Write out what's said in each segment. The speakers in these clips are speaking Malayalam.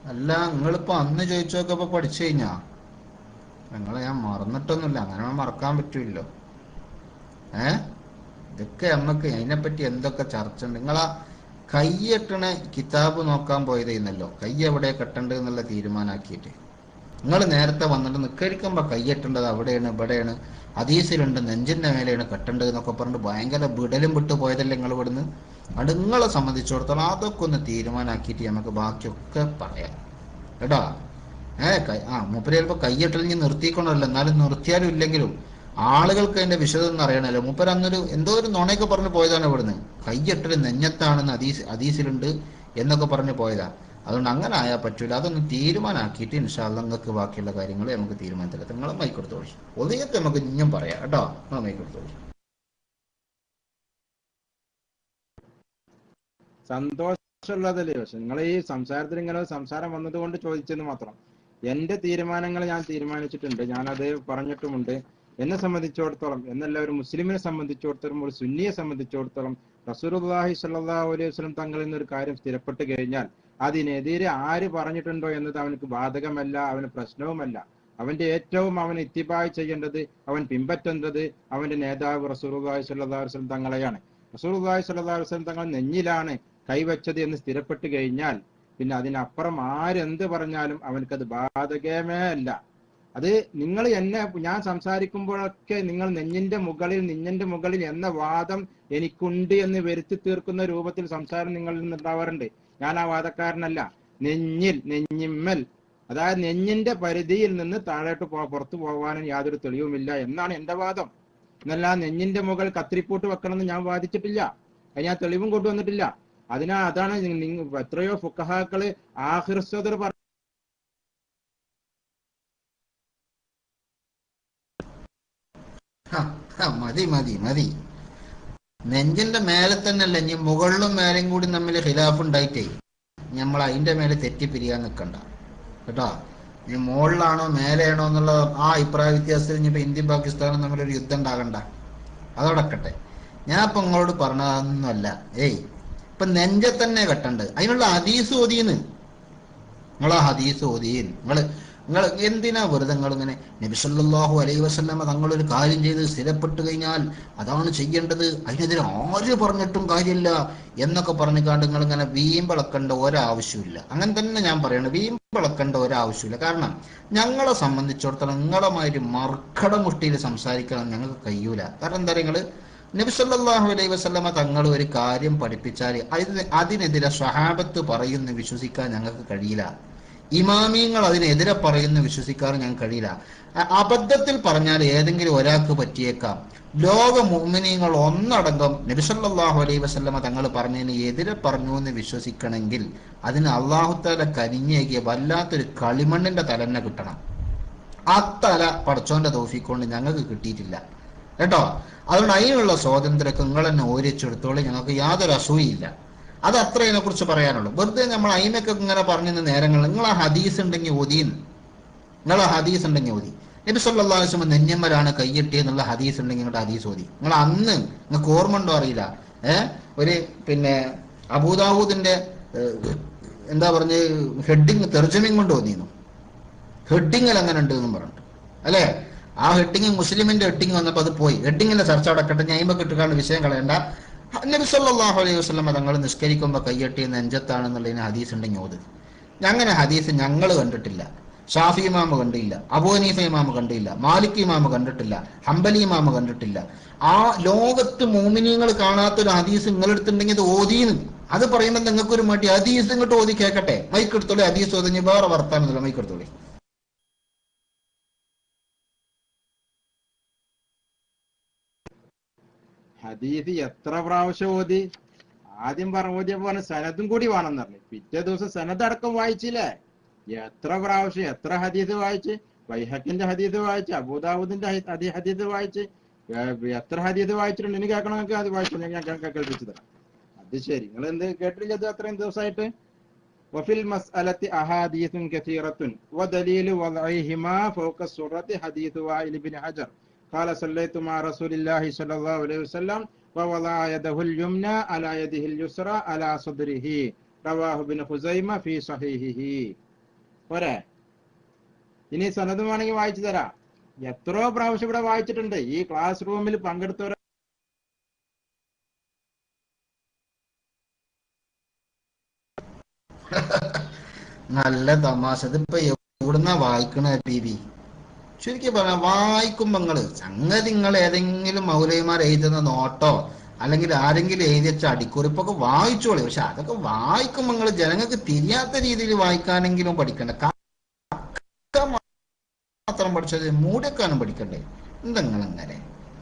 അല്ല, നിങ്ങളിപ്പോ അന്ന് ചോദിച്ചൊക്കെ ഇപ്പൊ പഠിച്ചു കഴിഞ്ഞാ? നിങ്ങളെ ഞാൻ മറന്നിട്ടൊന്നുമില്ല, അങ്ങനെ മറക്കാൻ പറ്റൂല്ലോ. ഏ ഇതൊക്കെ നമ്മക്ക് അതിനെപ്പറ്റി എന്തൊക്കെ ചർച്ച ഉണ്ട്. നിങ്ങളാ കൈയ്യെട്ടണ കിതാബ് നോക്കാൻ പോയതായിരുന്നല്ലോ, കൈ എവിടെ കെട്ടേണ്ടത് എന്നുള്ള തീരുമാനാക്കിയിട്ട്. നിങ്ങൾ നേരത്തെ വന്നിട്ട് നിക്കരിക്കുമ്പോൾ കൈയ്യെട്ടേണ്ടത് അവിടെയാണ് ഇവിടെയാണ്, ഹദീസിലുണ്ട് നെഞ്ചിൻ്റെ മേലെയാണ് കെട്ടേണ്ടത് എന്നൊക്കെ പറഞ്ഞിട്ട് ഭയങ്കര വിടലും വിട്ടു പോയതല്ലേ നിങ്ങൾ ഇവിടുന്ന്. അതുകൊണ്ട് നിങ്ങളെ സംബന്ധിച്ചിടത്തോളം അതൊക്കെ ഒന്ന് തീരുമാനാക്കിയിട്ട് നമുക്ക് ബാക്കിയൊക്കെ പറയാം കേട്ടോ. മൂപ്പര് ചിലപ്പോൾ കൈയ്യെട്ടലിഞ്ഞ് നിർത്തിക്കൊണ്ടല്ലോ, എന്നാലും നിർത്തിയാലും ഇല്ലെങ്കിലും ആളുകൾക്ക് അതിന്റെ വിശദം അറിയണല്ലോ. മൂപ്പർ അന്നൊരു എന്തോ ഒരു നുണയൊക്കെ പറഞ്ഞു പോയതാണ് ഇവിടുന്ന്. കയ്യെട്ടൽ നെഞ്ഞത്താണെന്ന് ഹദീസിലുണ്ട് എന്നൊക്കെ പറഞ്ഞു പോയതാ. അതുകൊണ്ട് അങ്ങനെ ആയാൽ പറ്റൂല. അതൊന്ന് തീരുമാനാക്കിയിട്ട് ഇൻഷാ അല്ലാഹ് നിങ്ങൾക്ക് ബാക്കിയുള്ള കാര്യങ്ങൾ നമുക്ക് തീരുമാനത്തിലെത്താം. നിങ്ങളെ മൈക്കെടുത്തോളി, ഒതുങ്ങത്ത് നമുക്ക് ഇനിയും പറയാം കേട്ടോ. നിങ്ങളെ മൈക്കെടുത്തോളി. സന്തോഷമുള്ളതല്ലേ? പക്ഷെ നിങ്ങൾ ഈ സംസാരത്തിൽ ഇങ്ങനെ സംസാരം വന്നത് കൊണ്ട് ചോദിച്ചെന്ന് മാത്രം. എന്റെ തീരുമാനങ്ങൾ ഞാൻ തീരുമാനിച്ചിട്ടുണ്ട്, ഞാനത് പറഞ്ഞിട്ടുമുണ്ട്. എന്നെ സംബന്ധിച്ചിടത്തോളം എന്നല്ല, ഒരു മുസ്ലിമിനെ സംബന്ധിച്ചിടത്തോളം, ഒരു സുന്നിയെ സംബന്ധിച്ചിടത്തോളം റസൂലുള്ളാഹി സ്വല്ലല്ലാഹു അലൈഹി വസല്ലം തങ്ങളിൽ നിന്ന് ഒരു കാര്യം സ്ഥിരപ്പെട്ട് കഴിഞ്ഞാൽ അതിനെതിരെ ആര് പറഞ്ഞിട്ടുണ്ടോ എന്നത് അവനക്ക് ബാധകമല്ല, അവന് പ്രശ്നവുമല്ല. അവന്റെ ഏറ്റവും അവൻ ഇത്തിബായ് ചെയ്യേണ്ടത്, അവൻ പിൻപറ്റേണ്ടത് അവന്റെ നേതാവ് റസൂലുള്ളാഹി സ്വല്ലല്ലാഹു അലൈഹി വസല്ലം തങ്ങളെയാണ്. റസൂലുള്ളാഹി സ്വല്ലല്ലാഹു അലൈഹി വസല്ലം തങ്ങൾ നെഞ്ഞിലാണ് കൈവച്ചത് എന്ന് സ്ഥിരപ്പെട്ട് കഴിഞ്ഞാൽ പിന്നെ അതിനപ്പുറം ആരെന്ത് പറഞ്ഞാലും അവനക്കത് ബാധകമേ അല്ല. അത് നിങ്ങൾ ഞാൻ സംസാരിക്കുമ്പോഴൊക്കെ നിങ്ങൾ നെഞ്ഞിന്റെ മുകളിൽ എന്ന വാദം എനിക്കുണ്ട് എന്ന് വരുത്തി തീർക്കുന്ന രൂപത്തിൽ സംസാരം നിങ്ങളിൽ നിന്നുണ്ടാവാറുണ്ട്. ഞാൻ ആ വാദക്കാരനല്ല. നെഞ്ഞിമ്മൽ, അതായത് നെഞ്ഞിന്റെ പരിധിയിൽ നിന്ന് താഴോട്ട് പുറത്തു പോകാനും യാതൊരു തെളിവുമില്ല എന്നാണ് എന്റെ വാദം. എന്നല്ല നെഞ്ഞിന്റെ മുകൾ കത്തിരിപ്പൂട്ട് വെക്കണമെന്ന് ഞാൻ വാദിച്ചിട്ടില്ല, അത് ഞാൻ തെളിവും കൊണ്ടുവന്നിട്ടില്ല. അതാണ് എത്രയോ ഫുഖഹാക്കള് ആഖിർ സദർ മതി മതി മതി. നെഞ്ചിന്റെ മേലെ തന്നെയല്ല, ഇനി മുകളിലും മേലെയും കൂടി തമ്മിൽ ഖിലാഫ് ഉണ്ടായിട്ടേ നമ്മൾ അതിന്റെ മേലെ തെറ്റിപ്പിരിയാൻ നിൽക്കണ്ട കേട്ടോ. ഇനി മുകളിലാണോ മേലെയാണോ എന്നുള്ള ആ അഭിപ്രായ വ്യത്യാസത്തിൽ ഇനിയിപ്പോൾ ഇന്ത്യയും പാകിസ്ഥാനും തമ്മിലൊരു യുദ്ധം ഉണ്ടാകണ്ട, അതോടക്കട്ടെ. ഞാൻ ഇപ്പൊ നിങ്ങളോട് പറഞ്ഞതൊന്നുമല്ല. ഇപ്പൊ നെഞ്ചെ തന്നെ കെട്ടണ്ട്, അതിനുള്ള ഹദീസ് ഓതിയെന്ന്. നിങ്ങൾ ആ ഹദീസ് ഓതിയൻ നിങ്ങൾ എന്തിനാ വെറുതെ ഇങ്ങനെ നബി സല്ലല്ലാഹു അലൈഹി വസല്ലമ തങ്ങളൊരു കാര്യം ചെയ്ത് സ്ഥിരപ്പെട്ട് കഴിഞ്ഞാൽ അതാണ് ചെയ്യേണ്ടത്, അതിനെതിരെ ആര് പറഞ്ഞിട്ടും കാര്യമില്ല എന്നൊക്കെ പറഞ്ഞുകൊണ്ട് നിങ്ങളിങ്ങനെ വീമ്പിളക്കേണ്ട ഒരാവശ്യമില്ല. അങ്ങനെ തന്നെ ഞാൻ പറയണത്, വീമ്പിളക്കേണ്ട ഒരാവശ്യമില്ല. കാരണം ഞങ്ങളെ സംബന്ധിച്ചിടത്തോളം നിങ്ങളുമായിട്ട് മർക്കട മുഷ്ടിയിൽ സംസാരിക്കാൻ ഞങ്ങൾക്ക് കഴിയൂല. കാരണം എന്താ പറയുക, നിങ്ങൾ നബി സല്ലല്ലാഹു അലൈഹി വസല്ലമ തങ്ങൾ ഒരു കാര്യം പഠിപ്പിച്ചാൽ അതിനെതിരെ സ്വഹാബത്ത് പറയുന്നു വിശ്വസിക്കാൻ ഞങ്ങൾക്ക് കഴിയില്ല. ഇമാമിയങ്ങൾ അതിനെതിരെ പറയുന്നു വിശ്വസിക്കാറ് ഞങ്ങൾക്ക് കഴിയില്ല. അബദ്ധത്തിൽ പറഞ്ഞാൽ ഏതെങ്കിലും ഒരാൾക്ക് പറ്റിയേക്കാം. ലോക മുഅ്മിനീങ്ങൾ ഒന്നടങ്കം നബി സല്ലല്ലാഹു അലൈഹി വസല്ലമ തങ്ങൾ പറഞ്ഞതിന് എതിരെ പറഞ്ഞു എന്ന് വിശ്വസിക്കണമെങ്കിൽ അതിന് അല്ലാഹു തആല കനിഞ്ഞേകിയ വല്ലാത്തൊരു കളിമണ്ണിന്റെ തല തന്നെ കിട്ടണം. ആ തല പടച്ചോന്റെ തൗഫീഖ് കൊണ്ട് ഞങ്ങൾക്ക് കിട്ടിയിട്ടില്ല കേട്ടോ. അതുകൊണ്ട് അതിനുള്ള സ്വാതന്ത്ര്യമൊക്കെ നിങ്ങൾ തന്നെ ഓരിച്ചെടുത്തോളൂ, ഞങ്ങൾക്ക് യാതൊരു അസൂയില്ല. അത് അത്ര ഇതിനെ കുറിച്ച് പറയാനുള്ളൂ. വെറുതെ നമ്മൾ അയിമൊക്കെ ഇങ്ങനെ പറഞ്ഞ നേരങ്ങൾ നിങ്ങൾ ആ ഹദീസ് ഉണ്ടെങ്കിൽ ഓതിന്ന്, നിങ്ങൾ ആ ഹദീസ് ഉണ്ടെങ്കിൽ ഓതി. നബി സല്ലല്ലാഹു അലൈഹി വസല്ലം നെഞ്ഞമ്മലാണ് കയ്യെട്ടിയെന്നുള്ള ഹദീസ് ഉണ്ടെങ്കിൽ നിങ്ങളുടെ ഹദീസ് ഓതി. നിങ്ങൾ അന്ന് നിങ്ങൾക്ക് ഓർമ്മ ഉണ്ടോ അറിയില്ല, ഒരു പിന്നെ അബൂദാവൂദിന്റെ എന്താ പറഞ്ഞ് ഹെഡിങ് തെർജമയും കൊണ്ട് ഓതിന്നു. ഹെഡിങ്ങിൽ അങ്ങനെ ഉണ്ട് എന്നും പറഞ്ഞിട്ട് അല്ലേ. ആ ഹെഡിങ് മുസ്ലിമിന്റെ ഹെഡിങ് വന്നപ്പോൾ അത് പോയി. ഹെഡിങ്ങിന്റെ ചർച്ച അടക്കട്ടെ, ഞാൻ അയിമ കിട്ടുകാണ്ട് വിഷയം കളയണ്ട. നബി സല്ലല്ലാഹു അലൈഹി വസല്ലം തങ്ങൾ നിസ്കരിക്കുമ്പോൾ കയ്യെട്ടി നെഞ്ചത്താണെന്നുള്ളതിന് ഹദീസ് ഉണ്ടെങ്കിൽ ഓത്. അങ്ങനെ ഹദീസ് ഞങ്ങൾ കണ്ടിട്ടില്ല, ഷാഫി ഇമാമ് കണ്ടില്ല, അബൂ ഹനീഫ ഇമാമ് കണ്ടില്ല, മാലിക് ഇമാമ് കണ്ടിട്ടില്ല, ഹംബലി ഇമാമ് കണ്ടിട്ടില്ല. ആ ലോകത്ത് മോമിനീങ്ങൾ കാണാത്തൊരു ഹദീസ് നിങ്ങളെടുത്തുണ്ടെങ്കിൽ അത് ഓതീന്ന്. അത് പറയുമ്പോൾ നിങ്ങൾക്കൊരു മടി, ഹദീസ് ഇങ്ങോട്ട് ഓതി കേൾക്കട്ടെ. മൈക്കെടുത്തോളി, ഹദീസ് ഓതി, വേറെ വർത്താനമില്ല, മൈക്കെടുത്തോളി. ഹദീസ് എത്ര പ്രാവശ്യം ഓതി? ആദ്യം ഓതിയപ്പോ പറഞ്ഞ സനദും കൂടി വേണമെന്ന് പറഞ്ഞു. പിറ്റേ ദിവസം സനദ് അടക്കം വായിച്ചില്ലേ? എത്ര പ്രാവശ്യം എത്ര ഹദീസ് വായിച്ച്? ബൈഹഖിന്റെ ഹദീസ് വായിച്ച്, അബൂദാവൂദിന്റെ ഹദീസ് വായിച്ച്, എത്ര ഹദീസ് വായിച്ചിട്ടുണ്ട്. എനിക്ക് കേൾക്കണമെങ്കിൽ അത് വായിച്ചു ഞാൻ കേൾപ്പിച്ചു തരാം. അത് ശരി, നിങ്ങൾ എന്ത് കേട്ടില്ല ഇത് അത്രയും ദിവസമായിട്ട്? വഫിൽ മസ്അലത്തി അഹാദീസുൻ കസീറത്തുൻ വദലീലു വദഇഹിമാ ഫൗക സുറത്തി ഹദീസ് വാഇൽ ഇബ്നു ഹജർ ഖാല സല്ലൈതു മഅ റസൂലില്ലാഹി സ്വല്ലല്ലാഹു അലൈഹി വസല്ലം വവളഅ യദഹുൽ യുംന അലാ യദിഹിൽ യുസ്ര അലാ സദ്രിഹി റവാഹു ഇബ്നു ഖുസൈമ ഫീ സ്വഹീഹിഹി. പോരെ? ഇനി സനദ് വേണമെങ്കിൽ വായിച്ചു തരാം. എത്രയോ പ്രാവശ്യം ഇവിടെ വായിച്ചിട്ടുണ്ട്. ഈ ക്ലാസ് റൂമിൽ പങ്കെടുത്തവരെ നല്ല തമാശ. ഇതിപ്പോ എവിടുന്നാ വായിക്കണ ബീബി? ചുരുക്കി പറഞ്ഞ വായിക്കുമ്പോ സംഗതി നിങ്ങൾ ഏതെങ്കിലും മൗലവിമാർ എഴുതുന്ന നോട്ടോ അല്ലെങ്കിൽ ആരെങ്കിലും എഴുതി വെച്ച അടിക്കുറിപ്പൊക്കെ വായിച്ചോളൂ. പക്ഷെ അതൊക്കെ വായിക്കുമ്പോ ജനങ്ങൾക്ക് തിരിയാത്ത രീതിയിൽ വായിക്കാനെങ്കിലും പഠിക്കണ്ടേ? മാത്രം പഠിച്ചത് മൂടിക്കാനും പഠിക്കണ്ടേ? എന്തെങ്കിലും അങ്ങനെ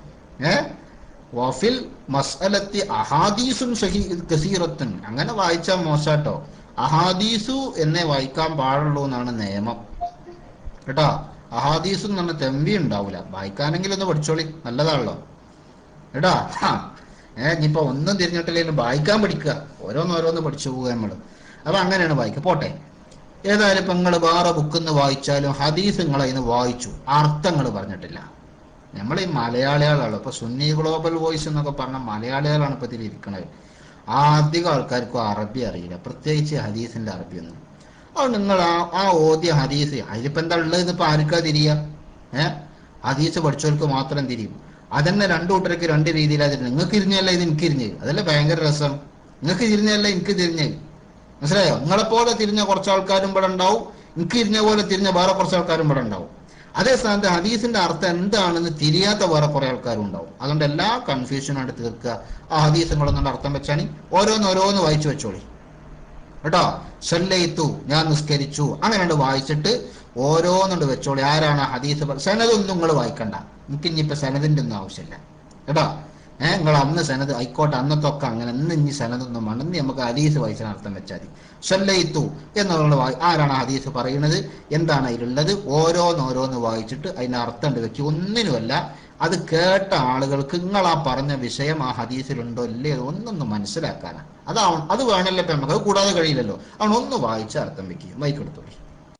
വഫിൽ മസ്അലത്തി അഹാദീസും കസീറത്തുൻ, അങ്ങനെ വായിച്ചാൽ മോശാട്ടോ. അഹാദീസു എന്നേ വായിക്കാൻ പാടുള്ളൂ എന്നാണ് നിയമം കേട്ടോ. അഹാദീസു എന്ന് പറഞ്ഞ തെമ്പി ഉണ്ടാവൂല. വായിക്കാനെങ്കിലും ഒന്ന് പഠിച്ചോളി, നല്ലതാണല്ലോ കേട്ടോ. ഇനിയിപ്പോ ഒന്നും തിരിഞ്ഞിട്ടില്ലെങ്കിലും വായിക്കാൻ പഠിക്കുക. ഓരോന്നോരോന്ന് പഠിച്ചു പോവുക നമ്മള്. അപ്പൊ അങ്ങനെയാണ് വായിക്കുക. പോട്ടെ, ഏതായാലും ഇപ്പൊ നിങ്ങൾ വേറെ ബുക്കിന്ന് വായിച്ചാലും ഹദീസ് നിങ്ങൾ അതിന് വായിച്ചു, അർത്ഥങ്ങൾ പറഞ്ഞിട്ടില്ല. നമ്മൾ ഈ മലയാളികളാണ് ഇപ്പൊ സുന്നി ഗ്ലോബൽ വോയിസ് എന്നൊക്കെ പറഞ്ഞ മലയാളികളാണ് ഇപ്പൊ ഇതിൽ ഇരിക്കുന്നത്. അധികം ആൾക്കാർക്കും അറബി അറിയില്ല, പ്രത്യേകിച്ച് ഹദീസിന്റെ അറബിയൊന്നും. അത് നിങ്ങൾ ആ ഓദ്യ ഹദീസ് അതിലിപ്പോ എന്താ ഉള്ളതെന്ന് ഇപ്പൊ ആർക്കാ തിരിയ? ഹദീസ് പഠിച്ചവർക്ക് മാത്രം തിരിയും. അതന്നെ രണ്ടു കൂട്ടർക്ക് രണ്ട് രീതിയിലാണ് തിരിഞ്ഞത്. നിങ്ങൾക്ക് തിരിഞ്ഞല്ല ഇത് എനിക്ക് തിരിഞ്ഞത്, അതല്ലേ ഭയങ്കര രസം. നിങ്ങൾക്ക് തിരിഞ്ഞല്ല എനിക്ക് തിരിഞ്ഞത്, മനസ്സിലായോ? നിങ്ങളെപ്പോലെ തിരിഞ്ഞ കുറച്ച് ആൾക്കാരും ഇവിടെ ഉണ്ടാവും, എനിക്ക് തിരിഞ്ഞ പോലെ തിരിഞ്ഞ വേറെ കുറച്ച് ആൾക്കാരും ഇവിടെ ഉണ്ടാവും. അതേ സ്ഥാനത്ത് ഹദീസിന്റെ അർത്ഥം എന്താണെന്ന് തിരിയാത്ത വേറെ കുറെ ആൾക്കാരും ഉണ്ടാവും. അതുകൊണ്ട് എല്ലാ കൺഫ്യൂഷനായിട്ട് തീർക്കുക. ആ ഹദീസുകളൊന്നുകൊണ്ട് അർത്ഥം വെച്ചാണ് ഓരോന്നോരോന്ന് വായിച്ചു വെച്ചോളി കേട്ടോ. സല്ലൈതു, ഞാൻ നിസ്കരിച്ചു, അങ്ങനെ വായിച്ചിട്ട് ഓരോന്നുണ്ട് വെച്ചോളി. ആരാണ് ഹദീസ്? സനതൊന്നും നിങ്ങൾ വായിക്കണ്ട. എനിക്ക് ഇനിയിപ്പോ സനദിന്റെ ഒന്നും ആവശ്യമില്ല കേട്ടോ. നിങ്ങൾ അന്ന് സനത് ആയിക്കോട്ടെ, അന്നത്തൊക്കെ അങ്ങനെ. ഇന്ന് ഇനി സനതൊന്നും വേണം. ഇന്ന് നമുക്ക് ഹദീസ് വായിച്ചാൽ അർത്ഥം വെച്ചാൽ മതി. സല്ലൈതു എന്നുള്ള ആരാണ് ഹദീസ് പറയുന്നത്, എന്താണ് അതിലുള്ളത്, ഓരോന്നോരോന്ന് വായിച്ചിട്ട് അതിന്റെ അർത്ഥം ഉണ്ട് വെച്ച്. ഒന്നിനുമല്ല, അത് കേട്ട ആളുകൾക്ക് നിങ്ങൾ ആ പറഞ്ഞ വിഷയം ആ ഹദീസിലുണ്ടോ ഇല്ലേ ഒന്നൊന്ന് മനസ്സിലാക്കാനാണ്. അത് വേണമല്ലോ ഇപ്പൊ നമുക്ക്. അത് കൂടാതെ കഴിയില്ലല്ലോ. അവൻ ഒന്ന് വായിച്ച അർത്ഥം വെക്കുക. വായിക്കെടുത്തോളി.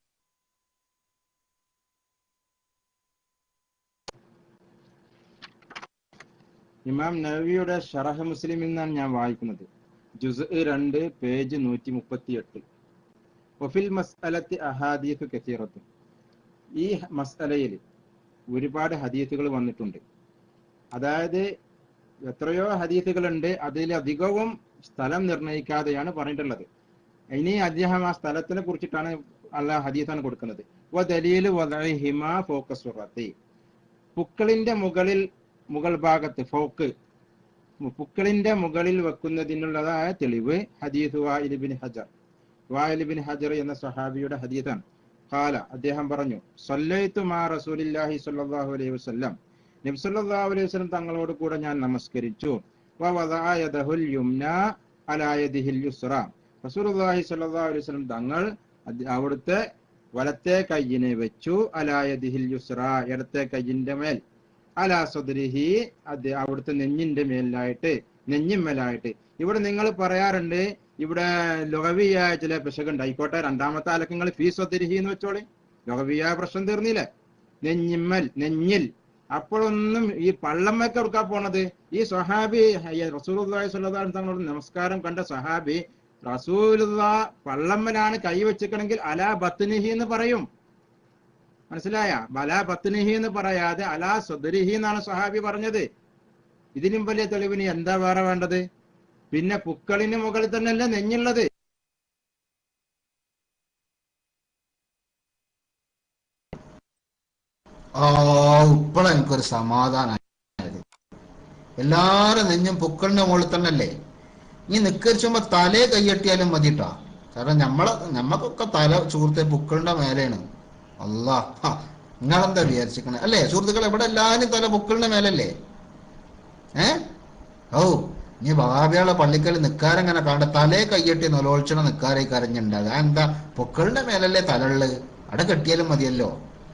ഇമാം നവവിയുടെ ഷറഹ് മുസ്ലിമിൽ നിന്നാണ് ഞാൻ വായിക്കുന്നത്. ജുസ് 2 പേജ് 138. വഫിൽ മസ്അലത്തി അഹാദീസ് കസീറത്ത്, ഈ മസ്അലയിൽ ഒരുപാട് ഹദീസുകൾ വന്നിട്ടുണ്ട്. അതായത് എത്രയോ ഹദീസുകളുണ്ട്. അതിലധികവും സ്ഥലം നിർണയിക്കാതെയാണ് പറഞ്ഞിട്ടുള്ളത്. ഇനി അദ്ദേഹം ആ സ്ഥലത്തിനെ കുറിച്ചിട്ടാണ് ഹദീസാണ് കൊടുക്കുന്നത്. വദലീലു വദഇഹിമാ ഫൗക സുറത്തി, പുക്കളിന്റെ മുകൾ ഭാഗത്ത് പുക്കളിന്റെ മുകളിൽ വെക്കുന്നതിനുള്ളതായ തെളിവ് ഹദീസ് വാഇൽ ഇബ്നു ഹജർ എന്ന സഹാബിയുടെ ഹദീസാണ്. ഖാല, അദ്ദേഹം പറഞ്ഞു, സല്ലൈതു മാ റസൂലില്ലാഹി സ്വല്ലല്ലാഹു അലൈഹി വസല്ലം, നബി സല്ലല്ലാഹു അലൈഹി വസല്ലം തങ്ങളോട് കൂടെ ഞാൻ നമസ്കരിച്ചു. വവദഅ യദഹുൽ യുംനാ അലാ യദിഹിൽ യുസ്റ, റസൂലുള്ളാഹി സ്വല്ലല്ലാഹു അലൈഹി വസല്ലം തങ്ങൾ അവിടുത്തെ വലത്തെ കയ്യിനെ വെച്ചു, അലാ യദിഹിൽ യുസ്റ, ഇടത്തെ കയ്യിന്റെ മേൽ, അലാ സദ്രിഹി, അവിടുത്തെ നെഞ്ഞിന്റെ മേലായിട്ട്, നെഞ്ഞിന്മേലായിട്ട്. ഇവിടെ നിങ്ങൾ പറയാറുണ്ട്, ഇവിടെ ലൊഹവിയായ ചില പിശകുണ്ട്. ആയിക്കോട്ടെ, രണ്ടാമത്തെ അലക്കങ്ങൾ ഫീ സദ്രിഹി എന്ന് വെച്ചോളി. ലൊഹവിയായ പ്രശ്നം തീർന്നില്ലേ? നെഞ്ഞിൽ. അപ്പോഴൊന്നും ഈ പള്ളമ്മക്ക് എടുക്കാൻ പോണത് ഈ സ്വഹാബി റസൂലുള്ളാഹി സ്വല്ലല്ലാഹു അലൈഹി വസല്ലം തങ്ങളോട് നമസ്കാരം കണ്ട സ്വഹാബി റസൂലുള്ളാഹ് പള്ളമ്മലാണ് കൈ വെച്ചിക്കണമെങ്കിൽ അലാ ബത്നിഹി എന്ന് പറയും. മനസ്സിലായ? അലാ ബത്നിഹി എന്ന് പറയാതെ അലാ സദ്രിഹി എന്നാണ് സ്വഹാബി പറഞ്ഞത്. ഇതിനും വലിയ തെളിവിന് എന്താ വേറെ വേണ്ടത്? പിന്നെ പുക്കളിന് മുകളിൽ തന്നെയല്ലേ നെഞ്ഞുള്ളത്. ഇപ്പോഴും എനിക്കൊരു സമാധാനമായത്. എല്ലാരും നെഞ്ഞും പുക്കളിന്റെ മുകളിൽ തന്നെയല്ലേ. ഇനി നിക്കരിച്ചുമ്പോ തലേ കൈയ്യട്ടിയാലും മതിട്ടോ. കാരണം നമ്മക്കൊക്കെ തല സുഹൃത്തെ പുക്കളിന്റെ മേലെയാണ്. അല്ലാ, നിങ്ങളെന്താ വിചാരിച്ചിരിക്കണേ? അല്ലേ സുഹൃത്തുക്കൾ? ഇവിടെ എല്ലാരും തല പുക്കളിന്റെ മേലല്ലേ? ഇനി വഹാബികളെ പള്ളിക്കൽ നിക്കാരങ്ങനെ കണ്ട തലേ കയ്യട്ടി നൊലോളിച്ചണ നിക്കാരെ കരഞ്ഞുണ്ടാകുക. എന്താ? പുക്കളിന്റെ മേലല്ലേ തലള്ളത്, അവിടെ കെട്ടിയാലും മതിയല്ലോ.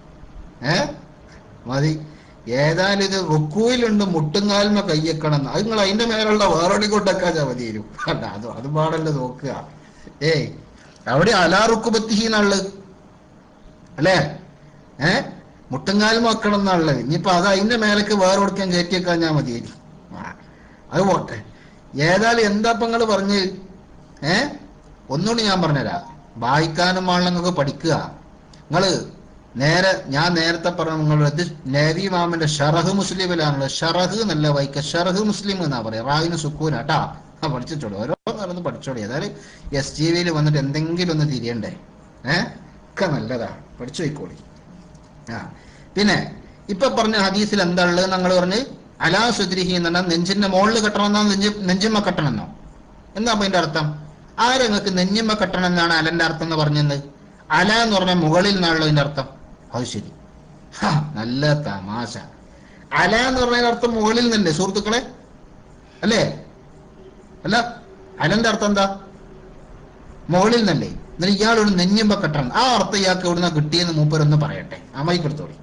മതി. ഏതായാലും ഇത് റുക്കൂയിലുണ്ട് മുട്ടുങ്ങാൽമ കയ്യക്കണം. അത് നിങ്ങൾ അതിന്റെ മേലുള്ള വേറൊടി കൊണ്ടൊക്കെ മതി വരും. അത് പാടല്ലേ നോക്കുക. അവിടെ അലാ റുക്കുബത്തിഹീന്നുള്ളത് അല്ലേ? മുട്ടുങ്ങാൽമ വെക്കണം എന്നുള്ളത്. ഇനിയിപ്പോ അത് അതിന്റെ മേലേക്ക് വേറെ കൊടുക്കാൻ കയറ്റിയേക്കാൻ ഞാൻ മതിയായിരിക്കും. അത് പോട്ടെ. ഏതായാലും എന്താ നിങ്ങൾ പറഞ്ഞ് ഒന്നുകൂടി ഞാൻ പറഞ്ഞുതരാം. വായിക്കാനും ആണെന്നൊക്കെ പഠിക്കുക. നിങ്ങള് ഞാൻ നേരത്തെ പറഞ്ഞു നിങ്ങളത് നബി ഇമാമിന്റെ ഷറഹ് മുസ്ലിമിലാണല്ലോ. ഷറഹ് എന്നല്ല വായിക്ക, ഷറഹ് മുസ്ലിം എന്നാ പറയാ. റായിന് സുക്കൂന കേട്ടാ. പഠിച്ചിട്ടോളൂ, ഓരോന്നോരോന്ന് പഠിച്ചോളി. അതായത് SGVയിൽ വന്നിട്ട് എന്തെങ്കിലും ഒന്ന് തിരിയണ്ടേ? ഒക്കെ നല്ലതാ, പഠിച്ചു പോയിക്കോളി. പിന്നെ ഇപ്പൊ പറഞ്ഞ ഹദീസിൽ എന്താ ഉള്ളത്? ഞങ്ങൾ പറഞ്ഞ് അലാ സുദ്രിഹി എന്ന് പറഞ്ഞാൽ നെഞ്ചിന്റെ മുകളിൽ കെട്ടണം എന്നാ, നെഞ്ചിമ്മ കെട്ടണം എന്നോ? എന്താ അപ്പൊ അതിന്റെ അർത്ഥം? ആരെങ്ങൾക്ക് നെഞ്ഞിമ്മ കെട്ടണം എന്നാണ് അലന്റെ അർത്ഥം എന്ന് പറഞ്ഞത്? അല എന്ന് പറഞ്ഞാൽ മുകളിൽ നിന്നാണല്ലോ അതിന്റെ അർത്ഥം. അത് ശരി, നല്ല തമാശ. അല എന്ന് പറഞ്ഞതിന്റെ അർത്ഥം മുകളിൽ നിന്നല്ലേ സുഹൃത്തുക്കളെ? അല്ലേ? അല്ല, അലന്റെ അർത്ഥം എന്താ? മുകളിൽ നിന്നല്ലേ? എന്നിട്ട് ഇയാളോട് നെഞ്ഞിമ്പ കെട്ടണം, ആ അർത്ഥം ഇയാൾക്ക് എവിടുന്ന കിട്ടിയെന്ന് മൂപ്പരൊന്ന് പറയട്ടെ. അമ്മായിക്കെടുത്തോളി.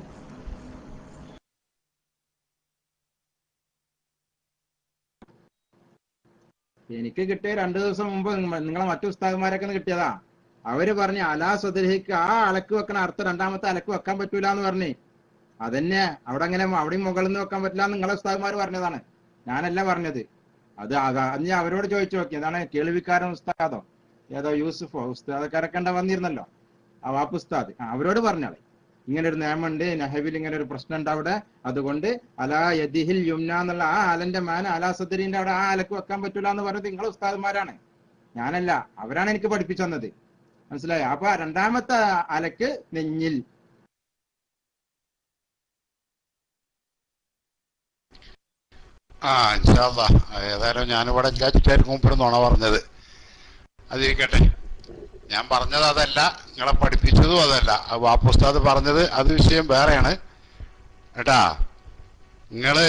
എനിക്ക് കിട്ടിയ 2 ദിവസം മുമ്പ് നിങ്ങളെ മറ്റു ഉസ്താദുമാരൊക്കെ കിട്ടിയതാ. അവര് പറഞ്ഞ് അലാ സദരിഹിക്ക് ആ അലക്ക് വെക്കണ അർത്ഥം രണ്ടാമത്തെ അലക്ക് വെക്കാൻ പറ്റൂല എന്ന് പറഞ്ഞ്. അതന്നെ അവിടെ അങ്ങനെ അവിടെയും മുകളിൽ നിന്ന് വെക്കാൻ പറ്റില്ല എന്ന് നിങ്ങളെ ഉസ്താദുമാർ പറഞ്ഞതാണ്, ഞാനല്ല പറഞ്ഞത്. അത് അന്ന് അവരോട് ചോദിച്ചു നോക്കി. അതാണ് കേൾവിക്കാരൻ ഉസ്താദോ ഏതോ യൂസുഫോ ഉസ്താദക്കാരൊക്കെ വന്നിരുന്നല്ലോ, ആ വാപ്പ് ഉസ്താദ്. അവരോട് പറഞ്ഞാളെ ഇങ്ങനെ ഒരു നിയമമുണ്ട്, നഹവിൽ ഇങ്ങനെ ഒരു പ്രശ്നം ഉണ്ട് അവിടെ, അതുകൊണ്ട് അലാ യദിഹിൽ യുംന എന്നുള്ള ആ അലന്റെ മാന അലാ സദരിന്റെ അവിടെ ആ അലക്ക് വെക്കാൻ പറ്റൂല എന്ന് പറഞ്ഞത് നിങ്ങളെ ഉസ്താദുമാരാണ്, ഞാനല്ല. അവരാണ് എനിക്ക് പഠിപ്പിച്ചു തന്നത്, മനസ്സിലായോ? അപ്പൊ രണ്ടാമത്തെ അലക്ക് നെഞ്ഞിൽ. ഇൻഷാ അല്ലാഹ്. ഏതായാലും ഞാനിവിടെ ഇല്ലാച്ചിട്ടായിരിക്കും മൂപ്പര് നുണ പറഞ്ഞത്. അതിരിക്കട്ടെ, ഞാൻ പറഞ്ഞത് അതല്ല, നിങ്ങളെ പഠിപ്പിച്ചതും അതല്ല. വാപ്പുസ്താദ് പറഞ്ഞത് അത് വിഷയം വേറെയാണ് കേട്ടാ. നിങ്ങള്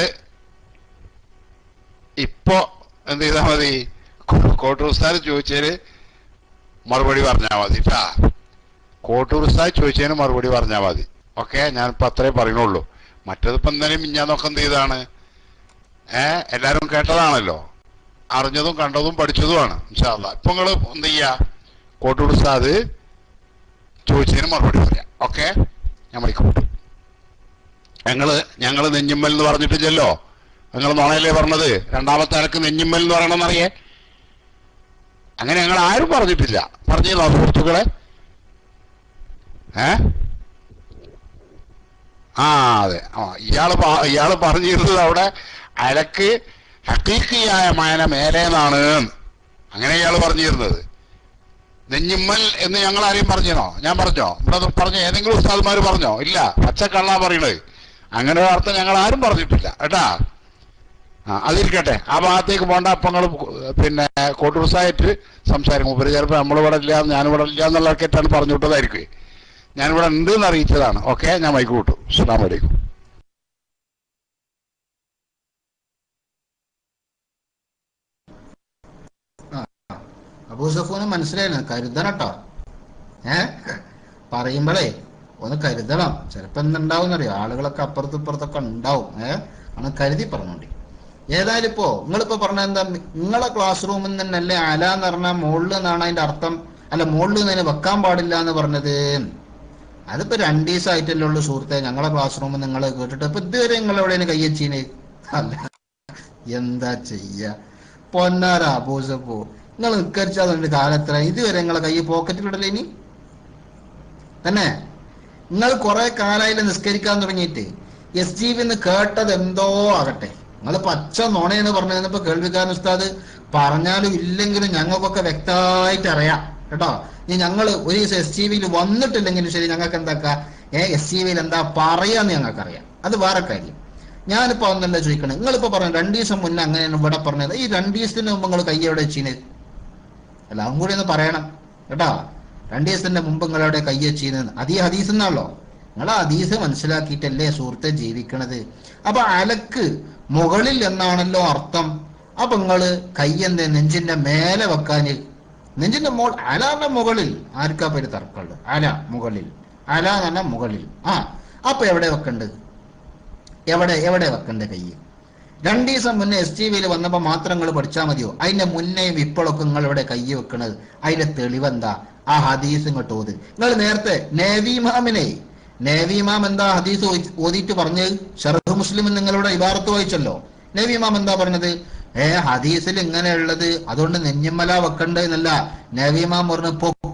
ഇപ്പൊ എന്ത് ചെയ്താൽ മതി, കോട്ടൂർ ഉസ്താദ് ചോദിച്ചതിന് മറുപടി പറഞ്ഞാൽ മതി കേട്ടാ. കോട്ടൂർ ഉസ്താദ് ചോദിച്ചതിന് മറുപടി പറഞ്ഞാൽ മതി. ഓക്കെ, ഞാനിപ്പോ അത്രേ പറയുന്നുള്ളൂ. മറ്റതിപ്പോ എന്തായാലും മിഞ്ഞാന്നൊക്കെ എന്ത് ചെയ്താണ്, എല്ലാരും കേട്ടതാണല്ലോ, അറിഞ്ഞതും കണ്ടതും പഠിച്ചതുമാണ്. ഇൻഷാ അല്ലാഹ് ഇപ്പൊ നിങ്ങള് എന്ത് ചെയ്യാ, കോട്ടൂർ ഉസ്താദ് ചോദിച്ചതിന് മറുപടി പറയാം. ഓക്കെ, ഞാൻ മൈക്കൂട്ടും. ഞങ്ങള് നെഞ്ഞിമ്മൽ എന്ന് പറഞ്ഞിട്ടില്ലല്ലോ. നിങ്ങൾ നുണയല്ലേ പറഞ്ഞത്? രണ്ടാമത്തെ അലക്ക് നെഞ്ഞിമ്മൽ എന്ന് പറയണമെന്നറിയേ? അങ്ങനെ ഞങ്ങൾ ആരും പറഞ്ഞിട്ടില്ല. പറഞ്ഞിരുന്നോ സുഹൃത്തുക്കളെ? അതെ. ഇയാള് പറഞ്ഞിരുന്നത് അവിടെ അലക്ക് ഹഖീഖിയായ മാന മേലേന്നാണ്, അങ്ങനെ ഇയാൾ പറഞ്ഞിരുന്നത്. നെഞ്ഞിമ്മൽ എന്ന് ഞങ്ങൾ ആരെയും പറഞ്ഞോ? ഞാൻ പറഞ്ഞോ? ഇവിടെ പറഞ്ഞ ഏതെങ്കിലും ഉസ്താദ്മാർ പറഞ്ഞോ? ഇല്ല, പച്ചക്കള്ളാ പറയണത്. അങ്ങനെ ഒരു അർത്ഥം ഞങ്ങൾ ആരും പറഞ്ഞിട്ടില്ല കേട്ടാ. അതിരിക്കട്ടെ, ആ ഭാഗത്തേക്ക് പോകണ്ട. അപ്പൊ നിങ്ങൾ പിന്നെ കോട്ടൂർസായിട്ട് സംസാരിക്കും. ഉപരി ചിലപ്പോൾ നമ്മളിവിടെ ഇല്ല, ഞാനിവിടെ ഇല്ല എന്നുള്ളതൊക്കെയാണ് പറഞ്ഞു വിട്ടതായിരിക്കും. ഞാനിവിടെ ഉണ്ട് എന്ന് അറിയിച്ചതാണ്. ഓക്കെ, ഞാൻ മൈക്ക് കൂട്ടും. അസ്സലാമു അലൈക്കും. അബൂസഫൂന് മനസ്സിലായില്ല, കരുതണം കേട്ടോ. പറയുമ്പോഴേ ഒന്ന് കരുതണം. ചിലപ്പോ എന്തുണ്ടാവും ആളുകളൊക്കെ അപ്പുറത്തും ഇപ്പുറത്തൊക്കെ ഉണ്ടാവും. ഒന്ന് കരുതി പറഞ്ഞോണ്ടി. ഏതായാലും ഇപ്പോ നിങ്ങളിപ്പോ പറഞ്ഞ എന്താ, നിങ്ങളെ ക്ലാസ് റൂമിൽ നിന്നല്ലേ അല എന്ന് പറഞ്ഞാൽ മുകളിൽ നിന്നാണ് അതിന്റെ അർത്ഥം. അല്ല, മുകളിൽ നിന്ന് വെക്കാൻ പാടില്ല എന്ന് പറഞ്ഞത്. അതിപ്പോ 2 ദിവസമായിട്ടല്ലേ ഉള്ളു സുഹൃത്തെ ഞങ്ങളെ ക്ലാസ് റൂമിൽ നിങ്ങൾ കേട്ടിട്ട്. ഇപ്പൊ ഇതുവരെ നിങ്ങൾ എവിടെയാണ് കയ്യച്ചീന്? അല്ല, എന്താ ചെയ്യ പൊന്നാര അബൂസഫൂ, നിങ്ങൾ നിക്കരിച്ചാൽ കാലത്ര ഇതുവരെ നിങ്ങളെ കൈ പോക്കറ്റിലിടല്ലേ? ഇനി തന്നെ നിങ്ങൾ കുറെ കാലായില്ല നിസ്കരിക്കാൻ തുടങ്ങിയിട്ട്. SGV കേട്ടത് എന്തോ ആകട്ടെ, നിങ്ങൾ പച്ച നുണയെന്ന് പറഞ്ഞപ്പോ കേൾവിക്കാരൻ ഉസ്താദ് പറഞ്ഞാലും ഇല്ലെങ്കിലും ഞങ്ങൾക്കൊക്കെ വ്യക്തമായിട്ട് അറിയാം കേട്ടോ. ഇനി ഞങ്ങൾ ഒരു ദിവസം SGV വന്നിട്ടില്ലെങ്കിലും ശരി, ഞങ്ങൾക്ക് എന്താക്കാം, SGV എന്താ പറയാന്ന് ഞങ്ങൾക്കറിയാം. അത് വേറെ കാര്യം. ഞാനിപ്പോ ഒന്നല്ല ചോദിക്കണേ, നിങ്ങളിപ്പോ പറഞ്ഞു 2 ദിവസം മുന്നേ അങ്ങനെയാണ് ഇവിടെ പറഞ്ഞത്. ഈ 2 ദിവസത്തിന് മുമ്പ് നിങ്ങൾ കൈ എവിടെ വെച്ചീന്? അല്ല, അതും കൂടി ഒന്ന് പറയണം കേട്ടോ. 2 ദിവസത്തിന്റെ മുമ്പ് നിങ്ങളെവിടെ കൈ വെച്ചീന്ന്? അത് ഈ ഹദീസ് എന്നാണല്ലോ. നിങ്ങൾ ഹദീസ് മനസ്സിലാക്കിയിട്ടല്ലേ സുഹൃത്തെ ജീവിക്കണത്. അപ്പൊ അലക്ക് മുകളിൽ എന്നാണല്ലോ അർത്ഥം. അപ്പൊ നിങ്ങള് കൈ എന്തേ നെഞ്ചിന്റെ മേലെ വെക്കാന്? നെഞ്ചിന്റെ അലാന്റെ മുകളിൽ ആർക്കാ പേര് തർക്കമുള്ളത്? അല മുകളിൽ, അല എന്ന് പറഞ്ഞാൽ മുകളിൽ. അപ്പൊ എവിടെ വെക്കണ്ടത്? എവിടെ വെക്കണ്ടേ കൈ? 2 ദിവസം മുന്നേ SGV വന്നപ്പോ മാത്രം നിങ്ങൾ പഠിച്ചാൽ മതിയോ? അതിന്റെ മുന്നേയും ഇപ്പോഴൊക്കെ നിങ്ങൾ ഇവിടെ കൈ വെക്കണത്? അതിന്റെ തെളിവെന്താ? ആ ഹദീസ് ഇങ്ങോട്ട് ഓത്. നിങ്ങൾ നേരത്തെ നേവി ഇമാം എന്താ ഹദീസ് ഓതിയിട്ട് പറഞ്ഞത്? ഷറഹ് മുസ്ലിം നിങ്ങളുടെ ഇബാറത്ത് വായിച്ചല്ലോ. നേവി ഇമാം എന്താ പറഞ്ഞത്? ഹദീസിൽ ഇങ്ങനെയുള്ളത് അതുകൊണ്ട് നെഞ്ഞമ്മല വെക്കണ്ടെന്നല്ല. നേവി ഇമാം പറഞ്ഞു പൊക്കിൾ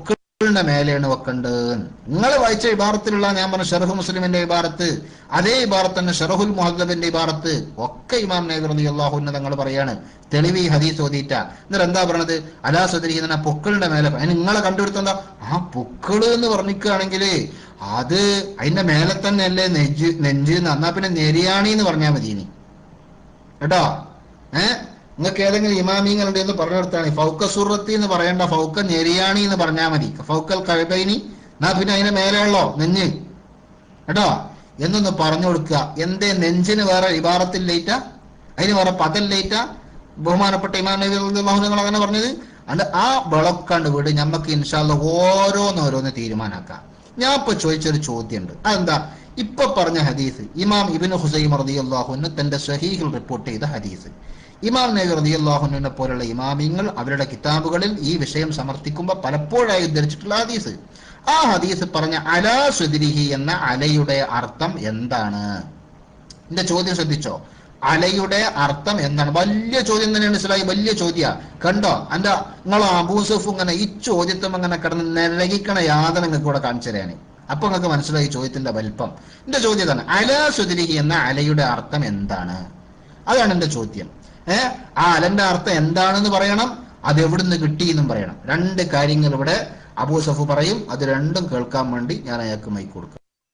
പൊക്കിളിന്റെ മേലെയാണ് വെക്കേണ്ടത്. നിങ്ങൾ വായിച്ച ഇബാറത്തിലുള്ള ഞാൻ പറഞ്ഞ ഷറഹ് മുസ്ലിമിന്റെ ഇബാറത്ത്, അതേ ഇബാറത്ത് തന്നെ ഷറഹുൽ മുഹദ്ദബിന്റെ ഇബാറത്ത് ഒക്കെ ഇമാം നബി റളിയല്ലാഹു അൻഹു തങ്ങൾ പറയാണ് തെളിവ് ഈ ഹദീസ് ഓതിയിട്ട. എന്നിട്ട് എന്താ പറയണത്? അലാ സദ്രി എന്ന പൊക്കിളിന്റെ മേലെ. അതിന് നിങ്ങളെ കണ്ടുപിടുത്തെന്താ? ആ പൊക്കിള് എന്ന് പറഞ്ഞിക്കുകയാണെങ്കിൽ അത് അതിന്റെ മേലെ തന്നെ അല്ലേ നെഞ്ച് എന്നാ പിന്നെ നെരിയാണി എന്ന് പറഞ്ഞാൽ മതി ഇനി കേട്ടോ. നിങ്ങൾക്ക് ഏതെങ്കിലും ഇമാമിങ്ങളുണ്ട് എന്ന് പറഞ്ഞെടുത്താണ് ഫൗക്ക സുറത്തി എന്ന് പറയണ്ട, ഫൗക്ക നെരിയാണി എന്ന് പറഞ്ഞാൽ മതി. ഫൗക്കൽ കഴബൈനി എന്നാ പിന്നെ അതിന്റെ മേലെയുള്ളോ നെഞ്ഞ് കേട്ടോ എന്നൊന്ന് പറഞ്ഞു കൊടുക്കുക. എന്തേ നെഞ്ചിന് വേറെ ഇബാറത്തില്ലേറ്റ, അതിന് വേറെ പദല്ലേറ്റ? ബഹുമാനപ്പെട്ട ഇമാം നബി റളിയല്ലാഹു അൻഹു നിങ്ങൾ അങ്ങനെ പറഞ്ഞത് അണ്ട് ആ വിളക്കാണ്ട് വിട്. ഞമ്മക്ക് ഇൻഷാ അല്ലാഹ് ഓരോന്നോരോന്ന് തീരുമാനാക്കാം. ഞാൻ ഇപ്പൊ ചോദിച്ചൊരു ചോദ്യമുണ്ട്. അതെന്താ? ഇപ്പൊ പറഞ്ഞ ഹദീസ് ഇമാം ഇബ്നു ഖുസൈമ റളിയല്ലാഹു അൻഹു തന്റെ സ്വഹീഹിൽ റിപ്പോർട്ട് ചെയ്ത ഹദീസ്. ഇമാം നബി റളിയല്ലാഹു അൻഹുവിനെ പോലുള്ള ഇമാമിങ്ങൾ അവരുടെ കിതാബുകളിൽ ഈ വിഷയം സമർത്ഥിക്കുമ്പോൾ പലപ്പോഴായി ഉദ്ധരിച്ചിട്ടുള്ള ഹദീസ്. ആ ഹദീസ് പറഞ്ഞ അലാ സുദ്രിഹി എന്ന അലയുടെ അർത്ഥം എന്താണ്? എന്റെ ചോദ്യം ശ്രദ്ധിച്ചോ. അലയുടെ അർത്ഥം എന്താണ്? വലിയ ചോദ്യം തന്നെയാണ്. മനസ്സിലായി? വലിയ ചോദ്യ കണ്ടോ. എന്റെ നിങ്ങൾ അബൂസഫ് ഇങ്ങനെ ഈ ചോദ്യത്വം അങ്ങനെ കിടന്ന് നിലകിക്കണ യാതൊരു നിങ്ങൾക്ക് കൂടെ കാണിച്ചു തരാന്. അപ്പൊ നിങ്ങൾക്ക് മനസ്സിലായി ചോദ്യത്തിന്റെ വലിപ്പം. എന്റെ ചോദ്യം ഇതാണ്, അലാ സുദ്രിഹി എന്ന അലയുടെ അർത്ഥം എന്താണ്? അതാണ് എന്റെ ചോദ്യം. ആ അലന്റെ അർത്ഥം എന്താണെന്ന് പറയണം, അത് എവിടുന്ന് കിട്ടി എന്നും പറയണം. രണ്ട് കാര്യങ്ങൾ ഇവിടെ അബൂസഫ് പറയും. അത് രണ്ടും കേൾക്കാൻ വേണ്ടി ഞാൻ അയാൾക്ക് മൈക്ക് കൊടുക്കാം.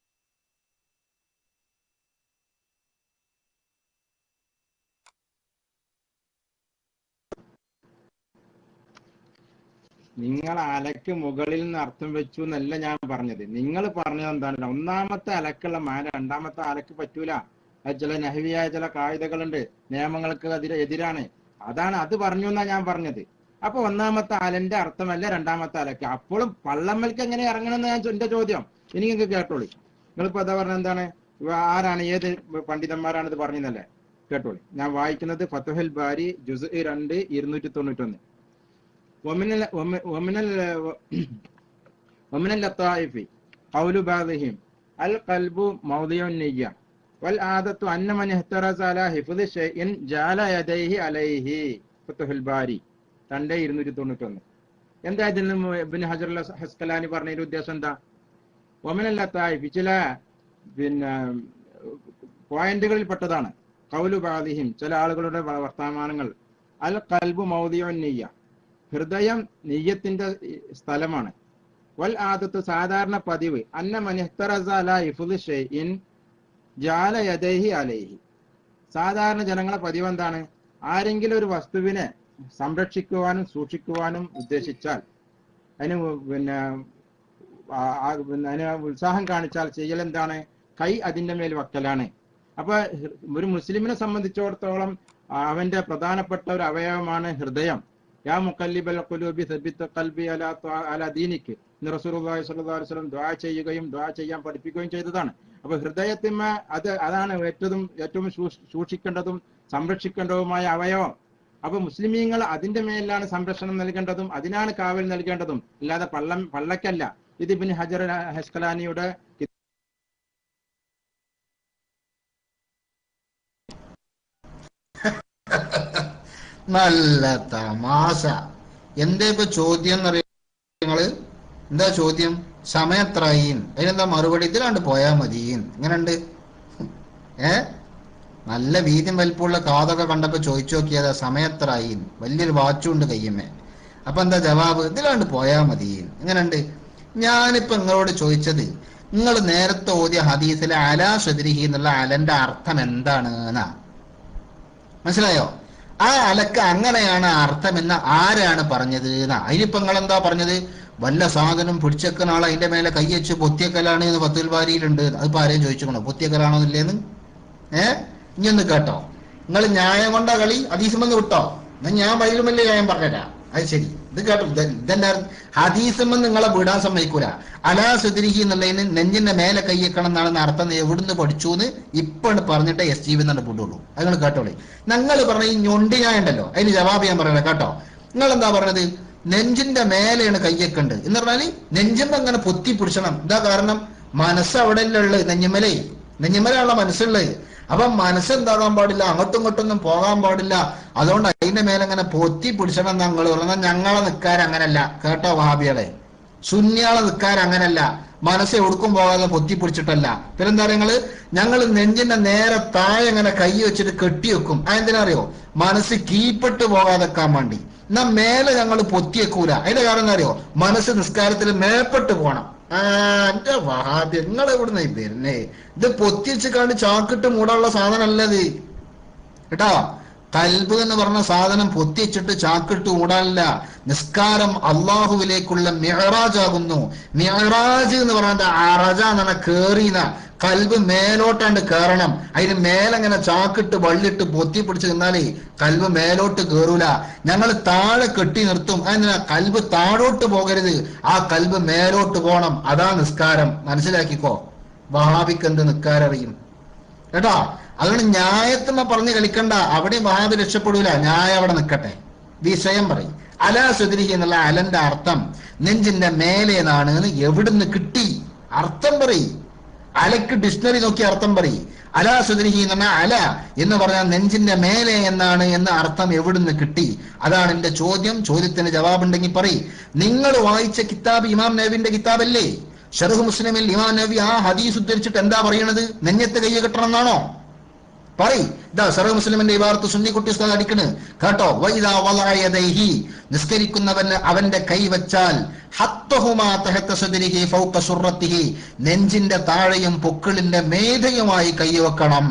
നിങ്ങൾ അലക്ക് മുകളിൽ നിന്ന് അർത്ഥം വെച്ചു എന്നല്ല ഞാൻ പറഞ്ഞത്. നിങ്ങൾ പറഞ്ഞത് എന്താണ്? ഒന്നാമത്തെ അലക്കുള്ള മാല രണ്ടാമത്തെ അലക്ക് പറ്റൂല. അത് ചില നഹവിയായ ചില കായികകളുണ്ട്, നിയമങ്ങൾക്ക് എതിരാണ്. അത് പറഞ്ഞു എന്നാ ഞാൻ പറഞ്ഞത്. അപ്പൊ ഒന്നാമത്തെ അലന്റെ അർത്ഥമല്ല രണ്ടാമത്തെ അലക്ക്. അപ്പോഴും പള്ളമ്മൽക്ക് എങ്ങനെ ഇറങ്ങണമെന്ന് ഞാൻ എന്റെ ചോദ്യം. ഇനി നിങ്ങൾക്ക് കേട്ടോളി. നിങ്ങളിപ്പോ അതാ പറഞ്ഞ എന്താണ്? ആരാണ്, ഏത് പണ്ഡിതന്മാരാണ് ഇത് പറഞ്ഞതല്ലേ? കേട്ടോളി. ഞാൻ വായിക്കുന്നത് ഫത്ഹുൽ ബാരി ജുസ് 2 291. ومن اللطائف قول بعضهم القلب موضع النية والعادة أن من احترز على حفظ شيء جعل يديه عليه. ഫത്ഹുൽ ബാരി 2 291. എന്താ ഇതിൽ ഇബ്നു ഹജർ അൽ അസ്ഖലാനി പറഞ്ഞതിന്റെ ഉദ്ദേശം എന്താ? വമിൻ അൽ-ലത്തായിഫ്, ചില പോയിന്റുകളിൽ പെട്ടതാണ്. ഖൗലു ബഅദിഹിം, ചില ആളുകളുടെ വർത്തമാനങ്ങൾ. അൽ ഖൽബു മൗദിഉൻ നിയ്യ, ഹൃദയം നിയ്യത്തിന്റെ സ്ഥലമാണ്. വൽ ആദത്ത്, സാധാരണ പതിവ്. അന്ന മൻ ഇഹ്തറസ അലാ ഹിഫ്ളി ഷൈഇൻ ജഅല യദൈഹി അലൈഹി, സാധാരണ ജനങ്ങളെ പതിവ് എന്താണ്? ആരെങ്കിലും ഒരു വസ്തുവിനെ സംരക്ഷിക്കുവാനും സൂക്ഷിക്കുവാനും ഉദ്ദേശിച്ചാൽ, അതിന് അതിന് ഉത്സാഹം കാണിച്ചാൽ ചെയ്യൽ എന്താണ്? കൈ അതിന്റെ മേൽ വക്കലാണ്. അപ്പൊ ഒരു മുസ്ലിമിനെ സംബന്ധിച്ചിടത്തോളം അവന്റെ പ്രധാനപ്പെട്ട ഒരു അവയവമാണ് ഹൃദയം. യാ മുഖല്ലിബൽ ഖുലൂബി സബ്ബിത് ഖൽബി അലാ ദീനിക് എന്ന് റസൂലുള്ളാഹി സ്വല്ലല്ലാഹു അലൈഹി വസല്ലം ദുആ ചെയ്യുകയും ദുആ ചെയ്യാൻ പഠിപ്പിക്കുകയും ചെയ്തതാണ്. അപ്പൊ ഹൃദയത്തിന്മേ അതാണ് ഏറ്റവും സൂക്ഷിക്കേണ്ടതും സംരക്ഷിക്കേണ്ടതുമായ അവയവം. അപ്പൊ മുസ്ലിമീങ്ങൾ അതിന്റെ മേലാണ് സംരക്ഷണം നൽകേണ്ടതും അതിനാണ് കാവൽ നൽകേണ്ടതും, അല്ലാതെ പള്ളക്കല്ല. ഇത് ഇബ്നു ഹജർ അസ്ഖലാനിയുടെ നല്ല തമാശ. എന്താ ഇപ്പൊ ചോദ്യം എന്നറിയ നിങ്ങള്? എന്താ ചോദ്യം? സമയത്രായിൻ. അതിനെന്താ മറുപടി? ഇതിലാണ്ട് പോയാ മതി. ഇങ്ങനെയുണ്ട്. നല്ല വീതിയും വലിപ്പമുള്ള കാതൊക്കെ കണ്ടപ്പോ ചോദിച്ചു നോക്കിയതാ സമയത്രായിൻ. വലിയൊരു വാച്ചുണ്ട് കയ്യമ്മേ. അപ്പൊ എന്താ ജവാബ്? ഇതിലാണ്ട് പോയാ മതി. എങ്ങനെയുണ്ട്? ഞാനിപ്പോ നിങ്ങളോട് ചോദിച്ചത്, നിങ്ങൾ നേരത്തെ ഓതിയ ഹദീസിലെ അലാ സദ്രിഹി എന്നുള്ള അലന്റെ അർത്ഥം എന്താണ് എന്നാ. മനസ്സിലായോ? ആ അലക്ക് അങ്ങനെയാണ് അർത്ഥം എന്ന് ആരാണ് പറഞ്ഞത് എന്നാ. അതിനിപ്പോ നിങ്ങൾ എന്താ പറഞ്ഞത്? വല്ല സാധനം പിടിച്ചെക്കുന്ന ആൾ അതിന്റെ മേലെ കൈവച്ച് പൊത്തിയക്കലാണ് എന്ന് ഫത്ഹുൽ ബാരിയിലുണ്ട്. അതിപ്പോ ആരെയും ചോദിച്ചോണോ പൊത്തിയക്കലാണോ ഇല്ലേന്ന്? ഇനി ഒന്ന് കേട്ടോ. നിങ്ങൾ ന്യായം കൊണ്ടാ കളി? ഹദീസുമെന്ന് വിട്ടോ? എന്നാൽ ഞാൻ വൈകുമല്ലേ ന്യായം പറഞ്ഞുതരാം. അത് ശരി. ഇത് കേട്ടോ. ഇതെന്താ ഹദീസുമെന്ന് നിങ്ങളെ വിടാൻ സമ്മതിക്കൂല. അലാ സുദ്രിഹി എന്നുള്ളതിന് നെഞ്ചിന്റെ മേലെ കൈയ്യക്കണം എന്നാണെന്ന് അർത്ഥം എവിടുന്ന് പഠിച്ചു എന്ന് ഇപ്പൊ പറഞ്ഞിട്ട് എസ് ജി എന്നാണ് വിടുള്ളൂ. അത് നിങ്ങൾ കേട്ടോളി. ഞങ്ങൾ പറഞ്ഞ ഈ ഞൊണ്ടി ഞാൻ ഉണ്ടല്ലോ, അതിന് ജവാബ് ഞാൻ പറയണേ കേട്ടോ. നിങ്ങൾ എന്താ പറഞ്ഞത്? നെഞ്ചിന്റെ മേലെയാണ് കയ്യേക്കണ്ട് എന്ന് പറഞ്ഞാല് നെഞ്ചുമ്പോ അങ്ങനെ പൊത്തി പിടിച്ചണം. എന്താ കാരണം? മനസ്സ് അവിടെ ഉള്ളത് നെഞ്ഞിമലയുള്ള മനസ്സുള്ളത്. അപ്പൊ മനസ്സെന്താകാൻ പാടില്ല, അങ്ങോട്ടും ഇങ്ങോട്ടൊന്നും പോകാൻ പാടില്ല. അതുകൊണ്ട് അതിന്റെ മേലെ അങ്ങനെ പൊത്തി പിടിച്ചണം ഞങ്ങൾ പറഞ്ഞാൽ ഞങ്ങളെ നിൽക്കാൻ അങ്ങനല്ല കേട്ടോ വഹാബികളെ. സുന്നിയാളെ നിൽക്കാൻ അങ്ങനല്ല, മനസ്സ് എവിടുക്കും പോകാതെ പൊത്തിപ്പിടിച്ചിട്ടല്ല. പിന്നെന്താ നിങ്ങള്, ഞങ്ങൾ നെഞ്ചിന്റെ നേരെ താഴെ ഇങ്ങനെ കൈ വെച്ചിട്ട് കെട്ടിവെക്കും. അതെന്തിനറിയോ? മനസ്സ് കീപ്പെട്ട് പോകാതെക്കാൻ വേണ്ടി. എന്നാ മേലെ ഞങ്ങൾ പൊത്തിയേക്കൂല. അതിന്റെ കാരണം എന്താ അറിയോ? മനസ്സ് നിസ്കാരത്തിൽ മേപ്പെട്ട് പോകണം. എന്റെ വഹാബി, നിങ്ങൾ എവിടുന്ന വരുന്നേ? ഇത് പൊത്തിച്ച് കണ്ട് ചാക്കിട്ട് മൂടാനുള്ള സാധനമല്ലത് കേട്ടോ. കൽബ് എന്ന് പറഞ്ഞ സാധനം പൊത്തിച്ചിട്ട് ചാക്കിട്ട് മൂടാനില്ല. നിസ്കാരം അള്ളാഹുവിലേക്കുള്ള മിഅ്റാജ് ആകുന്നു. മിഅ്റാജ് എന്ന് പറഞ്ഞാൽ അറജ എന്നാണ്, കേറീന. കൽബ് മേലോട്ടാണ്ട് കേറണം. അതിന് മേലെങ്ങനെ ചാക്കിട്ട് വള്ളിട്ട് പൊത്തി പിടിച്ച് നിന്നാലേ കൽബ് മേലോട്ട് കേറൂല. ഞങ്ങൾ താഴെ കെട്ടി നിർത്തും. അതിനാ കൽബ് താഴോട്ട് പോകരുത്, ആ കൽബ് മേലോട്ട് പോകണം. അതാ നിസ്കാരം. മനസ്സിലാക്കിക്കോ. വഹാബിക്ക് എന്ത് നിസ്കാരം കേട്ടോ. അതുകൊണ്ട് ന്യായത്തിമ്മ പറഞ്ഞ് കളിക്കണ്ട. അവിടെ വഹാബി രക്ഷപ്പെടൂല. ന്യായം അവിടെ നിൽക്കട്ടെ. വിഷയം പറയും. അലാ സുദ്രിഹി എന്നുള്ള അലന്റെ അർത്ഥം നെഞ്ചിന്റെ മേലേന്നാണ്. എവിടുന്ന് കിട്ടി? അർത്ഥം പറയും. അലക്ക് ഡിക്ഷണറി നോക്കി അർത്ഥം പറയും. അലാ സുദ്രിഹി എന്ന് പറഞ്ഞാൽ അല എന്ന് പറഞ്ഞാൽ നെഞ്ചിന്റെ മേലെ എന്നാണ് എന്ന അർത്ഥം എവിടുന്ന് കിട്ടി? അതാണ് എന്റെ ചോദ്യം. ചോദ്യത്തിന് ജവാബുണ്ടെങ്കിൽ പറയും. നിങ്ങൾ വായിച്ച കിതാബ് ഇമാം നവവിന്റെ കിതാബല്ലേ? ഷർഹ് മുസ്ലിമിൽ ഇമാം നവവി ആ ഹദീസ് ഉദ്ധരിച്ചിട്ട് എന്താ പറയണത്? നെഞ്ഞത്ത് കൈ കെട്ടണം എന്നാണോ? പറയ്. ഇതാ ഷർഹ് മുസ്ലിമിന്റെ ഇബാറത്ത് സുന്നിക്കുട്ടി ഉസ്താദ് അടിക്കണ് കേട്ടോ. വൈദാ വളഅ യദൈഹി, നിസ്കരിക്കുന്നവൻ അവന്റെ കൈ വെച്ചാൽ ഹത്തഹുമാ തഹത സദ്രിഹി ഫൗക സുറത്തിഹി, നെഞ്ചിന്റെ താഴെയും പൊക്കിളിന്റെ മേധയുമായി കൈ വെക്കണം.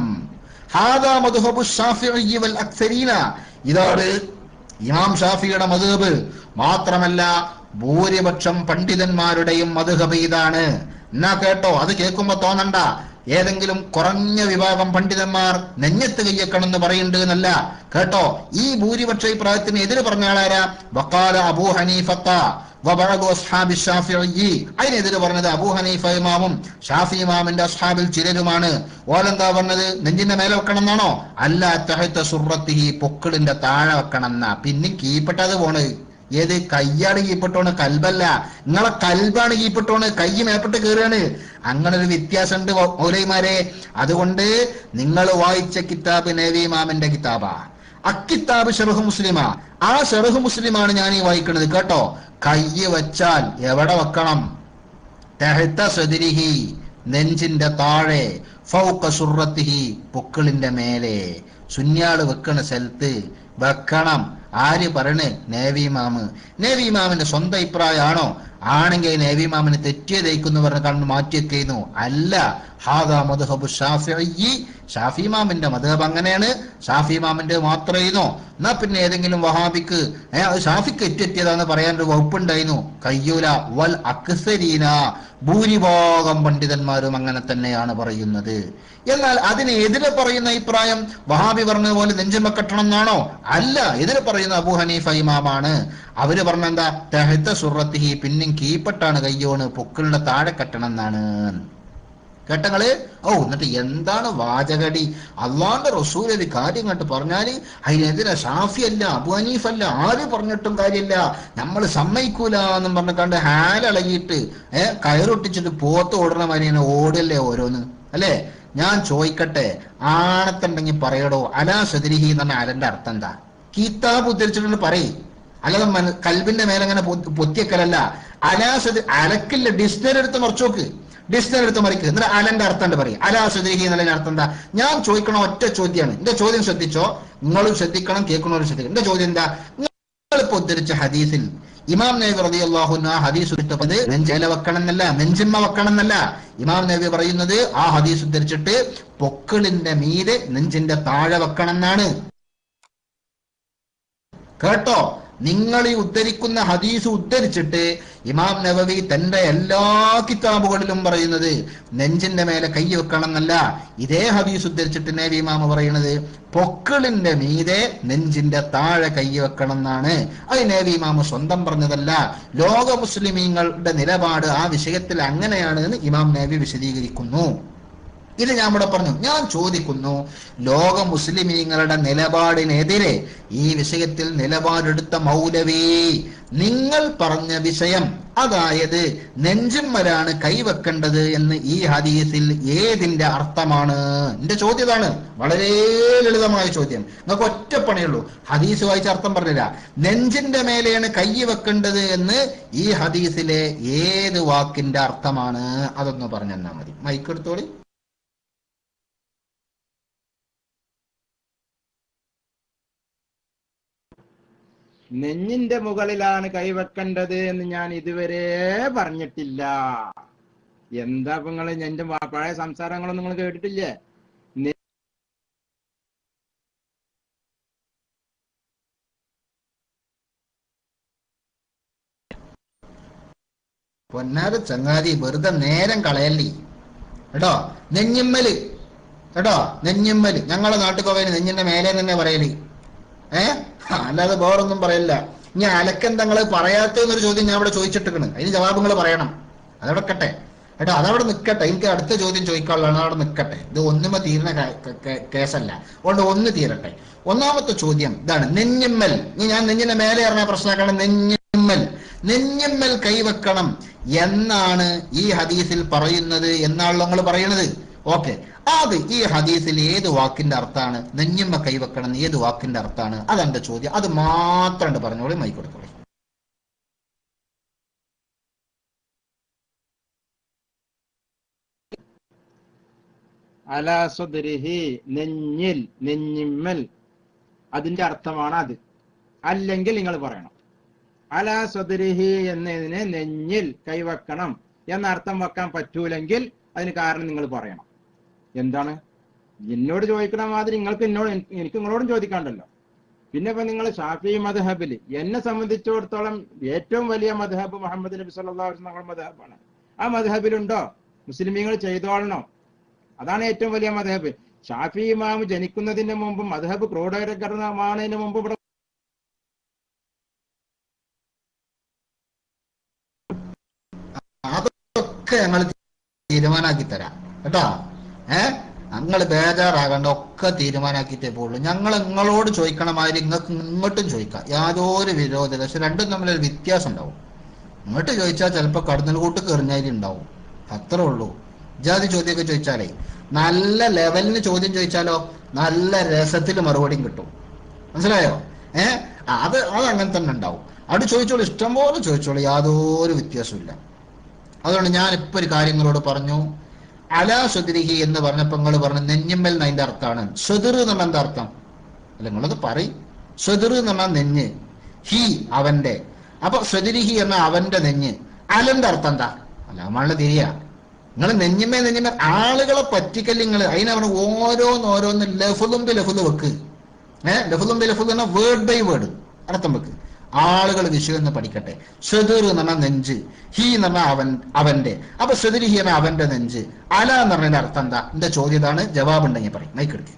ഹാദാ മദ്ഹബു ശാഫിഈ വൽ അക്സരീന, ഇതാണ് ഇമാം ഷാഫിയുടെ മദ്ഹബ്. മാത്രമല്ല ഭൂരിപക്ഷം പണ്ഡിതന്മാരുടെയും മദ്ഹബ് ഇതാണ്. എന്നാ കേട്ടോ. അത് കേൾക്കുമ്പോ തോന്നണ്ട ഏതെങ്കിലും കുറഞ്ഞ വിഭാഗം പണ്ഡിതന്മാർ നെഞ്ഞത്ത് കയ്യക്കണമെന്ന് പറയുന്നുണ്ട് എന്നല്ല കേട്ടോ. ഈ ഭൂരിപക്ഷ അഭിപ്രായത്തിന് എതിര് പറഞ്ഞ ആളാരാ? വഖാല അബൂ ഹനീഫത്ത വബഅദു അസ്ഹാബി ശാഫിഈ, അതിനെതിരെ പറഞ്ഞത് അബൂ ഹനീഫ ഇമാമും ഷാഫി ഇമാമിന്റെ അസ്ഹാബിൽ ചിലരുമാണ്. ഓലെന്താ പറഞ്ഞത്? നെഞ്ചിന്റെ മേലെ വെക്കണം എന്നാണോ? അല്ല, തഹത സുറത്തിഹി, പൊക്കിളിന്റെ താഴെ വെക്കണം എന്നാ. പിന്നെ കീപ്പെട്ടത് പോണ്. ഏത്? കയ്യാണ് കീപ്പെട്ടോണ്, കൽബല്ല. നിങ്ങളെ കൽബാണ് കീപ്പെട്ടോണ്, കൈ മേപ്പെട്ട് കയറുകയാണ്. അങ്ങനെ ഒരു വ്യത്യാസമുണ്ട് മൗലവിമാരെ. അതുകൊണ്ട് നിങ്ങൾ വായിച്ച കിതാബ് നവവി ഇമാമിന്റെ കിതാബാ. അക്കിതാബ് ഷർഹ് മുസ്ലിമാ. ആ ഷർഹ് മുസ്ലിമാണ് ഞാൻ ഈ വായിക്കുന്നത് കേട്ടോ. കൈ വെച്ചാൽ എവിടെ വെക്കണം? തഹത സദ്രിഹി, നെഞ്ചിന്റെ താഴെ, ഫൗക സുറത്തിഹി, പൊക്കിളിന്റെ മേലെ. സുന്യാള് വെക്കണ സ്ഥലത്ത് വെക്കണം. ആര് പറയണേ? നേവി ഇമാമ്. നേവി ഇമാമിന്റെ സ്വന്തം അഭിപ്രായമാണോ? ആണെങ്കിൽ നേവി ഇമാമിന് തെറ്റിയതേക്കുന്നു പറഞ്ഞ കണ്ണ് മാറ്റിയൊക്കെയുന്നു. അല്ല, ഹാദാ മദ്ഹബു ശാഫിഈ, ഷാഫി ഇമാമിന്റെ മദ്ഹബ് അങ്ങനെയാണ്. ഷാഫി ഇമാമിന്റെ മാത്രമായിരുന്നോ? എന്നാ പിന്നെ ഏതെങ്കിലും വഹാബിക്ക് അത് ഷാഫിക്ക് തെറ്റിയതാന്ന് പറയാനൊരു വകുപ്പുണ്ടായിരുന്നു. കയ്യൂല. വൽ അക്സരീന, ഭൂരിഭാഗം പണ്ഡിതന്മാരും അങ്ങനെ തന്നെയാണ് പറയുന്നത്. എന്നാൽ അതിന് എതിരെ പറയുന്ന അഭിപ്രായം വഹാബി പറഞ്ഞ പോലെ നെഞ്ചുമ കെട്ടണം എന്നാണോ? അല്ല, എതിരെ പറയുന്ന അബൂ ഹനീഫ ഇമാമാണ്. അവര് പറഞ്ഞെന്താ? തഹത സുറത്തിഹി, പിന്നും കീപ്പെട്ടാണ് കയ്യോണ്, പൊക്കിളിന്റെ താഴെ കെട്ടണം എന്നാണ്. കേട്ടങ്ങള്? എന്നിട്ട് എന്താണ് വാചകടി? അള്ളാന്റെ റസൂൽ ഒരു കാര്യം കണ്ട് പറഞ്ഞാല് അതിനെതിരെ ഷാഫി അല്ല, അബൂ ഹനീഫ് അല്ല, ആര് പറഞ്ഞിട്ടും കാര്യമില്ല, നമ്മൾ സമ്മതിക്കൂല എന്നും പറഞ്ഞ കണ്ട് ഹാലളകിയിട്ട് കയറൊട്ടിച്ചിട്ട് പോത്ത് ഓടണ മാതിരി ഓടല്ലേ ഓരോന്ന് അല്ലേ? ഞാൻ ചോദിക്കട്ടെ, ആണത്തുണ്ടെങ്കിൽ പറയടോ. അലാ സദ്രിഹി എന്ന് പറഞ്ഞ അലന്റെ അർത്ഥം എന്താ? കിതാബ് ഉദ്ധരിച്ചിട്ടുണ്ട് പറയും. അല്ലാതെ കൽബിന്റെ മേലെ അങ്ങനെ പൊത്തിയക്കലല്ല. അലാ അലക്കില്ല. ഡിക്ഷണറി എടുത്ത് മറിച്ചു നോക്ക്. ഡിക്ഷണറി എടുത്ത് മറിക്ക്. എന്നിട്ട് അലന്റെ അർത്ഥം ഉണ്ട് പറയും. അലാ സദ്രിഹി എന്നുള്ളതിന്റെ അർത്ഥം എന്താ? ഞാൻ ചോദിക്കണ ഒറ്റ ചോദ്യമാണ്. എന്റെ ചോദ്യം ശ്രദ്ധിച്ചോ. നിങ്ങളും ശ്രദ്ധിക്കണം, കേൾക്കണവരും ശ്രദ്ധിക്കണം. എന്റെ ചോദ്യം എന്താ? നിങ്ങളിപ്പോ ഉദ്ധരിച്ച ഹദീസിൽ ഇമാം നബി റളിയല്ലാഹു അൻഹു ആ ഹദീസ് ഉദ്ധരിച്ചത് നെഞ്ചേല വെക്കണം എന്നല്ല, നെഞ്ചിമ്മ വെക്കണം എന്നല്ല. ഇമാം നബി പറയുന്നത് ആ ഹദീസ് ഉദ്ധരിച്ചിട്ട് പൊക്കിളിന്റെ മീതെ നെഞ്ചിന്റെ താഴെ വെക്കണം എന്നാണ്. കേട്ടോ? നിങ്ങൾ ഈ ഉദ്ധരിക്കുന്ന ഹദീസ് ഉദ്ധരിച്ചിട്ട് ഇമാം നവവി തന്റെ എല്ലാ കിതാബുകളിലും പറയുന്നത് നെഞ്ചിന്റെ മേലെ കൈ വെക്കണം എന്നല്ല. ഇതേ ഹദീസ് ഉദ്ധരിച്ചിട്ട് നബി ഇമാം പറയുന്നത് പൊക്കിളിന്റെ മീതെ നെഞ്ചിന്റെ താഴെ കൈ വെക്കണം എന്നാണ്. അത് നബി ഇമാം സ്വന്തം പറഞ്ഞതല്ല. ലോക മുസ്ലിമീങ്ങളുടെ നിലപാട് ആ വിഷയത്തിൽ അങ്ങനെയാണ് എന്ന് ഇമാം നബി വിശദീകരിക്കുന്നു. ഇത് ഞാൻ ഇവിടെ പറഞ്ഞു. ഞാൻ ചോദിക്കുന്നു, ലോക മുസ്ലിമീങ്ങളുടെ നിലപാടിനെതിരെ ഈ വിഷയത്തിൽ നിലപാടെടുത്ത മൗലവി, നിങ്ങൾ പറഞ്ഞ വിഷയം, അതായത് നെഞ്ചുമ്മലാണ് കൈവെക്കേണ്ടത് എന്ന് ഈ ഹദീസിൽ ഏതിന്റെ അർത്ഥമാണ്? എന്റെ ചോദ്യം ഇതാണ്. വളരെ ലളിതമായ ചോദ്യം. നിങ്ങൾക്ക് ഒറ്റപ്പണിയുള്ളൂ, ഹദീസ് വായിച്ച അർത്ഥം പറഞ്ഞില്ല. നെഞ്ചിന്റെ മേലെയാണ് കൈ വെക്കേണ്ടത് എന്ന് ഈ ഹദീസിലെ ഏത് വാക്കിന്റെ അർത്ഥമാണ്? അതൊന്ന് പറഞ്ഞു തന്നാൽ മതി. മൈക്കെടുത്തോളി. നെഞ്ഞിന്റെ മുകളിലാണ് കൈവെക്കേണ്ടത് എന്ന് ഞാൻ ഇതുവരെ പറഞ്ഞിട്ടില്ല. എന്താ ഇപ്പൊ നിങ്ങള് എന്റെ പഴയ സംസാരങ്ങളൊന്നും നിങ്ങൾ കേട്ടിട്ടില്ലേ? പൊന്നാര ചങ്ങാതി, വെറുതെ നേരം കളയല്ലേ കേട്ടോ. നെഞ്ഞിമ്മല് കേട്ടോ, നെഞ്ഞിമ്മല്. ഞങ്ങളെ നാട്ടിൽ പോകാൻ നെഞ്ഞിന്റെ മേലെ തന്നെ പറയല്. അല്ലാതെ വേറൊന്നും പറയില്ല. ഇനി അലക്കെന്തങ്ങള് പറയാത്തെന്നൊരു ചോദ്യം ഞാൻ ഇവിടെ ചോദിച്ചിട്ടിരിക്കണ്. അതിന് ജവാബ് നിങ്ങൾ പറയണം. അതവിടെ കട്ടെ കേട്ടോ, അതവിടെ നിൽക്കട്ടെ. എനിക്ക് അടുത്ത ചോദ്യം ചോദിക്കാനുള്ളതാണ്, അവിടെ നിൽക്കട്ടെ. ഇത് ഒന്നുമേ തീരുന്ന കേസല്ല, അതുകൊണ്ട് ഒന്ന് തീരട്ടെ. ഒന്നാമത്തെ ചോദ്യം ഇതാണ്, നെഞ്ഞിമ്മൽ. ഞാൻ നെഞ്ഞിന്റെ മേലെ ഇറങ്ങിയ പ്രശ്നമാക്കണം. നെഞ്ഞിമ്മൽ കൈവെക്കണം എന്നാണ് ഈ ഹദീസിൽ പറയുന്നത് എന്നാണല്ലോ നിങ്ങൾ പറയണത്. ഓക്കെ, അത് ഈ ഹദീസിൽ ഏത് വാക്കിന്റെ അർത്ഥാണ്? നെഞ്ഞിമ്മ കൈവെക്കണം ഏത് വാക്കിന്റെ അർത്ഥാണ്? അതെന്റെ ചോദ്യം. അത് മാത്രം പറഞ്ഞോളി, മൈക്കൊടുത്തോളി. അലാ സദ്രിഹി, നെഞ്ഞിൽ, നെഞ്ഞിമ്മൽ, അതിന്റെ അർത്ഥമാണ് അത്. അല്ലെങ്കിൽ നിങ്ങൾ പറയണം അലാ സദ്രിഹി എന്നതിന് നെഞ്ഞിൽ കൈവെക്കണം എന്ന അർത്ഥം വെക്കാൻ പറ്റൂലെങ്കിൽ അതിന് കാരണം നിങ്ങൾ പറയണം. എന്താണ്? എന്നോട് ചോദിക്കണ മാതിരി നിങ്ങൾക്ക് എനിക്ക് നിങ്ങളോടും ചോദിക്കാണ്ടല്ലോ. പിന്നെ ഇപ്പൊ നിങ്ങൾ ഷാഫി മദ്ഹബിൽ, എന്നെ സംബന്ധിച്ചിടത്തോളം ഏറ്റവും വലിയ മദ്ഹബ് മുഹമ്മദ് നബി സല്ലല്ലാഹു അലൈഹി വസല്ലം മദ്ഹബാണ്. ആ മദ്ഹബിലുണ്ടോ മുസ്ലിമീങ്ങൾ ചെയ്തോളണോ? അതാണ് ഏറ്റവും വലിയ മദ്ഹബ്. ഷാഫി ഇമാം ജനിക്കുന്നതിന് മുമ്പ് മദ്ഹബ് ക്രോഡീകരണമാണതിന് മുമ്പ് ഇവിടെ അതൊക്കെ ഞങ്ങൾ തീരുമാനാക്കി തരാം കേട്ടോ. ഞങ്ങൾ ബേജാറാകണ്ട, ഒക്കെ തീരുമാനാക്കിയിട്ടേ പോകുള്ളൂ. ഞങ്ങൾ നിങ്ങളോട് ചോദിക്കണ മാതിരി നിങ്ങൾക്ക് ഇങ്ങോട്ടും ചോദിക്കാം, യാതൊരു വിരോധമില്ല. പക്ഷെ രണ്ടും തമ്മിലൊരു വ്യത്യാസം ഉണ്ടാവും. ഇങ്ങോട്ട് ചോദിച്ചാൽ ചിലപ്പോൾ കടന്നൽ കൂട്ട് കെറിഞ്ഞാലുണ്ടാവും, അത്രേ ഉള്ളൂ. ജാതി ചോദ്യമൊക്കെ ചോദിച്ചാലേ, നല്ല ലെവലിന് ചോദ്യം ചോദിച്ചാലോ നല്ല രസത്തിൽ മറുപടിയും കിട്ടും. മനസ്സിലായോ? അത് അങ്ങനെ തന്നെ ഉണ്ടാവും. അവിടെ ചോദിച്ചോളൂ, ഇഷ്ടംപോലെ ചോദിച്ചോളൂ, യാതൊരു വ്യത്യാസമില്ല. അതുകൊണ്ട് ഞാനിപ്പോ ഒരു കാര്യങ്ങളോട് പറഞ്ഞു, അലാ സദ്രിഹി എന്ന് പറഞ്ഞപ്പോ നിങ്ങൾ പറഞ്ഞു നെഞ്ഞിമ്മൽ എന്നതിന്റെ അർത്ഥമാണ്. സദർ എന്ന് പറഞ്ഞ എന്താ അർത്ഥം? അല്ല, നിങ്ങളത് പറയും. സദർ എന്ന് പറഞ്ഞാൽ നെഞ്ഞ്, ഹി അവന്റെ. അപ്പൊ സദ്രിഹി എന്ന അവന്റെ നെഞ്ഞ്. അലന്റെ അർത്ഥം എന്താ? അല്ല, നമ്മളെ തിരിയാ. നിങ്ങൾ നെഞ്ഞിമ്മേ ആളുകളെ പറ്റിക്കല്. നിങ്ങൾ അതിനവണ് ഓരോന്ന് ലഫുലുമ്പ് ലഫുല് വെക്ക്. ലഫുലുമ്പ് ലഫുൽ പറഞ്ഞാൽ വേർഡ് ബൈ വേർഡ് അർത്ഥം വെക്ക്. ആളുകൾ വിഷയം എന്ന് പഠിക്കട്ടെ. സദർ എന്ന് പറഞ്ഞാൽ നെഞ്ച്, ഹി എന്ന് പറഞ്ഞാൽ അവന്റെ. അപ്പൊ സദരി ഹി എന്ന അവന്റെ നെഞ്ച്. അല എന്ന് പറഞ്ഞതിന്റെ അർത്ഥം എന്താ? എന്റെ ചോദ്യം ഇതാണ്. ജവാബ് ഉണ്ടെങ്കിൽ പറയും. മൈക്കെടുക്ക്.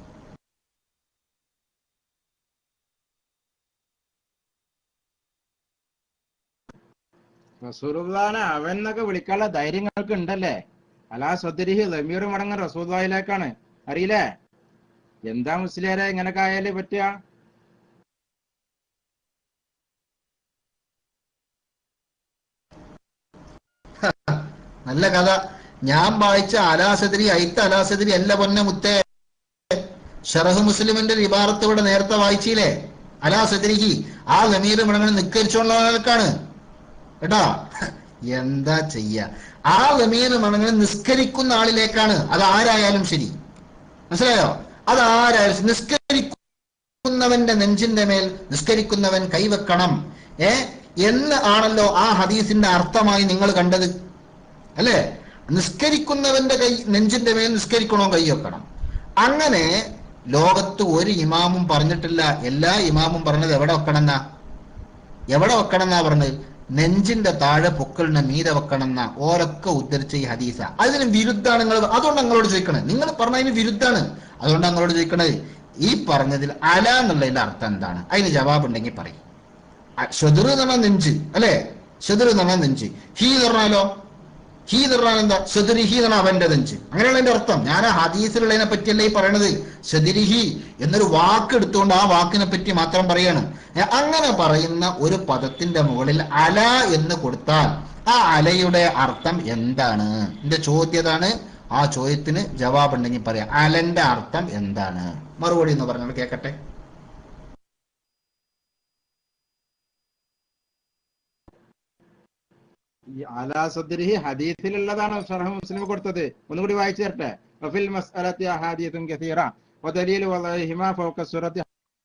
റസൂലുള്ളാനെ അവൻ എന്നൊക്കെ വിളിക്കാനുള്ള ധൈര്യങ്ങൾക്ക് ഉണ്ടല്ലേ? അലാ സദ്രിഹി ലമീർ മടങ്ങ് റസൂലുള്ളാഹിലേക്കാണ്. അറിയില്ലേ? എന്താ മുസ്ലിയാരെ ഇങ്ങനൊക്കെ ആയാലേ പറ്റുക? നല്ല കഥ. ഞാൻ വായിച്ച അലാസദരി ഐത്ത അലാസദരി അല്ല പൊന്നെ മുത്തേ. ഷറഹ് മുസ്ലിമിന്റെ ഇബാറത്ത് ഇവിടെ നേരത്തെ വായിച്ചില്ലേ? അലാസദരിഹി, ആ ലമീർ മടങ്ങനെ നിസ്കരിച്ചോണ്ടാണ് കേട്ടോ. എന്താ ചെയ്യ? ആ ലമീർ മടങ്ങനെ നിസ്കരിക്കുന്ന ആളിലേക്കാണ്. അത് ആരായാലും ശരി, മനസ്സിലായോ? അത് ആരായാലും നിസ്കരിക്കുന്നവന്റെ നെഞ്ചിന്റെ മേൽ നിസ്കരിക്കുന്നവൻ കൈവെക്കണം എന്ന് ആണല്ലോ ആ ഹദീസിന്റെ അർത്ഥമായി നിങ്ങൾ കണ്ടത്, അല്ലേ? നിസ്കരിക്കുന്നവന്റെ നെഞ്ചിന്റെ മേൽ നിസ്കരിക്കണോ കൈ വെക്കണം. അങ്ങനെ ലോകത്ത് ഒരു ഇമാമും പറഞ്ഞിട്ടില്ല. എല്ലാ ഇമാമും പറഞ്ഞത് എവിടെ വെക്കണമെന്നാ പറഞ്ഞത്? നെഞ്ചിന്റെ താഴെ പൊക്കളിനെ മീതെ വെക്കണമെന്ന ഓരൊക്കെ ഉദ്ധരിച്ച ഈ ഹദീസ. അതിന് വിരുദ്ധാണ് നിങ്ങൾ. അതുകൊണ്ട് നിങ്ങളോട് ചോദിക്കണേ, നിങ്ങൾ പറഞ്ഞതിന് വിരുദ്ധാണ്. അതുകൊണ്ട് നിങ്ങളോട് ചോദിക്കണത്, ഈ പറഞ്ഞതിൽ അല എന്നുള്ളതിന്റെ അർത്ഥം എന്താണ്? അതിന് ജവാബ് ഉണ്ടെങ്കിൽ പറയും. ഷദർ എന്ന് പറഞ്ഞാൽ നെഞ്ച്, അല്ലെ? ഷദർ എന്ന് പറഞ്ഞാൽ നെഞ്ച്. ഹി എന്ന് പറഞ്ഞാലോ ഹീ എന്ന് പറഞ്ഞാൽ എന്താ? സദരിഹി എന്നാണ് അവന്റെ നെഞ്ച്. അങ്ങനെയുള്ള അതിന്റെ അർത്ഥം. ഞാൻ ആ ഹദീസിലുള്ളതിനെ പറ്റിയല്ല ഈ പറയണത്. സദരിഹി എന്നൊരു വാക്ക് എടുത്തുകൊണ്ട് ആ വാക്കിനെ പറ്റി മാത്രം പറയാണ്. അങ്ങനെ പറയുന്ന ഒരു പദത്തിന്റെ മുകളിൽ അല എന്ന് കൊടുത്താൽ ആ അലയുടെ അർത്ഥം എന്താണ്? എന്റെ ചോദ്യതാണ്. ആ ചോദ്യത്തിന് ജവാബ് ഉണ്ടെങ്കിൽ പറയാം. അലന്റെ അർത്ഥം എന്താണ്? മറുപടി എന്ന് പറഞ്ഞാൽ കേക്കട്ടെ. ഈ അലാ സദ്രിഹി ഹദീസിലുള്ളതാണ് ഷർഹ് മുസ്ലിം കൊടുത്തത്. ഒന്നുകൂടി വായിച്ചു തരട്ടെ. വഫിൽ മസ്അലത്തി അഹാദീസുൻ കസീറ വദലീലു വളഹിമാ ഫൗക സൂറത്തി.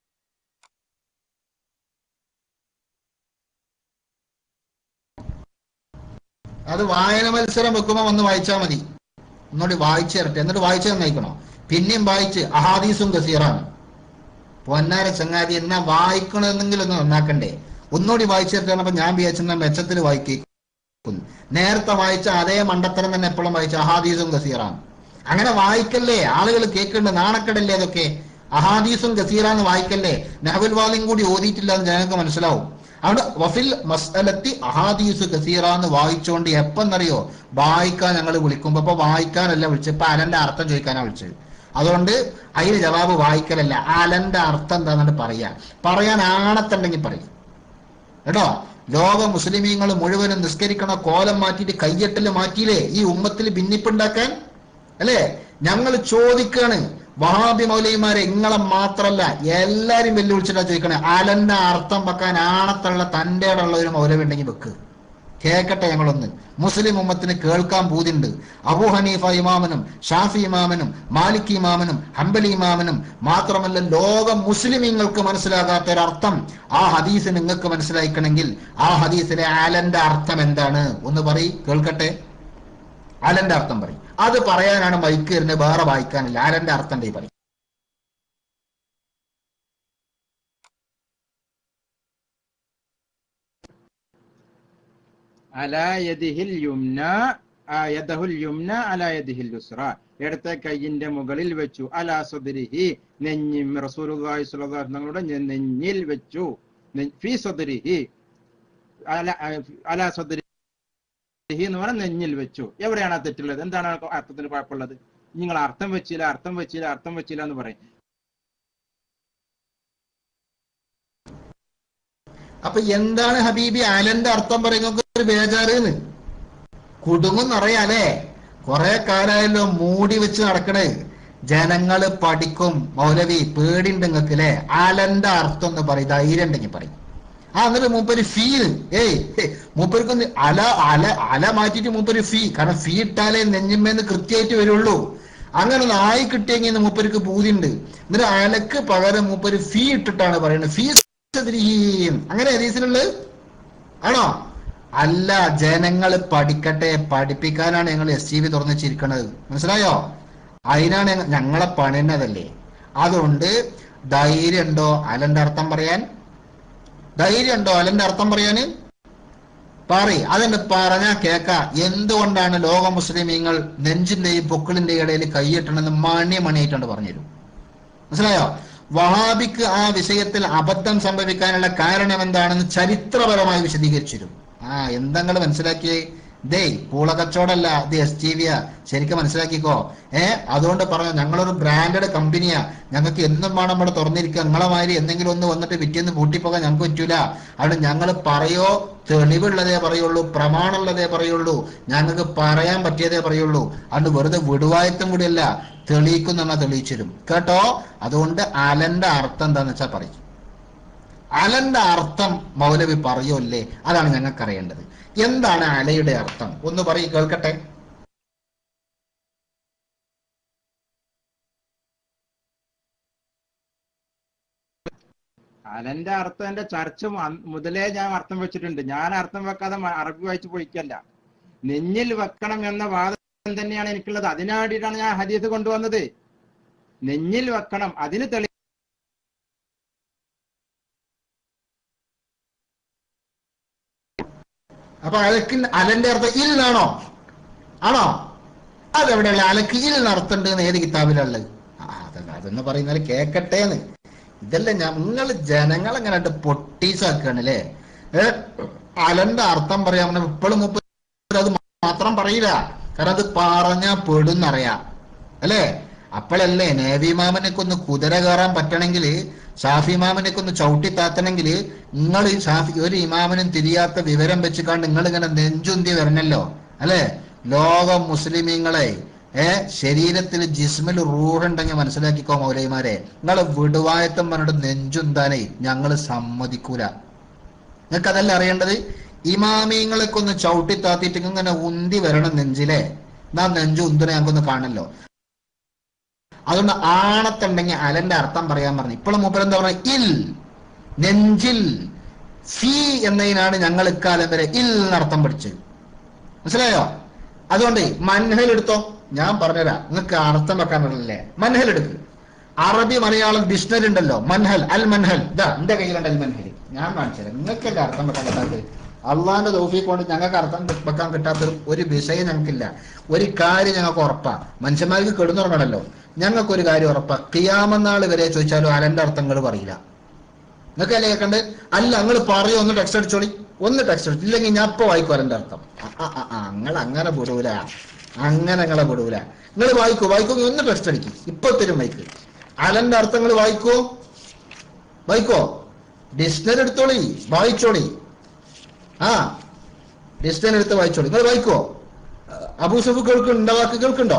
അത് വായന മത്സരം വെക്കുമ്പോ വന്ന് വായിച്ചാൽ മതി. ഒന്നുകൂടി വായിച്ചു തരട്ടെ. എന്നിട്ട് വായിച്ചു തന്നേക്കണോ? പിന്നെയും വായിച്ച് അഹാദീസും കസീറാണ്. പൊന്നാര ചങ്ങാതി എന്നാ വായിക്കണമെന്നെങ്കിലും ഒന്ന് നന്നാക്കണ്ടേ? ഒന്നുകൂടി വായിച്ചു തരട്ടെ. അപ്പൊ ഞാൻ വിചാരിച്ച മെച്ചത്തിൽ വായിക്കും. നേരത്തെ വായിച്ച അതേ മണ്ടത്തരം തന്നെ എപ്പോഴും വായിച്ച അഹാദീസും കസീറാണ്. അങ്ങനെ വായിക്കല്ലേ, ആളുകൾ കേൾക്കേണ്ട നാണക്കെടല്ലേ അതൊക്കെ. അഹാദീസും കസീറാന്ന് വായിക്കല്ലേ. നഹ്വുൽ വാദിയും കൂടി ഓതിയിട്ടില്ല എന്ന് ജനങ്ങൾക്ക് മനസ്സിലാവും. അവിടെ വഫിൽ മസ്അലത്തി അഹാദീസു കസീറ എന്ന് വായിച്ചുകൊണ്ട് എപ്പെന്നറിയോ വായിക്കാൻ ഞങ്ങൾ വിളിക്കുമ്പോ ഇപ്പൊ വായിക്കാനല്ല വിളിച്ചത്, ഇപ്പൊ അലന്റെ അർത്ഥം ചോദിക്കാനാ വിളിച്ചത്. അതുകൊണ്ട് അതിന് ജവാബ് വായിക്കലല്ല, അലന്റെ അർത്ഥം എന്താന്നിട്ട് പറയാൻ ആണത്തുണ്ടെങ്കിൽ പറയും കേട്ടോ. ലോക മുസ്ലിമീങ്ങൾ മുഴുവനും നിസ്കരിക്കണ കോലം മാറ്റിയിട്ട് കയ്യെട്ടല് മാറ്റിയില്ലേ ഈ ഉമ്മത്തിൽ ഭിന്നിപ്പുണ്ടാക്കാൻ അല്ലേ? ഞങ്ങൾ ചോദിക്കാണ്, വഹാബി മൗലവിമാരെ ഇങ്ങളെ മാത്രല്ല എല്ലാരും വെല്ലുവിളിച്ചിട്ടാ ചോദിക്കണേ, അലന്റെ അർത്ഥം വെക്കാൻ ആണത്തുള്ള തന്റെ ഉള്ള ഒരു മൗലവി ഉണ്ടെങ്കിൽ വെക്ക്, കേക്കട്ടെ. ഞങ്ങളൊന്ന് മുസ്ലിം ഉമ്മത്തിന് കേൾക്കാൻ പൂതിണ്ട്. അബൂ ഹനീഫ ഇമാമനും ഷാഫി ഇമാമനും മാലിക് ഇമാമനും ഹംബലി ഇമാമനും മാത്രമല്ല ലോക മുസ്ലിമീങ്ങൾക്ക് മനസ്സിലാകാത്ത ഒരർത്ഥം ആ ഹദീസ് നിങ്ങൾക്ക് മനസ്സിലാക്കണമെങ്കിൽ ആ ഹദീസിലെ അലന്റെ അർത്ഥം എന്താണ് ഒന്ന് പറയും, കേൾക്കട്ടെ. അലന്റെ അർത്ഥം പറയും. അത് പറയാനാണ് മൈക്ക് വരുന്നത്, വേറെ വായിക്കാനില്ല. അലന്റെ അർത്ഥം പറയും. അലാ യദിഹിൽ യുംന യദഹുൽ യുംന അലാ യദിഹിൽ യുസ്റ, ഇടത്തെ കൈയിന്റെ മുകളിൽ വെച്ചു. അലാ സദ്രിഹി, നെഞ്ഞി റസൂലുള്ളാഹി സ്വല്ലല്ലാഹു അലൈഹി വസല്ലം നെഞ്ഞിൽ വെച്ചു. ഫീ സദ്രിഹി അലാ സദ്രിഹി എന്ന് പറഞ്ഞാൽ നെഞ്ഞിൽ വെച്ചു. എവിടെയാണ് ആ തെറ്റുള്ളത്? എന്താണ് അർത്ഥത്തിന് കുഴപ്പമുള്ളത്? നിങ്ങൾ അർത്ഥം വെച്ചില്ല എന്ന് പറയും. അപ്പൊ എന്താണ് ഹബീബി അലന്റെ അർത്ഥം പറയുന്നത്? ഒരു ബേജാറ് കുടുങ്ങുന്നറിയാലേ. കുറെ കാലമായല്ലോ മൂടി വെച്ച് നടക്കണേ. ജനങ്ങള് പഠിക്കും. മൗലവി പേടിണ്ട് നിങ്ങക്ക് അല്ലേ? അലന്റെ അർത്ഥം എന്ന് പറയും, ധൈര്യം ഉണ്ടെങ്കിൽ പറയും. എന്നിട്ട് മൂപ്പര് ഫീൽ മൂപ്പർക്കൊന്ന് അല മാറ്റിട്ട് മൂപ്പര് ഫീ, കാരണം ഫീ ഇട്ടാലേ നെഞ്ഞിമ്മേന്ന് കൃത്യമായിട്ട് വരുള്ളൂ. അങ്ങനെ ഒന്ന് ആയി കിട്ടിയെങ്കിൽ മൂപ്പർക്ക് പൂതിണ്ട്. എന്നിട്ട് അലക്ക് പകരം മൂപ്പര് ഫീ ഇട്ടിട്ടാണ് പറയുന്നത്. ഫീ അങ്ങനെ ഹദീസിലുള്ളത് ആണോ? അല്ല, ജനങ്ങൾ പഠിക്കട്ടെ, പഠിപ്പിക്കാനാണ് ഞങ്ങൾ STV തുറന്നു വെച്ചിരിക്കണത്. മനസ്സിലായോ? അതിനാണ് ഞങ്ങളെ പണിന്നതല്ലേ. അതുകൊണ്ട് ധൈര്യം ഉണ്ടോ അലന്റെ അർത്ഥം പറയാൻ? ധൈര്യം ഉണ്ടോ അലന്റെ അർത്ഥം പറയാന്? അതെന്നെ പറഞ്ഞാ കേക്ക. എന്തുകൊണ്ടാണ് ലോക മുസ്ലിമീങ്ങൾ നെഞ്ചിന്റെയും പൊക്കിളിന്റെയും ഇടയിൽ കൈയിട്ടണമെന്ന് മണിയായിട്ടാണ് പറഞ്ഞുതരും. മനസ്സിലായോ? വഹാബിക്ക് ആ വിഷയത്തിൽ അബദ്ധം സംഭവിക്കാനുള്ള കാരണം എന്താണെന്ന് ചരിത്രപരമായി വിശദീകരിച്ചിരും. എന്തെങ്ങൾ മനസ്സിലാക്കിയേ? പൂള കച്ചവടമല്ല, ഇത് STV ശരിക്കും മനസ്സിലാക്കിക്കോ. അതുകൊണ്ട് പറഞ്ഞു, ഞങ്ങളൊരു ബ്രാൻഡഡ് കമ്പനിയാ, ഞങ്ങൾക്ക് എന്നും വേണം ഇവിടെ തുറന്നിരിക്കുക. നിങ്ങളെ മാതിരി എന്തെങ്കിലും ഒന്ന് വന്നിട്ട് വിറ്റിന്ന് പൂട്ടിപ്പോകാൻ ഞങ്ങൾക്ക് പറ്റൂല. അതുകൊണ്ട് ഞങ്ങൾ പറയോ തെളിവുള്ളതേ പറയുള്ളൂ, പ്രമാണമുള്ളതേ പറയുള്ളൂ, ഞങ്ങൾക്ക് പറയാൻ പറ്റിയതേ പറയുള്ളൂ. അതുകൊണ്ട് വെറുതെ വിടുവായത്തും കൂടിയല്ല, തെളിയിക്കുന്ന തെളിയിച്ചിരും കേട്ടോ. അതുകൊണ്ട് അലന്റെ അർത്ഥം എന്താന്ന് വെച്ചാൽ പറയും. അലന്റെ അർത്ഥം മൗലവി പറയോ അല്ലേ? അതാണ് ഞങ്ങൾക്ക് അറിയേണ്ടത്. എന്താണ് അലയുടെ അർത്ഥം ഒന്ന് പറയും, കേൾക്കട്ടെ. അലന്റെ അർത്ഥം എന്റെ ചർച്ച മുതലേ ഞാൻ അർത്ഥം വെച്ചിട്ടുണ്ട്. ഞാൻ അർത്ഥം വെക്കാതെ അറബി വായിച്ചു പോയിക്കല്ല. നെഞ്ഞിൽ വെക്കണം എന്ന വാദം തന്നെയാണ് എനിക്കുള്ളത്. അതിനായിട്ടാണ് ഞാൻ ഹദീസ് കൊണ്ടുവന്നത്. നെഞ്ഞിൽ വെക്കണം, അതിന് തെളി അപ്പൊ അലന്റെ അർത്ഥം ഇല്ലാണോ? ആണോ? അതെവിടെയുള്ള അലക്ക് ഇൽ അർത്ഥമുണ്ട് ഏത് കിതാബിലുള്ളത്? അതൊന്ന് പറയുന്നത് കേക്കട്ടേന്ന്. ഇതല്ല നിങ്ങൾ ജനങ്ങളെങ്ങനെ പൊട്ടീസാക്കാണ് അല്ലേ? അലന്റെ അർത്ഥം പറയാൻ ഇപ്പോഴും അത് മാത്രം പറയില്ല, കാരണം അത് പറഞ്ഞാ പെടുന്നറിയാം അല്ലേ. അപ്പോഴല്ലേ നേവി ഇമാമിനൊക്കെ ഒന്ന് കുതിര കയറാൻ പറ്റണമെങ്കിൽ, ഷാഫി ഇമാമിനൊക്കെ ഒന്ന് ചവിട്ടി താത്തണമെങ്കിൽ നിങ്ങൾ ഷാഫി ഒരു ഇമാമിനും തിരിയാത്ത വിവരം വെച്ചുകൊണ്ട് നിങ്ങൾ ഇങ്ങനെ നെഞ്ചുന്തി വരണല്ലോ അല്ലെ. ലോക മുസ്ലിമീങ്ങളെ ശരീരത്തിൽ ജിസ്മിൽ റൂഹുണ്ടെങ്കിൽ മനസ്സിലാക്കിക്കോ മൗലൈമാരെ, നിങ്ങൾ വിടുവായത്തം പറഞ്ഞിട്ട് നെഞ്ചുന്താനേ ഞങ്ങൾ സമ്മതിക്കൂല. നിങ്ങൾക്ക് അതല്ല അറിയേണ്ടത്. ഇമാമിങ്ങളൊക്കെ ഒന്ന് ചവിട്ടി താത്തിട്ട് ഇങ്ങനെ ഉന്തി വരണം നെഞ്ചിലെ, എന്നാ നെഞ്ചു ഉന്തിനെ ഞങ്ങൾക്കൊന്ന് കാണല്ലോ. അതുകൊണ്ട് ആണത്തുണ്ടെങ്കിൽ അലന്റെ അർത്ഥം പറയാൻ പറഞ്ഞു. ഇപ്പോഴും മൂപ്പർ എന്താ പറയുക, ഇൽ നെഞ്ചിൽ ഫീ എന്നതിനാണ് ഞങ്ങൾ ഇക്കാലം വരെ ഇൽ എന്നർത്ഥം പഠിച്ചത്. മനസ്സിലായോ? അതുകൊണ്ട് മൻഹൽ എടുത്തോ, ഞാൻ പറഞ്ഞുതരാം, നിങ്ങൾക്ക് അർത്ഥം വെക്കാൻ പറ്റില്ലേ. മൻഹൽ എടുക്ക്. അറബി മലയാളം ഡിക്ഷണറി ഉണ്ടല്ലോ, മൻഹൽ അൽ മൻഹൽ, ഇതാ എന്റെ കയ്യിലുണ്ട് അൽ മൻഹൽ, ഞാൻ കാണിച്ചുതരാം. നിങ്ങൾക്കല്ലേ അർത്ഥം വെക്കാൻ പറ്റാത്തത്? അള്ളാന്റെ തൗഫീഖ് കൊണ്ട് ഞങ്ങൾക്ക് അർത്ഥം വെക്കാൻ കിട്ടാത്തൊരു ഒരു വിഷയം ഞങ്ങൾക്കില്ല. ഒരു കാര്യം ഞങ്ങൾക്ക് ഉറപ്പാ, മനുഷ്യന്മാർക്ക് കെടുന്നുറങ്ങണല്ലോ. ഞങ്ങൾക്കൊരു കാര്യം ഉറപ്പാ, ഖിയാമത്ത് വരെ ചോദിച്ചാലും അലന്റെ അർത്ഥങ്ങൾ പറയില്ല. നിങ്ങൾക്ക് അല്ലേ കേൾക്കണ്ടേ? അല്ല നിങ്ങൾ പറയോ, ഒന്ന് ടെക്സ്റ്റ് അടിച്ചോളി, ഒന്ന് ടെക്സ്റ്റ് അടിച്ചു, ഇല്ലെങ്കിൽ ഞാൻ ഇപ്പൊ വായിക്കും അലന്റെ അർത്ഥം. നിങ്ങൾ അങ്ങനെ വിടൂല, അങ്ങനെ നിങ്ങളെ വിടൂല. നിങ്ങൾ വായിക്കൂ, ഒന്ന് ടെക്സ്റ്റ് അടിക്കും, ഇപ്പൊ തരും വൈക്ക്. അലന്റെ അർത്ഥങ്ങൾ വായിക്കോ, ഡിക്ഷണറി എടുത്തോളി, വായിച്ചോളി. ഡിക്ഷണറി എടുത്ത് വായിച്ചോളി. നിങ്ങൾ വായിക്കോ? അബൂസഫ് കേൾക്കുന്നുണ്ടോ? വാക്ക് കേൾക്കുന്നുണ്ടോ?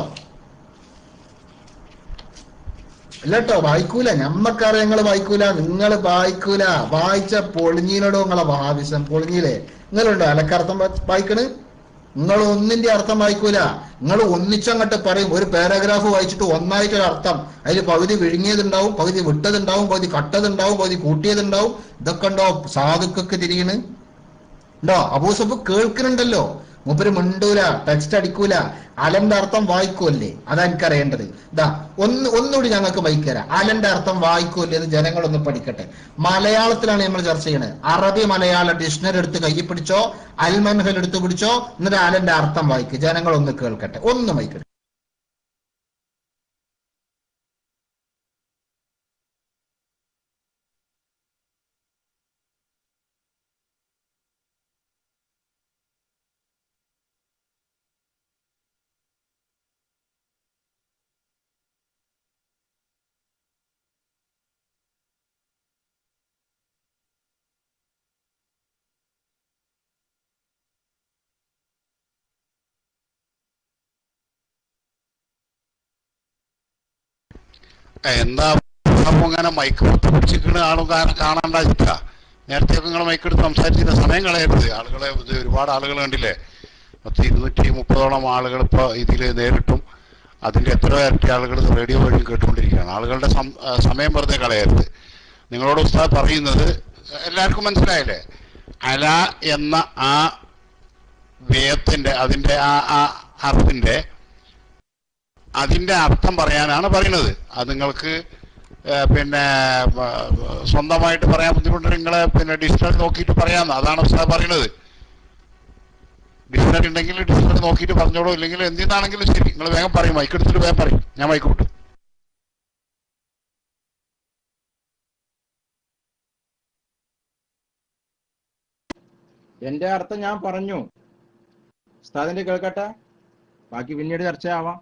ഇല്ല കേട്ടോ, വായിക്കൂല. ഞമ്മക്കറിയാം നിങ്ങൾ വായിക്കൂല, നിങ്ങൾ വായിക്കൂല. വായിച്ച പൊളിഞ്ഞിലടോ നിങ്ങളെ ഭാവിസം, പൊളിഞ്ഞില്ലേ? നിങ്ങളുണ്ടോ അലക്കർത്ഥം വായിക്കണ്? നിങ്ങൾ ഒന്നിന്റെ അർത്ഥം വായിക്കൂല. നിങ്ങൾ ഒന്നിച്ചങ്ങോട്ട് പറയും. ഒരു പാരാഗ്രാഫ് വായിച്ചിട്ട് ഒന്നായിട്ടൊരു അർത്ഥം, അതിൽ പകുതി വിഴുങ്ങിയതുണ്ടാവും, പകുതി വിട്ടതുണ്ടാവും, പകുതി കട്ടതുണ്ടാവും, പകുതി കൂട്ടിയതുണ്ടാവും. ഇതൊക്കെ ഉണ്ടോ സാധുക്കൊക്കെ തിരിയണ്? ഉണ്ടോ? അബൂസഫ് കേൾക്കുന്നുണ്ടല്ലോ, മൂപ്പര് മിണ്ടൂല, ടെക്സ്റ്റ് അടിക്കൂല, അലന്റെ അർത്ഥം വായിക്കൂല്ലേ? അതാ എനിക്കറിയേണ്ടത്. ഇതാ ഒന്നുകൂടി ഞങ്ങൾക്ക് വായിക്കരാ. അലന്റെ അർത്ഥം വായിക്കൂല്ലേ എന്ന് ജനങ്ങളൊന്ന് പഠിക്കട്ടെ. മലയാളത്തിലാണ് നമ്മൾ ചർച്ച ചെയ്യണത്. അറബി മലയാള ഡിക്ഷണറി എടുത്ത് കയ്യിൽ പിടിച്ചോ, അൽ മൻഹൽ എടുത്ത് പിടിച്ചോ, എന്നിട്ട് അലന്റെ അർത്ഥം വായിക്കുക. ജനങ്ങളൊന്ന് കേൾക്കട്ടെ, ഒന്ന് വായിക്കട്ടെ. എന്താ ഇങ്ങനെ മൈക്ക് പിടിച്ചിരിക്കുന്ന ആളും കാണാണ്ടാച്ചിട്ടാ. നേരത്തെ നിങ്ങൾ മൈക്കെടുത്ത് സംസാരിച്ചിട്ട് സമയം കളയരുത്. ആളുകളെ ഒരുപാട് ആളുകൾ കണ്ടില്ലേ, 230 ആളുകൾ ഇപ്പോൾ ഇതിൽ നേരിട്ടും അതിൻ്റെ എത്ര ഇരട്ടി ആളുകൾ റേഡിയോ വഴിയും കേട്ടുകൊണ്ടിരിക്കുകയാണ്. ആളുകളുടെ സമയം വെറുതെ കളയരുത്. നിങ്ങളോട് ഉസ്താദ് പറയുന്നത് എല്ലാവർക്കും മനസ്സിലായില്ലേ? അല എന്ന ആ വ്യയത്തിൻ്റെ അതിൻ്റെ ആ അർത്ഥത്തിൻ്റെ അതിൻ്റെ അർത്ഥം പറയാനാണ് പറയുന്നത്. അത് നിങ്ങൾക്ക് പിന്നെ സ്വന്തമായിട്ട് പറയാൻ ബുദ്ധിമുട്ട്, നിങ്ങളെ പിന്നെ ഡിക്ഷണറി നോക്കിയിട്ട് പറയാമെന്ന്, അതാണ് ഉസ്താദ് പറയുന്നത്. ഡിക്ഷണറി ഉണ്ടെങ്കിൽ ഡിക്ഷണറി നോക്കിയിട്ട് പറഞ്ഞോളൂ, ഇല്ലെങ്കിൽ എന്തിനാണെങ്കിലും ശരി നിങ്ങൾ വേഗം പറയും, മൈക്കെടുത്തിട്ട് വേഗം പറയും, ഞാൻ മൈക്ക് വിട്ടു. എന്റെ അർത്ഥം ഞാൻ പറഞ്ഞു, ഉസ്താദിന്റെ കേൾക്കട്ടെ, ബാക്കി പിന്നീട് ചർച്ചയാവാം.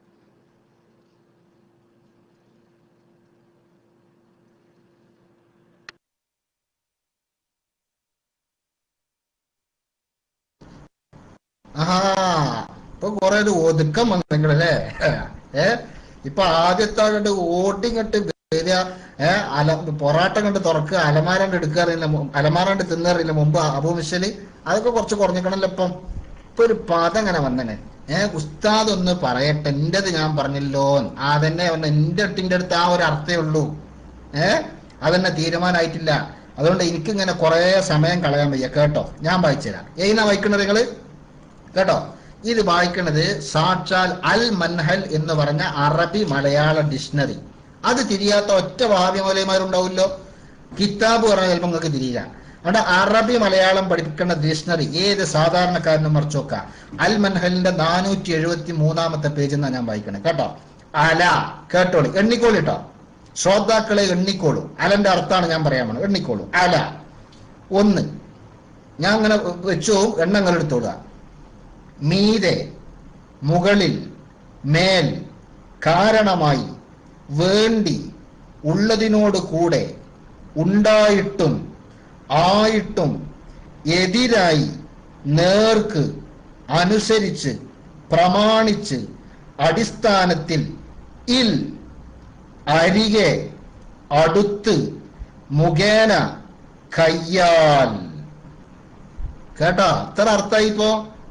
ഇപ്പൊ കൊറേ ഒതുക്കം വന്നിങ്ങളല്ലേ. ഇപ്പൊ ആദ്യത്തെ കണ്ട് ഓട്ടിങ്ങട്ട് വരിക, പൊറാട്ട കണ്ട് തുറക്കുക, അലമാരണ്ട് എടുക്കാറില്ല, അലമാരണ്ട് തിന്നറിയില്ല മുമ്പ് അബൂമിശല്, അതൊക്കെ കുറച്ച് കുറഞ്ഞിക്കണല്ലോ. ഇപ്പൊ ഒരു പദം ഇങ്ങനെ വന്നനെ. ഉസ്താദ് ഒന്ന് പറയട്ടെ, എന്റേത് ഞാൻ പറഞ്ഞല്ലോ, അതന്നെ എന്റെ അടുത്ത് ആ ഒരു അർത്ഥേ ഉള്ളൂ. അതെന്നെ തീരുമാനമായിട്ടില്ല. അതുകൊണ്ട് എനിക്കിങ്ങനെ കുറെ സമയം കളയാൻ വയ്യ. കേട്ടോ, ഞാൻ വായിച്ചുതരാം. ഏതിനാ വായിക്കണത് നിങ്ങള്? കേട്ടോ, ഇത് വായിക്കണത് സാക്ഷാൽ അൽ മൻഹൽ എന്ന് പറഞ്ഞ അറബി മലയാള ഡിക്ഷണറി. അത് തിരിയാത്ത ഒറ്റ വാവ്യമലയന്മാരുണ്ടാവില്ലോ. കിതാബ് പറഞ്ഞാൽ ചിലപ്പോൾ നിങ്ങൾക്ക് തിരിയില്ല. അവിടെ അറബി മലയാളം പഠിപ്പിക്കുന്ന ഡിക്ഷണറി ഏത് സാധാരണക്കാരനും മറിച്ച് നോക്കാം. അൽ മൻഹലിന്റെ 473 പേജ് എന്നാ ഞാൻ വായിക്കണേ. കേട്ടോ, അല കേട്ടോളി, എണ്ണിക്കോളി കേട്ടോ, ശ്രോതാക്കളെ എണ്ണിക്കോളൂ. അലന്റെ അർത്ഥമാണ് ഞാൻ പറയാൻ വേണം, എണ്ണിക്കോളൂ. അല 1, ഞാൻ അങ്ങനെ വെച്ചു എണ്ണങ്ങൾ എടുത്തോളുക. മീതെ, മുകളിൽ, മേൽ, കാരണമായി, വേണ്ടി, ഉള്ളതിനോട് കൂടെ, ഉണ്ടായിട്ടും ആയിട്ടും, എതിരായി, നേർക്ക്, അനുസരിച്ച്, പ്രമാണിച്ച്, അടിസ്ഥാനത്തിൽ, ഇൽ, അരികെ, അടുത്ത്, മുഖേന, കയ്യാൽ. കേട്ടോ? അത്ര അർത്ഥമായി ഇപ്പോ.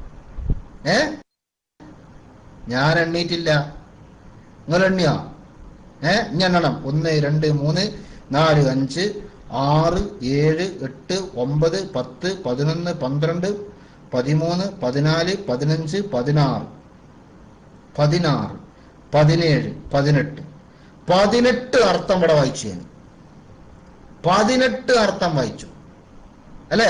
ഞാൻ എണ്ണീറ്റില്ല, നിങ്ങൾ എണ്ണിയോ? ഞാൻ എണ്ണണം. 1 2 3 4 5 6 7 8 9 10 11 12 13 14 15 16 16 17 18 18 അർത്ഥം ഇവിടെ വായിച്ചു. ഞാൻ 18 അർത്ഥം വായിച്ചു അല്ലേ?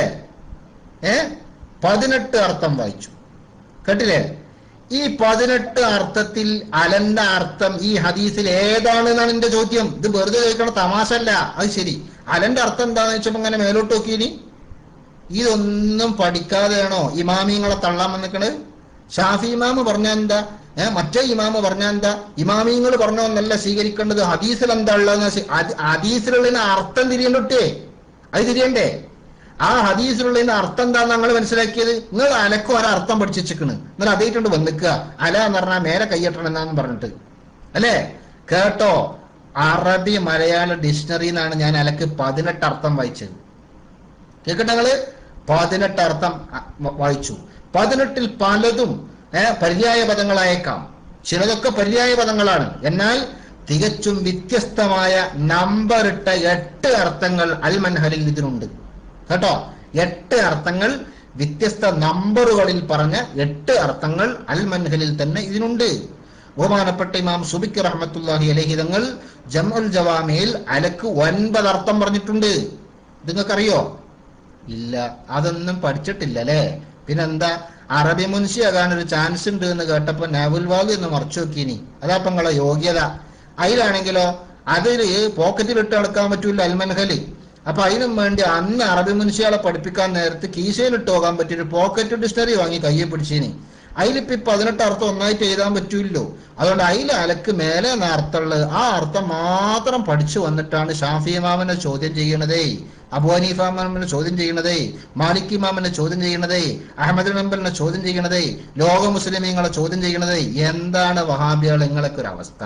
18 അർത്ഥം വായിച്ചു. കേട്ടില്ലേ? ഈ 18 അർത്ഥത്തിൽ അലന്റെ അർത്ഥം ഈ ഹദീസിൽ ഏതാണ് എന്നാണ് എന്റെ ചോദ്യം. ഇത് വെറുതെ ചോദിക്കണ തമാശ അല്ല. അത് ശരി, അലന്റെ അർത്ഥം എന്താന്ന് വെച്ചപ്പോ ഇങ്ങനെ മേലോട്ട് നോക്കിയിനി. ഇതൊന്നും പഠിക്കാതെയാണോ ഇമാമിങ്ങളെ തള്ളാൻ വന്നിക്കണ്? ഷാഫി ഇമാമ് പറഞ്ഞ എന്താ, മറ്റേ ഇമാമ് പറഞ്ഞ എന്താ, ഇമാമിങ്ങൾ പറഞ്ഞോന്നല്ല സ്വീകരിക്കേണ്ടത്. ഹദീസിൽ എന്താ ഉള്ളതെന്ന് ഹദീസിലുള്ളതിന് അർത്ഥം തിരിയണ്ടേ? അത് തിരിയണ്ടേ? ആ ഹദീസിലുള്ളതിന് അർത്ഥം എന്താന്ന് ഞങ്ങൾ മനസ്സിലാക്കിയത്. നിങ്ങൾ അലക്കും ഒരർത്ഥം പഠിച്ചു വെച്ചിക്കണ്, നിങ്ങൾ അതേറ്റുണ്ട് വന്നിക്കുക. അല എന്ന് പറഞ്ഞാൽ മേലെ കയ്യട്ടണം എന്നാന്ന് പറഞ്ഞിട്ട് അല്ലേ? കേട്ടോ? അറബി മലയാള ഡിക്ഷണറി എന്നാണ് ഞാൻ അലക്ക് 18 അർത്ഥം വായിച്ചത്. കേൾക്കട്ടെ? ഞങ്ങള് 18 അർത്ഥം വായിച്ചു. 18ൽ പലതും പര്യായ പദങ്ങളായേക്കാം. ചിലതൊക്കെ പര്യായ പദങ്ങളാണ്. എന്നാൽ തികച്ചും വ്യത്യസ്തമായ നമ്പറിട്ട 8 അർത്ഥങ്ങൾ അൽ മൻഹലിൽ ഇതിനുണ്ട്. കേട്ടോ? 8 അർത്ഥങ്ങൾ, വ്യത്യസ്ത നമ്പറുകളിൽ പറഞ്ഞ 8 അർത്ഥങ്ങൾ അൽ മൻഹലിൽ തന്നെ ഇതിനുണ്ട്. ബഹുമാനപ്പെട്ട ഇമാം സുബിക്ക് റഹ്മത്തുള്ളാഹി അലൈഹി തങ്ങൾ ജംഉൽ ജവാമിയിൽ അലക്ക് 9 അർത്ഥം പറഞ്ഞിട്ടുണ്ട്. ഇത് നിങ്ങൾക്കറിയോ? ഇല്ല, അതൊന്നും പഠിച്ചിട്ടില്ല അല്ലേ? പിന്നെന്താ? അറബി മുൻഷിയാകാൻ ഒരു ചാൻസ് ഉണ്ട് എന്ന് കേട്ടപ്പോ നാവുൽവാദ് എന്ന് മറച്ചു നോക്കിനി. അതാപ്പ നിങ്ങളെ യോഗ്യത. അതിലാണെങ്കിലോ അതില് പോക്കറ്റിലിട്ട് നടക്കാൻ പറ്റൂല അൽമൻഹല്. അപ്പൊ അതിനും വേണ്ടി അന്ന് അറബി മുൻഷിയാളെ പഠിപ്പിക്കാൻ നേരത്ത് കീശയിലിട്ട് പോകാൻ പറ്റിയൊരു പോക്കറ്റ് ഡിക്ഷണറി വാങ്ങി കയ്യെ പിടിച്ചേനി. അതിലിപ്പോ 18 അർത്ഥം ഒന്നായിട്ട് എഴുതാൻ പറ്റൂല്ലോ. അതുകൊണ്ട് അതിൽ അലക്ക് മേലെ എന്ന അർത്ഥമുള്ളത് ആ അർത്ഥം മാത്രം പഠിച്ചു വന്നിട്ടാണ് ഷാഫി ഇമാമിനെ ചോദ്യം ചെയ്യണതേ, അബൂ ഹനീഫ ഇമാമിനെ ചോദ്യം ചെയ്യണതേ, മാലിക് ഇമാമിനെ ചോദ്യം ചെയ്യണതേ, അഹമ്മദ് ഹംബലിനെ ചോദ്യം ചെയ്യണതേ, ലോക മുസ്ലിമീങ്ങളെ ചോദ്യം ചെയ്യണതേ. എന്താണ് വഹാബികൾ നിങ്ങളൊക്കെ ഒരു അവസ്ഥ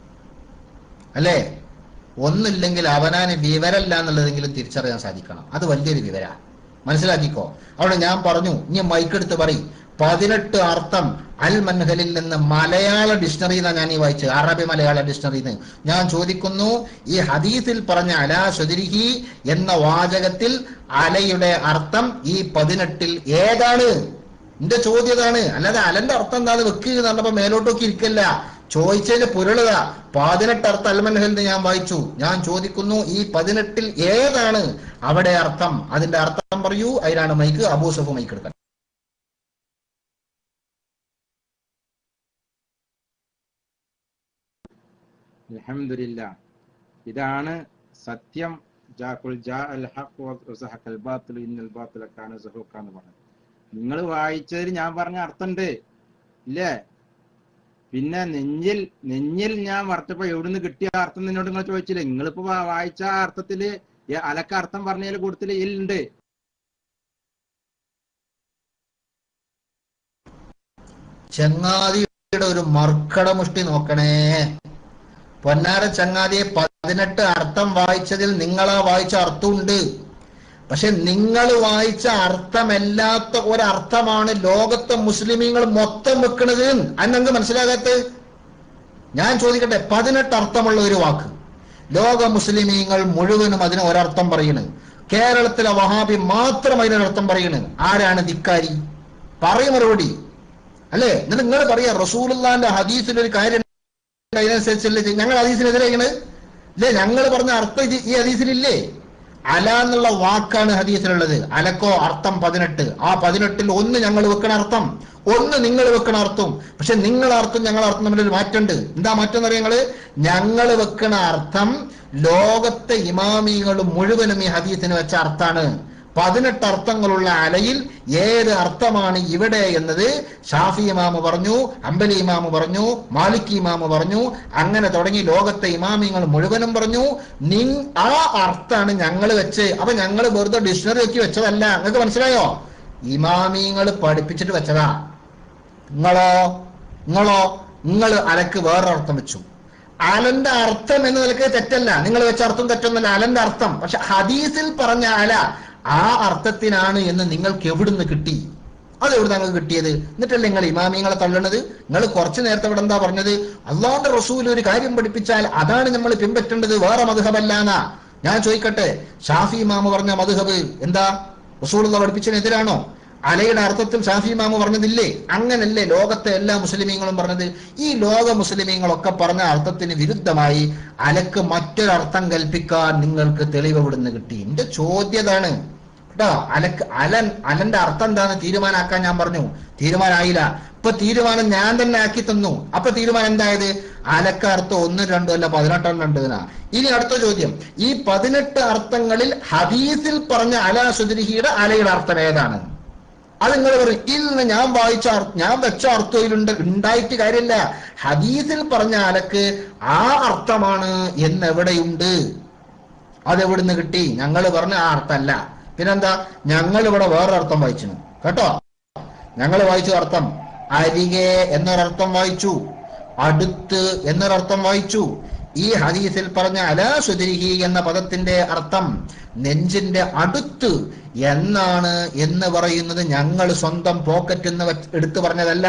അല്ലേ? ഒന്നില്ലെങ്കിൽ അവനാന് വിവരല്ല എന്നുള്ളതെങ്കിലും തിരിച്ചറിയാൻ സാധിക്കണം. അത് വലിയൊരു വിവര, മനസ്സിലാക്കിക്കോ. അവിടെ ഞാൻ പറഞ്ഞു, ഇനി മൈക്കെടുത്ത് പറയും 18 അർത്ഥം അൽ മൻഹലിൽ നിന്ന് മലയാള ഡിക്ഷണറി എന്നാണ് ഞാൻ ഈ വായിച്ചത്, അറബി മലയാള ഡിക്ഷണറിന്ന്. ഞാൻ ചോദിക്കുന്നു, ഈ ഹദീസിൽ പറഞ്ഞ അലാ സദരിഹി എന്ന വാചകത്തിൽ അലയുടെ അർത്ഥം ഈ 18ൽ ഏതാണ്? എന്റെ ചോദ്യതാണ്. അല്ലാതെ അലന്റെ അർത്ഥം എന്താന്ന് വെക്കുക എന്ന് പറഞ്ഞപ്പോ മേലോട്ടൊക്കെ ഇരിക്കല്ല. ചോദിച്ചതിന്റെ പൊരുളുക 18 അർത്ഥം അൽ മൻഹലിൽ ഞാൻ വായിച്ചു. ഞാൻ ചോദിക്കുന്നു, ഈ 18ൽ ഏതാണ് അവിടെ അർത്ഥം? അതിന്റെ അർത്ഥം പറയൂ. അതിനാണ് മൈക്ക്. അബൂ സഫു മൈക്ക് എടുക്കാൻ. അൽഹംദുലില്ലാ, ഇതാണ് സത്യം. നിങ്ങൾ വായിച്ചതിൽ ഞാൻ പറഞ്ഞ അർത്ഥമുണ്ട് ഇല്ലേ? പിന്നെ നെഞ്ഞിൽ ഞാൻ വർത്തപ്പോ എവിടുന്ന് കിട്ടിയ അർത്ഥം നിന്നോട് നിങ്ങൾ ചോദിച്ചില്ലേ? നിങ്ങളിപ്പോ വായിച്ച അർത്ഥത്തില് അലക്ക അർത്ഥം പറഞ്ഞതിൽ കൂടുതൽ ഉണ്ട്. ചങ്ങാതിയുടെ ഒരു മർക്കട മുഷ്ടി നോക്കണേ പൊന്നാര ചങ്ങാതിയെ. 18 അർത്ഥം വായിച്ചതിൽ നിങ്ങളാ വായിച്ച അർത്ഥമുണ്ട്. പക്ഷെ നിങ്ങൾ വായിച്ച അർത്ഥമല്ലാത്ത ഒരർത്ഥമാണ് ലോകത്തെ മുസ്ലിമീങ്ങൾ മൊത്തം വെക്കുന്നത്. അന്നങ്ങ് മനസ്സിലാകാത്ത ഞാൻ ചോദിക്കട്ടെ, 18 അർത്ഥമുള്ള ഒരു വാക്ക് ലോക മുസ്ലിമീങ്ങൾ മുഴുവനും അതിന് ഒരർത്ഥം പറയുന്നത്. കേരളത്തിലെ വഹാബി മാത്രം അതിനൊരർത്ഥം പറയുന്നത്. ആരാണ് ധിക്കാരി? പറയും മറുപടി അല്ലേ? എന്നിട്ട് നിങ്ങൾ പറയാ റസൂലുള്ളാഹിന്റെ ഹദീസിൽ ഒരു കാര്യം അതിനനുസരിച്ചല്ലേ ഞങ്ങൾ ഹദീസിനെതിരെയാണ് അല്ലേ? ഞങ്ങൾ പറഞ്ഞ അർത്ഥം ഈ ഹദീസിലില്ലേ? അല എന്നുള്ള വാക്കാണ് ഹദീസിലുള്ളത്. അലക്കോ അർത്ഥം 18. ആ 18ൽ ഒന്ന് ഞങ്ങൾ വെക്കണ അർത്ഥം, ഒന്ന് നിങ്ങൾ വെക്കണ അർത്ഥം. പക്ഷെ നിങ്ങളെ അർത്ഥം ഞങ്ങളെ അർത്ഥം തമ്മിലൊരു മാറ്റമുണ്ട്. എന്താ മാറ്റം എന്ന് പറയുന്നത്? ഞങ്ങൾ വെക്കണ അർത്ഥം ലോകത്തെ ഇമാമികൾ മുഴുവനും ഈ ഹദീസിന് വെച്ച അർത്ഥാണ്. 18 അർത്ഥങ്ങളുള്ള അലയിൽ ഏത് അർത്ഥമാണ് ഇവിടെ എന്നത് ഷാഫി ഇമാമ് പറഞ്ഞു, ഹംബലി ഇമാമ് പറഞ്ഞു, മാലിക്കി ഇമാമ് പറഞ്ഞു, അങ്ങനെ തുടങ്ങി ലോകത്തെ ഇമാമിങ്ങൾ മുഴുവനും പറഞ്ഞു. ആ അർത്ഥാണ് ഞങ്ങൾ വെച്ച്. അപ്പൊ ഞങ്ങൾ വെറുതെ ഡിക്ഷണറി വെച്ച് വെച്ചതല്ല. നിങ്ങൾക്ക് മനസ്സിലായോ? ഇമാമിങ്ങൾ പഠിപ്പിച്ചിട്ട് വെച്ചതാ. നിങ്ങൾ അലക്ക് വേറൊരർത്ഥം വെച്ചു. അലന്റെ അർത്ഥം എന്ന നിലക്ക് തെറ്റല്ല, നിങ്ങൾ വെച്ച അർത്ഥം തെറ്റൊന്നല്ല അലന്റെ അർത്ഥം. പക്ഷെ ഹദീസിൽ പറഞ്ഞ അല ആ അർത്ഥത്തിനാണ് എന്ന് നിങ്ങൾക്ക് എവിടുന്ന് കിട്ടി? അത് എവിടെ നിങ്ങൾക്ക് കിട്ടിയത്? എന്നിട്ടല്ലേ നിങ്ങൾ ഇമാമിങ്ങളെ തള്ളണത്? നിങ്ങൾ കുറച്ചു നേരത്തെ ഇവിടെ എന്താ പറഞ്ഞത്? അള്ളാഹുവിന്റെ റസൂൽ ഒരു കാര്യം പഠിപ്പിച്ചാൽ അതാണ് നമ്മൾ പിൻപറ്റേണ്ടത്, വേറെ മദ്ഹബല്ലാന്നാ. ഞാൻ ചോദിക്കട്ടെ, ഷാഫി ഇമാമ് പറഞ്ഞ മദ്ഹബ് എന്താ? റസൂലുള്ള പഠിപ്പിച്ചതിനെതിരാണോ? അലയുടെ അർത്ഥത്തിൽ ഷാഫി ഇമാമ് പറഞ്ഞതില്ലേ? അങ്ങനല്ലേ ലോകത്തെ എല്ലാ മുസ്ലിമീങ്ങളും പറഞ്ഞത്? ഈ ലോക മുസ്ലിമീങ്ങളൊക്കെ പറഞ്ഞ അർത്ഥത്തിന് വിരുദ്ധമായി അലക്ക് മറ്റൊരർത്ഥം കൽപ്പിക്കാൻ നിങ്ങൾക്ക് തെളിവ് ഇവിടുന്ന് കിട്ടി? എന്റെ ചോദ്യതാണ് കേട്ടോ. അലന്റെ അർത്ഥം എന്താന്ന് തീരുമാനാക്കാൻ ഞാൻ പറഞ്ഞു, തീരുമാനമായില്ല. ഇപ്പൊ തീരുമാനം ഞാൻ തന്നെ ആക്കി തന്നു. അപ്പൊ തീരുമാനം എന്തായത്? അലക്ക് അർത്ഥം 1, 2 അല്ല 18 ഉണ്ട് എന്നാ. ഇനി അടുത്ത ചോദ്യം, ഈ 18 അർത്ഥങ്ങളിൽ ഹദീസിൽ പറഞ്ഞ അലാ സുദ്രിഹിയുടെ അലയുടെ അർത്ഥം ഏതാണ്? അത് നിങ്ങൾ പറയും, ഇന്ന് ഞാൻ വെച്ച അർത്ഥയിലുണ്ട്, ഉണ്ടായിട്ട് കാര്യമില്ല. ഹദീസിൽ പറഞ്ഞ അലക്ക് ആ അർത്ഥമാണ് എന്നെവിടെയുണ്ട്? അതെവിടുന്ന് കിട്ടി? ഞങ്ങൾ പറഞ്ഞ ആ അർത്ഥമല്ല. പിന്നെന്താ? ഞങ്ങൾ ഇവിടെ വേറൊരർത്ഥം വായിച്ചു കേട്ടോ. ഞങ്ങൾ വായിച്ച അർത്ഥം അരികെ എന്നൊരർത്ഥം വായിച്ചു, അടുത്ത് എന്നൊരർത്ഥം വായിച്ചു. ഈ ഹദീസിൽ പറഞ്ഞ അലാ സുദ്രിഹി എന്ന പദത്തിന്റെ അർത്ഥം നെഞ്ചിന്റെ അടുത്ത് എന്നാണ് എന്ന് പറയുന്നത് ഞങ്ങൾ സ്വന്തം പോക്കറ്റ് എന്ന് എടുത്തു പറഞ്ഞതല്ല.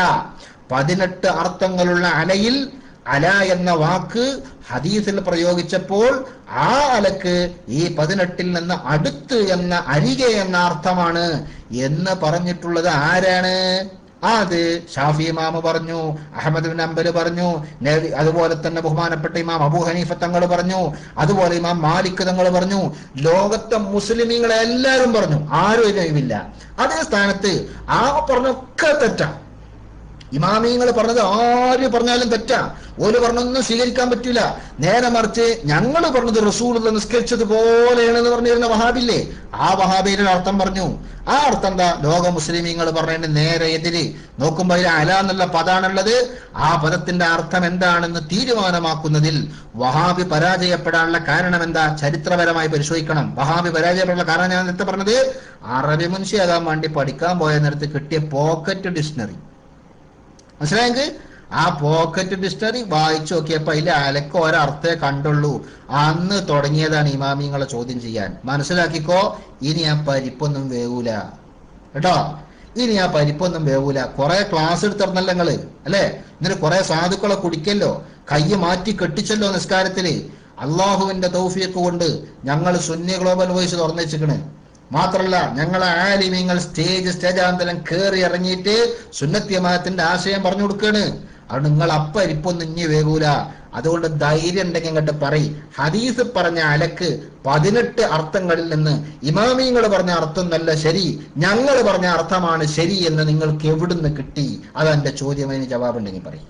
18 അർത്ഥങ്ങളുള്ള അലയിൽ അല എന്ന വാക്ക് ഹദീസിൽ പ്രയോഗിച്ചപ്പോൾ ആ അലക്ക് ഈ 18ൽ നിന്ന് അടുത്ത് എന്ന അരികെ എന്ന അർത്ഥമാണ് എന്ന് പറഞ്ഞിട്ടുള്ളത് ആരാണ്? അത് ഷാഫി ഇമാമ് പറഞ്ഞു, അഹ്മദ് ബിൻ ഹംബൽ പറഞ്ഞു, അതുപോലെ തന്നെ ബഹുമാനപ്പെട്ട ഇമാം അബൂ ഹനീഫ തങ്ങൾ പറഞ്ഞു, അതുപോലെ ഇമാം മാലിക് തങ്ങൾ പറഞ്ഞു. ലോകത്തെ മുസ്ലിമീങ്ങളെ എല്ലാവരും പറഞ്ഞു, ആരും ഇതില്ല. അതേ സ്ഥാനത്ത് ആ പറഞ്ഞൊക്കെ തെറ്റാ. ഇമാമിങ്ങൾ പറഞ്ഞത് ആര് പറഞ്ഞാലും തെറ്റാ. ഓല് പറഞ്ഞൊന്നും സ്വീകരിക്കാൻ പറ്റില്ല. നേരെ മറിച്ച് ഞങ്ങൾ പറഞ്ഞത് റസൂലുള്ളാഹി നിസ്കരിച്ചത് പോലെയാണെന്ന് പറഞ്ഞിരുന്ന വഹാബില്ലേ, ആ വഹാബിയുടെ അർത്ഥം പറഞ്ഞു. ആ അർത്ഥം എന്താ? ലോക മുസ്ലിമീങ്ങൾ പറഞ്ഞതിന് നേരെ എതിര്. നോക്കുമ്പോ അതിൽ അല എന്നുള്ള പദാണുള്ളത്. ആ പദത്തിന്റെ അർത്ഥം എന്താണെന്ന് തീരുമാനമാക്കുന്നതിൽ വഹാബി പരാജയപ്പെടാനുള്ള കാരണം എന്താ? ചരിത്രപരമായി പരിശോധിക്കണം. വഹാബി പരാജയപ്പെടാനുള്ള കാരണം ഞാൻ നേരത്തെ പറഞ്ഞത്, അറബി മുൻഷിയാകാൻ വേണ്ടി പഠിക്കാൻ പോയ നേരത്ത് കിട്ടിയ പോക്കറ്റ് ഡിക്ഷണറി. മനസ്സിലായെങ്കിൽ ആ പോക്കറ്റ് ഡിക്ഷണറി വായിച്ചു നോക്കിയപ്പോ അതിൽ അലക്ക് ഒരർത്ഥേ കണ്ടുള്ളൂ. അന്ന് തുടങ്ങിയതാണ് ഇമാമിങ്ങളെ ചോദ്യം ചെയ്യാൻ. മനസ്സിലാക്കിക്കോ, ഇനി ആ പരിപ്പൊന്നും വേവൂല കേട്ടോ. ഇനി ആ പരിപ്പൊന്നും വേവൂല. കുറെ ക്ലാസ് എടുത്തിരുന്നല്ലോ നിങ്ങള് അല്ലെ? എന്നിട്ട് കുറെ സാധുക്കളെ കുടിക്കല്ലോ, കയ്യ് മാറ്റി കെട്ടിച്ചല്ലോ നിസ്കാരത്തില്. അള്ളാഹുവിന്റെ തൗഫീഖ് കൊണ്ട് ഞങ്ങൾ സുന്നി ഗ്ലോബൽ വോയിസ് തുറന്നു വെച്ചിക്കണ്. മാത്രല്ല ഞങ്ങളെ ആലിമീങ്ങൾ സ്റ്റേജാന്തരം കയറി ഇറങ്ങിയിട്ട് സുന്നത്ത് ജമാഅത്തിന്റെ ആശയം പറഞ്ഞു കൊടുക്കാണ്. അത് നിങ്ങൾ അപ്പരിപ്പൊന്നും ഇനി വേകൂല. അതുകൊണ്ട് ധൈര്യം ഉണ്ടെങ്കിൽ അങ്ങോട്ട് പറയും, ഹദീസ് പറഞ്ഞ അലക്ക് 18 അർത്ഥങ്ങളിൽ നിന്ന് ഇമാമിങ്ങൾ പറഞ്ഞ അർത്ഥം നല്ല ശരി, ഞങ്ങൾ പറഞ്ഞ അർത്ഥമാണ് ശരി എന്ന് നിങ്ങൾക്ക് എവിടുന്ന് കിട്ടി? അതെന്റെ ചോദ്യം. അതിന് ജവാബുണ്ടെങ്കിൽ പറയും.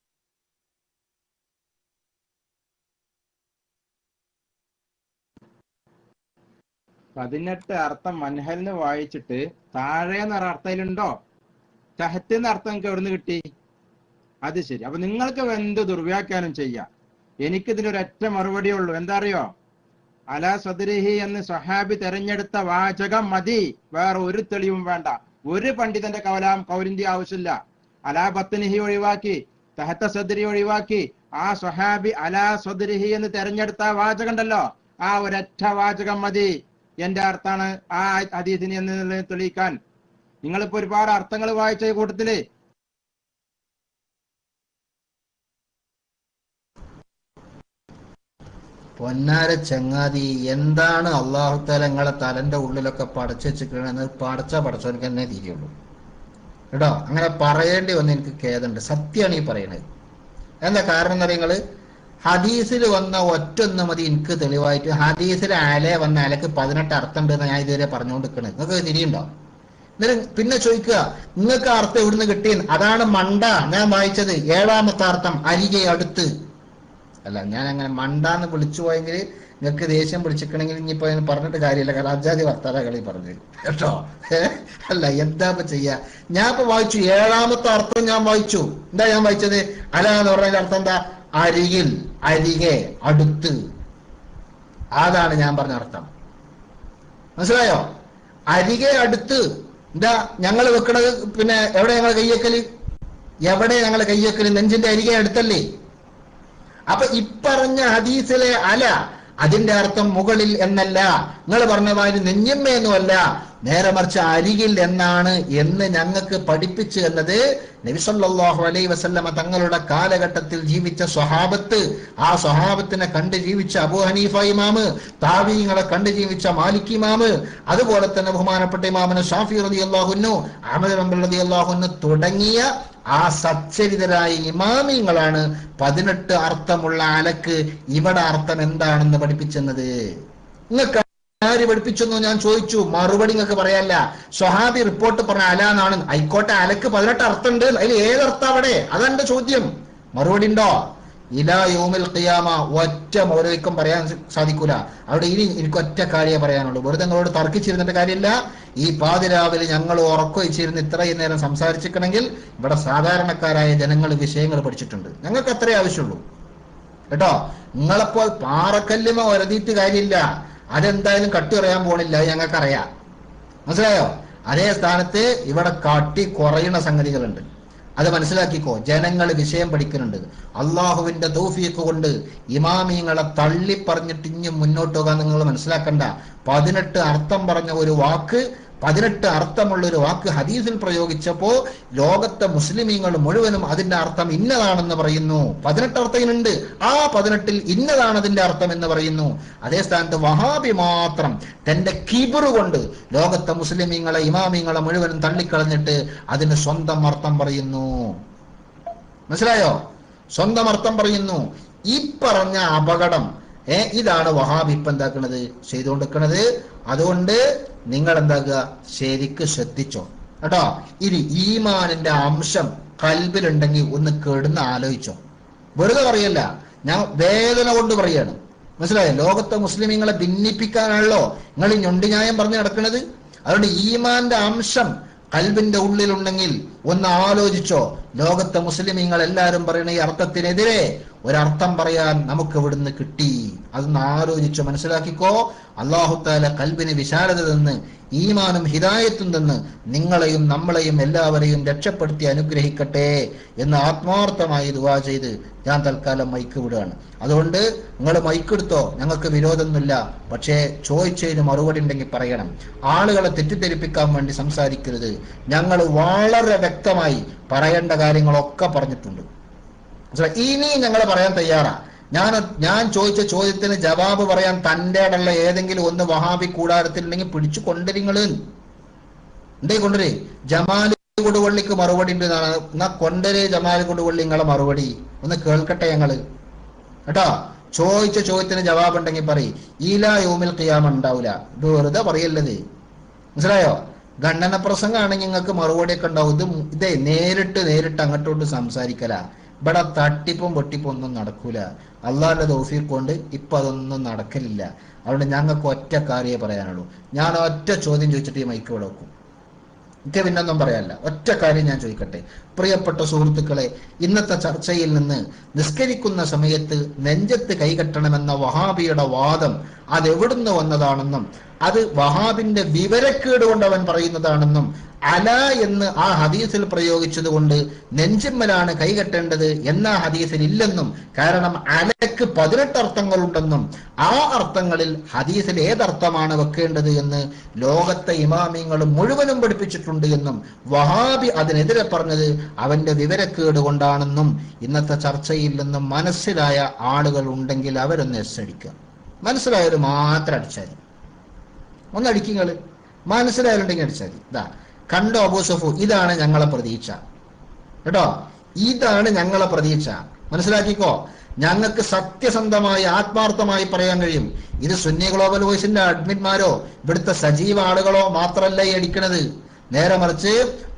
പതിനെട്ട് അർത്ഥം മൻഹലിന് വായിച്ചിട്ട് താഴേന്ന് അർത്ഥയിലുണ്ടോ, തഹത്തിന് അർത്ഥം നിങ്ങൾക്ക് എവിടുന്ന് കിട്ടി? അത് ശരി. അപ്പൊ നിങ്ങൾക്ക് എന്ത് ദുർവ്യാഖ്യാനം ചെയ്യാം. എനിക്കിതിനൊരൊറ്റ മറുപടിയേ ഉള്ളൂ. എന്താ അറിയോ? അലാ സദ്രിഹി എന്ന് സഹാബി തെരഞ്ഞെടുത്ത വാചകം മതി, വേറെ ഒരു തെളിവും വേണ്ട. ഒരു പണ്ഡിതന്റെ കൗലിന്റെ ആവശ്യമില്ല. അലാ ബത്നിഹി ഒഴിവാക്കി, തഹത്ത സദ്രി ഒഴിവാക്കി, ആ സഹാബി അലാ സദ്രിഹി എന്ന് തെരഞ്ഞെടുത്ത വാചകം ഉണ്ടല്ലോ, ആ ഒരൊറ്റ വാചകം മതി എന്റെ അർത്ഥാണ് ആ ഹദീസിനെ എന്ന് തെളിയിക്കാൻ. നിങ്ങളിപ്പോ ഒരുപാട് അർത്ഥങ്ങൾ വായിച്ച കൂട്ടത്തില് പൊന്നാര ചങ്ങാതി, എന്താണ് അള്ളാഹു തആല നിങ്ങളെ തലന്റെ ഉള്ളിലൊക്കെ പടച്ചു വെച്ചിരിക്കണെന്ന് പടച്ചവർക്ക് തന്നെ തിരിയുള്ളൂ കേട്ടോ. അങ്ങനെ പറയേണ്ടി വന്ന് എനിക്ക് ഖേദമുണ്ട്. സത്യമാണ് ഈ പറയണത്. എന്താ കാരണം എന്ന് പറയുന്നത്? ഹദീസിൽ വന്ന ഒറ്റൊന്ന് മതി എനിക്ക് തെളിവായിട്ട്. ഹദീസിൽ അല വന്ന അലക്ക് 18 അർത്ഥം ഉണ്ടെന്ന് ഞാൻ ഇതുവരെ പറഞ്ഞുകൊണ്ടിരിക്കണത്. നിങ്ങൾക്ക് തിരിയുണ്ടോ? എന്നിട്ട് പിന്നെ ചോദിക്കുക, നിങ്ങൾക്ക് അർത്ഥം എവിടുന്ന് കിട്ടിയെന്ന്. അതാണ് മണ്ട ഞാൻ വായിച്ചത്. 7ാമത്തെ അർത്ഥം അരികെ അടുത്ത്. അല്ല, ഞാൻ അങ്ങനെ മണ്ടാന്ന് വിളിച്ചു പോയെങ്കിൽ നിങ്ങൾക്ക് ദേഷ്യം പിടിച്ചിക്കണമെങ്കിൽ ഇനിയിപ്പോ അതിന് പറഞ്ഞിട്ട് കാര്യമില്ല. കാരണം അജാതി വർത്താനകളി പറഞ്ഞു കേട്ടോ. അല്ല, എന്താ ഇപ്പൊ ചെയ്യാ? ഞാൻ ഇപ്പൊ വായിച്ചു 7ാമത്തെ അർത്ഥം ഞാൻ വായിച്ചു. എന്താ ഞാൻ വായിച്ചത്? അല എന്ന് പറഞ്ഞതിന്റെ അർത്ഥം എന്താ? അരികിൽ, അരികെ, അടുത്ത്. അതാണ് ഞാൻ പറഞ്ഞ അർത്ഥം. മനസ്സിലായോ? അരികെ, അടുത്ത്. എന്താ ഞങ്ങൾ വെക്കണത്? പിന്നെ എവിടെ ഞങ്ങൾ കയ്യേക്കല്? എവിടെ ഞങ്ങൾ കയ്യേക്കല്? നെഞ്ചിന്റെ അരികെ, അടുത്തല്ലേ? അപ്പൊ ഇപ്പറഞ്ഞ ഹദീസിലെ അല അതിന്റെ അർത്ഥം മുകളിൽ എന്നല്ല, നിങ്ങൾ പറഞ്ഞ മാതിരി നെഞ്ഞമ്മയൊന്നുമല്ല, നേരെ മറിച്ച് അരികിൽ എന്നാണ് എന്ന് ഞങ്ങൾക്ക് പഠിപ്പിച്ചു എന്നത് നബി സല്ലല്ലാഹു അലൈഹി വസല്ലമ തങ്ങളുടെ കാലഘട്ടത്തിൽ ജീവിച്ച സ്വഹാബത്ത്, ആ സ്വഹാബത്തിനെ കണ്ട് ജീവിച്ച അബൂ ഹനീഫ ഇമാമ്, താബീങ്ങളെ കണ്ട് ജീവിച്ച മാലിക് ഇമാമ്, അതുപോലെ തന്നെ ബഹുമാനപ്പെട്ട ഇമാമിന് ഷാഫി റളിയല്ലാഹു അൻഹു, അഹ്മദ് ബിൻ റളിയല്ലാഹു അൻഹു തുടങ്ങിയ ആ സച്ചരിതരായ ഇമാമിങ്ങളാണ് 18 അർത്ഥമുള്ള അലക്ക് ഇവിടെ അർത്ഥം എന്താണെന്ന് പഠിപ്പിച്ചെന്നത്. നിങ്ങൾക്ക് ആര് പഠിപ്പിച്ചെന്നു ഞാൻ ചോദിച്ചു. മറുപടി നിങ്ങൾക്ക് പറയാല്ല. സ്വഹാബി റിപ്പോർട്ട് പറഞ്ഞ അല എന്നാണ്. ആയിക്കോട്ടെ, അലക്ക് 18 അർത്ഥമുണ്ട്, അതിൽ ഏതർത്ഥം അവിടെ? അതെന്റെ ചോദ്യം. മറുപടി ഉണ്ടോ? ഇലാ യൗമിൽ ഖിയാമ ഒറ്റ മൗലവിക്കും പറയാൻ സാധിക്കൂല. അവിടെ ഇനി എനിക്ക് ഒറ്റ കാര്യമേ പറയാനുള്ളൂ. വെറുതെ നിങ്ങളോട് തർക്കിച്ചിരുന്നിട്ട് കാര്യമില്ല. ഈ പാതിരാവിലെ ഞങ്ങൾ ഉറക്കൊഴിച്ചിരുന്ന് ഇത്രയും നേരം സംസാരിച്ചിരിക്കണമെങ്കിൽ ഇവിടെ സാധാരണക്കാരായ ജനങ്ങൾ വിഷയങ്ങൾ പഠിച്ചിട്ടുണ്ട്. ഞങ്ങൾക്ക് അത്രേ ആവശ്യമുള്ളൂ കേട്ടോ. നിങ്ങളെപ്പോൾ പാറക്കല്ലുമ ഒരതിയിട്ട് കാര്യമില്ല. അതെന്തായാലും കട്ടി പറയാൻ പോണില്ല, ഞങ്ങൾക്കറിയാം. മനസ്സിലായോ? അതേ സ്ഥാനത്ത് ഇവിടെ കാട്ടി കുറയുന്ന സംഗതികളുണ്ട്. അത് മനസ്സിലാക്കിക്കോ. ജനങ്ങൾ വിഷയം പഠിക്കുന്നുണ്ട്. അള്ളാഹുവിന്റെ തൗഫീഖ് കൊണ്ട് ഇമാമിങ്ങളെ തള്ളി പറഞ്ഞിട്ട് ഇനി മുന്നോട്ട് പോകാൻ നിങ്ങൾ മനസ്സിലാക്കണ്ട. 18 അർത്ഥം പറഞ്ഞ ഒരു വാക്ക്, 18 അർത്ഥമുള്ള ഒരു വാക്ക് ഹദീസിൽ പ്രയോഗിച്ചപ്പോ ലോകത്തെ മുസ്ലിമീങ്ങൾ മുഴുവനും അതിന്റെ അർത്ഥം ഇന്നതാണെന്ന് പറയുന്നു. 18 അർത്ഥങ്ങളുണ്ട്. ആ 18ൽ ഇന്നതാണ് അതിന്റെ അർത്ഥം എന്ന് പറയുന്നു. അതേ സ്ഥാനത്ത് വഹാബി മാത്രം തന്റെ കിബറ് കൊണ്ട് ലോകത്തെ മുസ്ലിമീങ്ങളെ ഇമാമിങ്ങളെ മുഴുവനും തള്ളിക്കളഞ്ഞിട്ട് അതിന് സ്വന്തം അർത്ഥം പറയുന്നു. മനസ്സിലായോ? സ്വന്തം അർത്ഥം പറയുന്നു. ഈ പറഞ്ഞ അപകടം ഇതാണ് വഹാബി ഇപ്പൊ എന്താക്കണത്, ചെയ്തുകൊണ്ടിരിക്കണത്. അതുകൊണ്ട് നിങ്ങൾ എന്താക്കുക, ശരിക്ക് ശ്രദ്ധിച്ചോ കേട്ടോ. ഇനി ഈമാനിന്റെ അംശം കൽബിലുണ്ടെങ്കിൽ ഒന്ന് കെടുന്ന് ആലോചിച്ചോ. വെറുതെ പറയല്ല, ഞാൻ വേദന കൊണ്ട് പറയാണ്. മനസ്സിലായോ? ലോകത്തെ മുസ്ലിമീങ്ങളെ ഭിന്നിപ്പിക്കാനാണല്ലോ നിങ്ങൾ ഈ ഞൊണ്ടി ന്യായം പറഞ്ഞു നടക്കുന്നത്. അതുകൊണ്ട് ഈമാന്റെ അംശം കൽബിന്റെ ഉള്ളിലുണ്ടെങ്കിൽ ഒന്ന് ആലോചിച്ചോ. ലോകത്തെ മുസ്ലിമീങ്ങൾ എല്ലാവരും പറയുന്ന ഈ അർത്ഥത്തിനെതിരെ ഒരർത്ഥം പറയാൻ നമുക്ക് ഇവിടുന്ന് കിട്ടി. അതൊന്ന് ആലോചിച്ചോ, മനസ്സിലാക്കിക്കോ. അല്ലാഹു തആല കൽബിന് വിശാലത തന്ന് ഈമാനും ഹിദായത്തും തന്ന് നിങ്ങളെയും നമ്മളെയും എല്ലാവരെയും രക്ഷപ്പെടുത്തി അനുഗ്രഹിക്കട്ടെ എന്ന് ആത്മാർത്ഥമായി ദുആ ചെയ്ത് ഞാൻ തൽക്കാലം മൈക്ക് വിടുകയാണ്. അതുകൊണ്ട് നിങ്ങൾ മൈക്കെടുത്തോ, ഞങ്ങൾക്ക് വിരോധമൊന്നുമില്ല. പക്ഷേ ചോദിച്ചതിന് മറുപടി ഉണ്ടെങ്കിൽ പറയണം. ആളുകളെ തെറ്റിദ്ധരിപ്പിക്കാൻ വേണ്ടി സംസാരിക്കരുത്. ഞങ്ങൾ വളരെ വ്യക്തമായി പറയേണ്ട കാര്യങ്ങളൊക്കെ പറഞ്ഞിട്ടുണ്ട്. ഇനി ഞങ്ങൾ പറയാൻ തയ്യാറാ. ഞാൻ ചോദിച്ച ചോദ്യത്തിന് ജവാബ് പറയാൻ തൻ്റെ ഇടമുള്ള ഏതെങ്കിലും ഒന്ന് വഹാബി കൂടാരത്തിലുണ്ടെങ്കിൽ പിടിച്ചു കൊണ്ടുവരിങ്ങള്. എന്തേ കൊണ്ടുവരേ? ജമാൽ കൊടുവള്ളിക്ക് മറുപടി ഉണ്ട് എന്നാണ്. എന്നാ കൊണ്ടുവരേ ജമാൽ കൊടുവള്ളി നിങ്ങളെ മറുപടി ഒന്ന് കേൾക്കട്ടെ ഞങ്ങള് കേട്ടോ. ചോദിച്ച ചോദ്യത്തിന് ജവാബ് ഉണ്ടെങ്കിൽ പറയും. ഈലാ യൗമിൽ ഖിയാമ ഉണ്ടാവൂല. ഇത് വെറുതെ പറയല്ലത്. മനസ്സിലായോ? ഖണ്ഡന പ്രസംഗമാണെങ്കിൽ നിങ്ങൾക്ക് മറുപടിയൊക്കെ ഉണ്ടാവും. ഇതേ നേരിട്ട് അങ്ങോട്ടോട്ട് സംസാരിക്കല. ഇവിടെ തട്ടിപ്പും പൊട്ടിപ്പും ഒന്നും നടക്കൂല. അള്ളാഹിന്റെ തൗഫീഖ് കൊണ്ട് ഇപ്പൊ അതൊന്നും നടക്കലില്ല. അതുകൊണ്ട് ഞങ്ങൾക്ക് ഒറ്റ കാര്യമേ പറയാനുള്ളൂ. ഞാൻ ഒറ്റ ചോദ്യം ചോദിച്ചിട്ട് ഈ മൈക്ക് ഇവിടെ വെക്കും. എനിക്ക് പിന്നൊന്നും പറയാനില്ല. ഒറ്റ കാര്യം ഞാൻ ചോദിക്കട്ടെ. പ്രിയപ്പെട്ട സുഹൃത്തുക്കളെ, ഇന്നത്തെ ചർച്ചയിൽ നിന്ന് നിസ്കരിക്കുന്ന സമയത്ത് നെഞ്ചത്ത് കൈകെട്ടണമെന്ന വഹാബിയുടെ വാദം അതെവിടുന്ന് വന്നതാണെന്നും അത് വഹാബിന്റെ വിവരക്കേട് കൊണ്ട് അവൻ പറയുന്നതാണെന്നും അല എന്ന് ആ ഹദീസിൽ പ്രയോഗിച്ചത് കൊണ്ട് നെഞ്ചിമ്മലാണ് കൈകെട്ടേണ്ടത് എന്ന ഹദീസിൽ ഇല്ലെന്നും, കാരണം അലക്ക് 18 അർത്ഥങ്ങളുണ്ടെന്നും ആ അർത്ഥങ്ങളിൽ ഹദീസിൽ ഏതർത്ഥമാണ് വെക്കേണ്ടത് എന്ന് ലോകത്തെ ഇമാമിങ്ങൾ മുഴുവനും പഠിപ്പിച്ചിട്ടുണ്ട് എന്നും വഹാബി അതിനെതിരെ പറഞ്ഞത് അവന്റെ വിവരക്കേട് കൊണ്ടാണെന്നും ഇന്നത്തെ ചർച്ചയിൽ നിന്നും മനസ്സിലായ ആളുകൾ ഉണ്ടെങ്കിൽ അവരൊന്ന് എസ് അടിക്കുക. മനസ്സിലായവർ മാത്രം അടിച്ചാൽ ഒന്നടിക്കുങ്ങള്. മനസ്സിലായാലുണ്ടെങ്കിൽ അടിച്ചാൽ മതി. ഇതാ കണ്ടോ അബൂ സഫു, ഇതാണ് ഞങ്ങളെ പ്രതീക്ഷ കേട്ടോ. ഇതാണ് ഞങ്ങളെ പ്രതീക്ഷ. മനസ്സിലാക്കിക്കോ. ഞങ്ങൾക്ക് സത്യസന്ധമായി ആത്മാർത്ഥമായി പറയാൻ കഴിയും. ഇത് സുന്നി ഗ്ലോബൽ വോയിസിന്റെ അഡ്മിന്മാരോ ഇവിടുത്തെ സജീവ ആളുകളോ മാത്രമല്ല ഈ അടിക്കണത്. നേരെ മറിച്ച്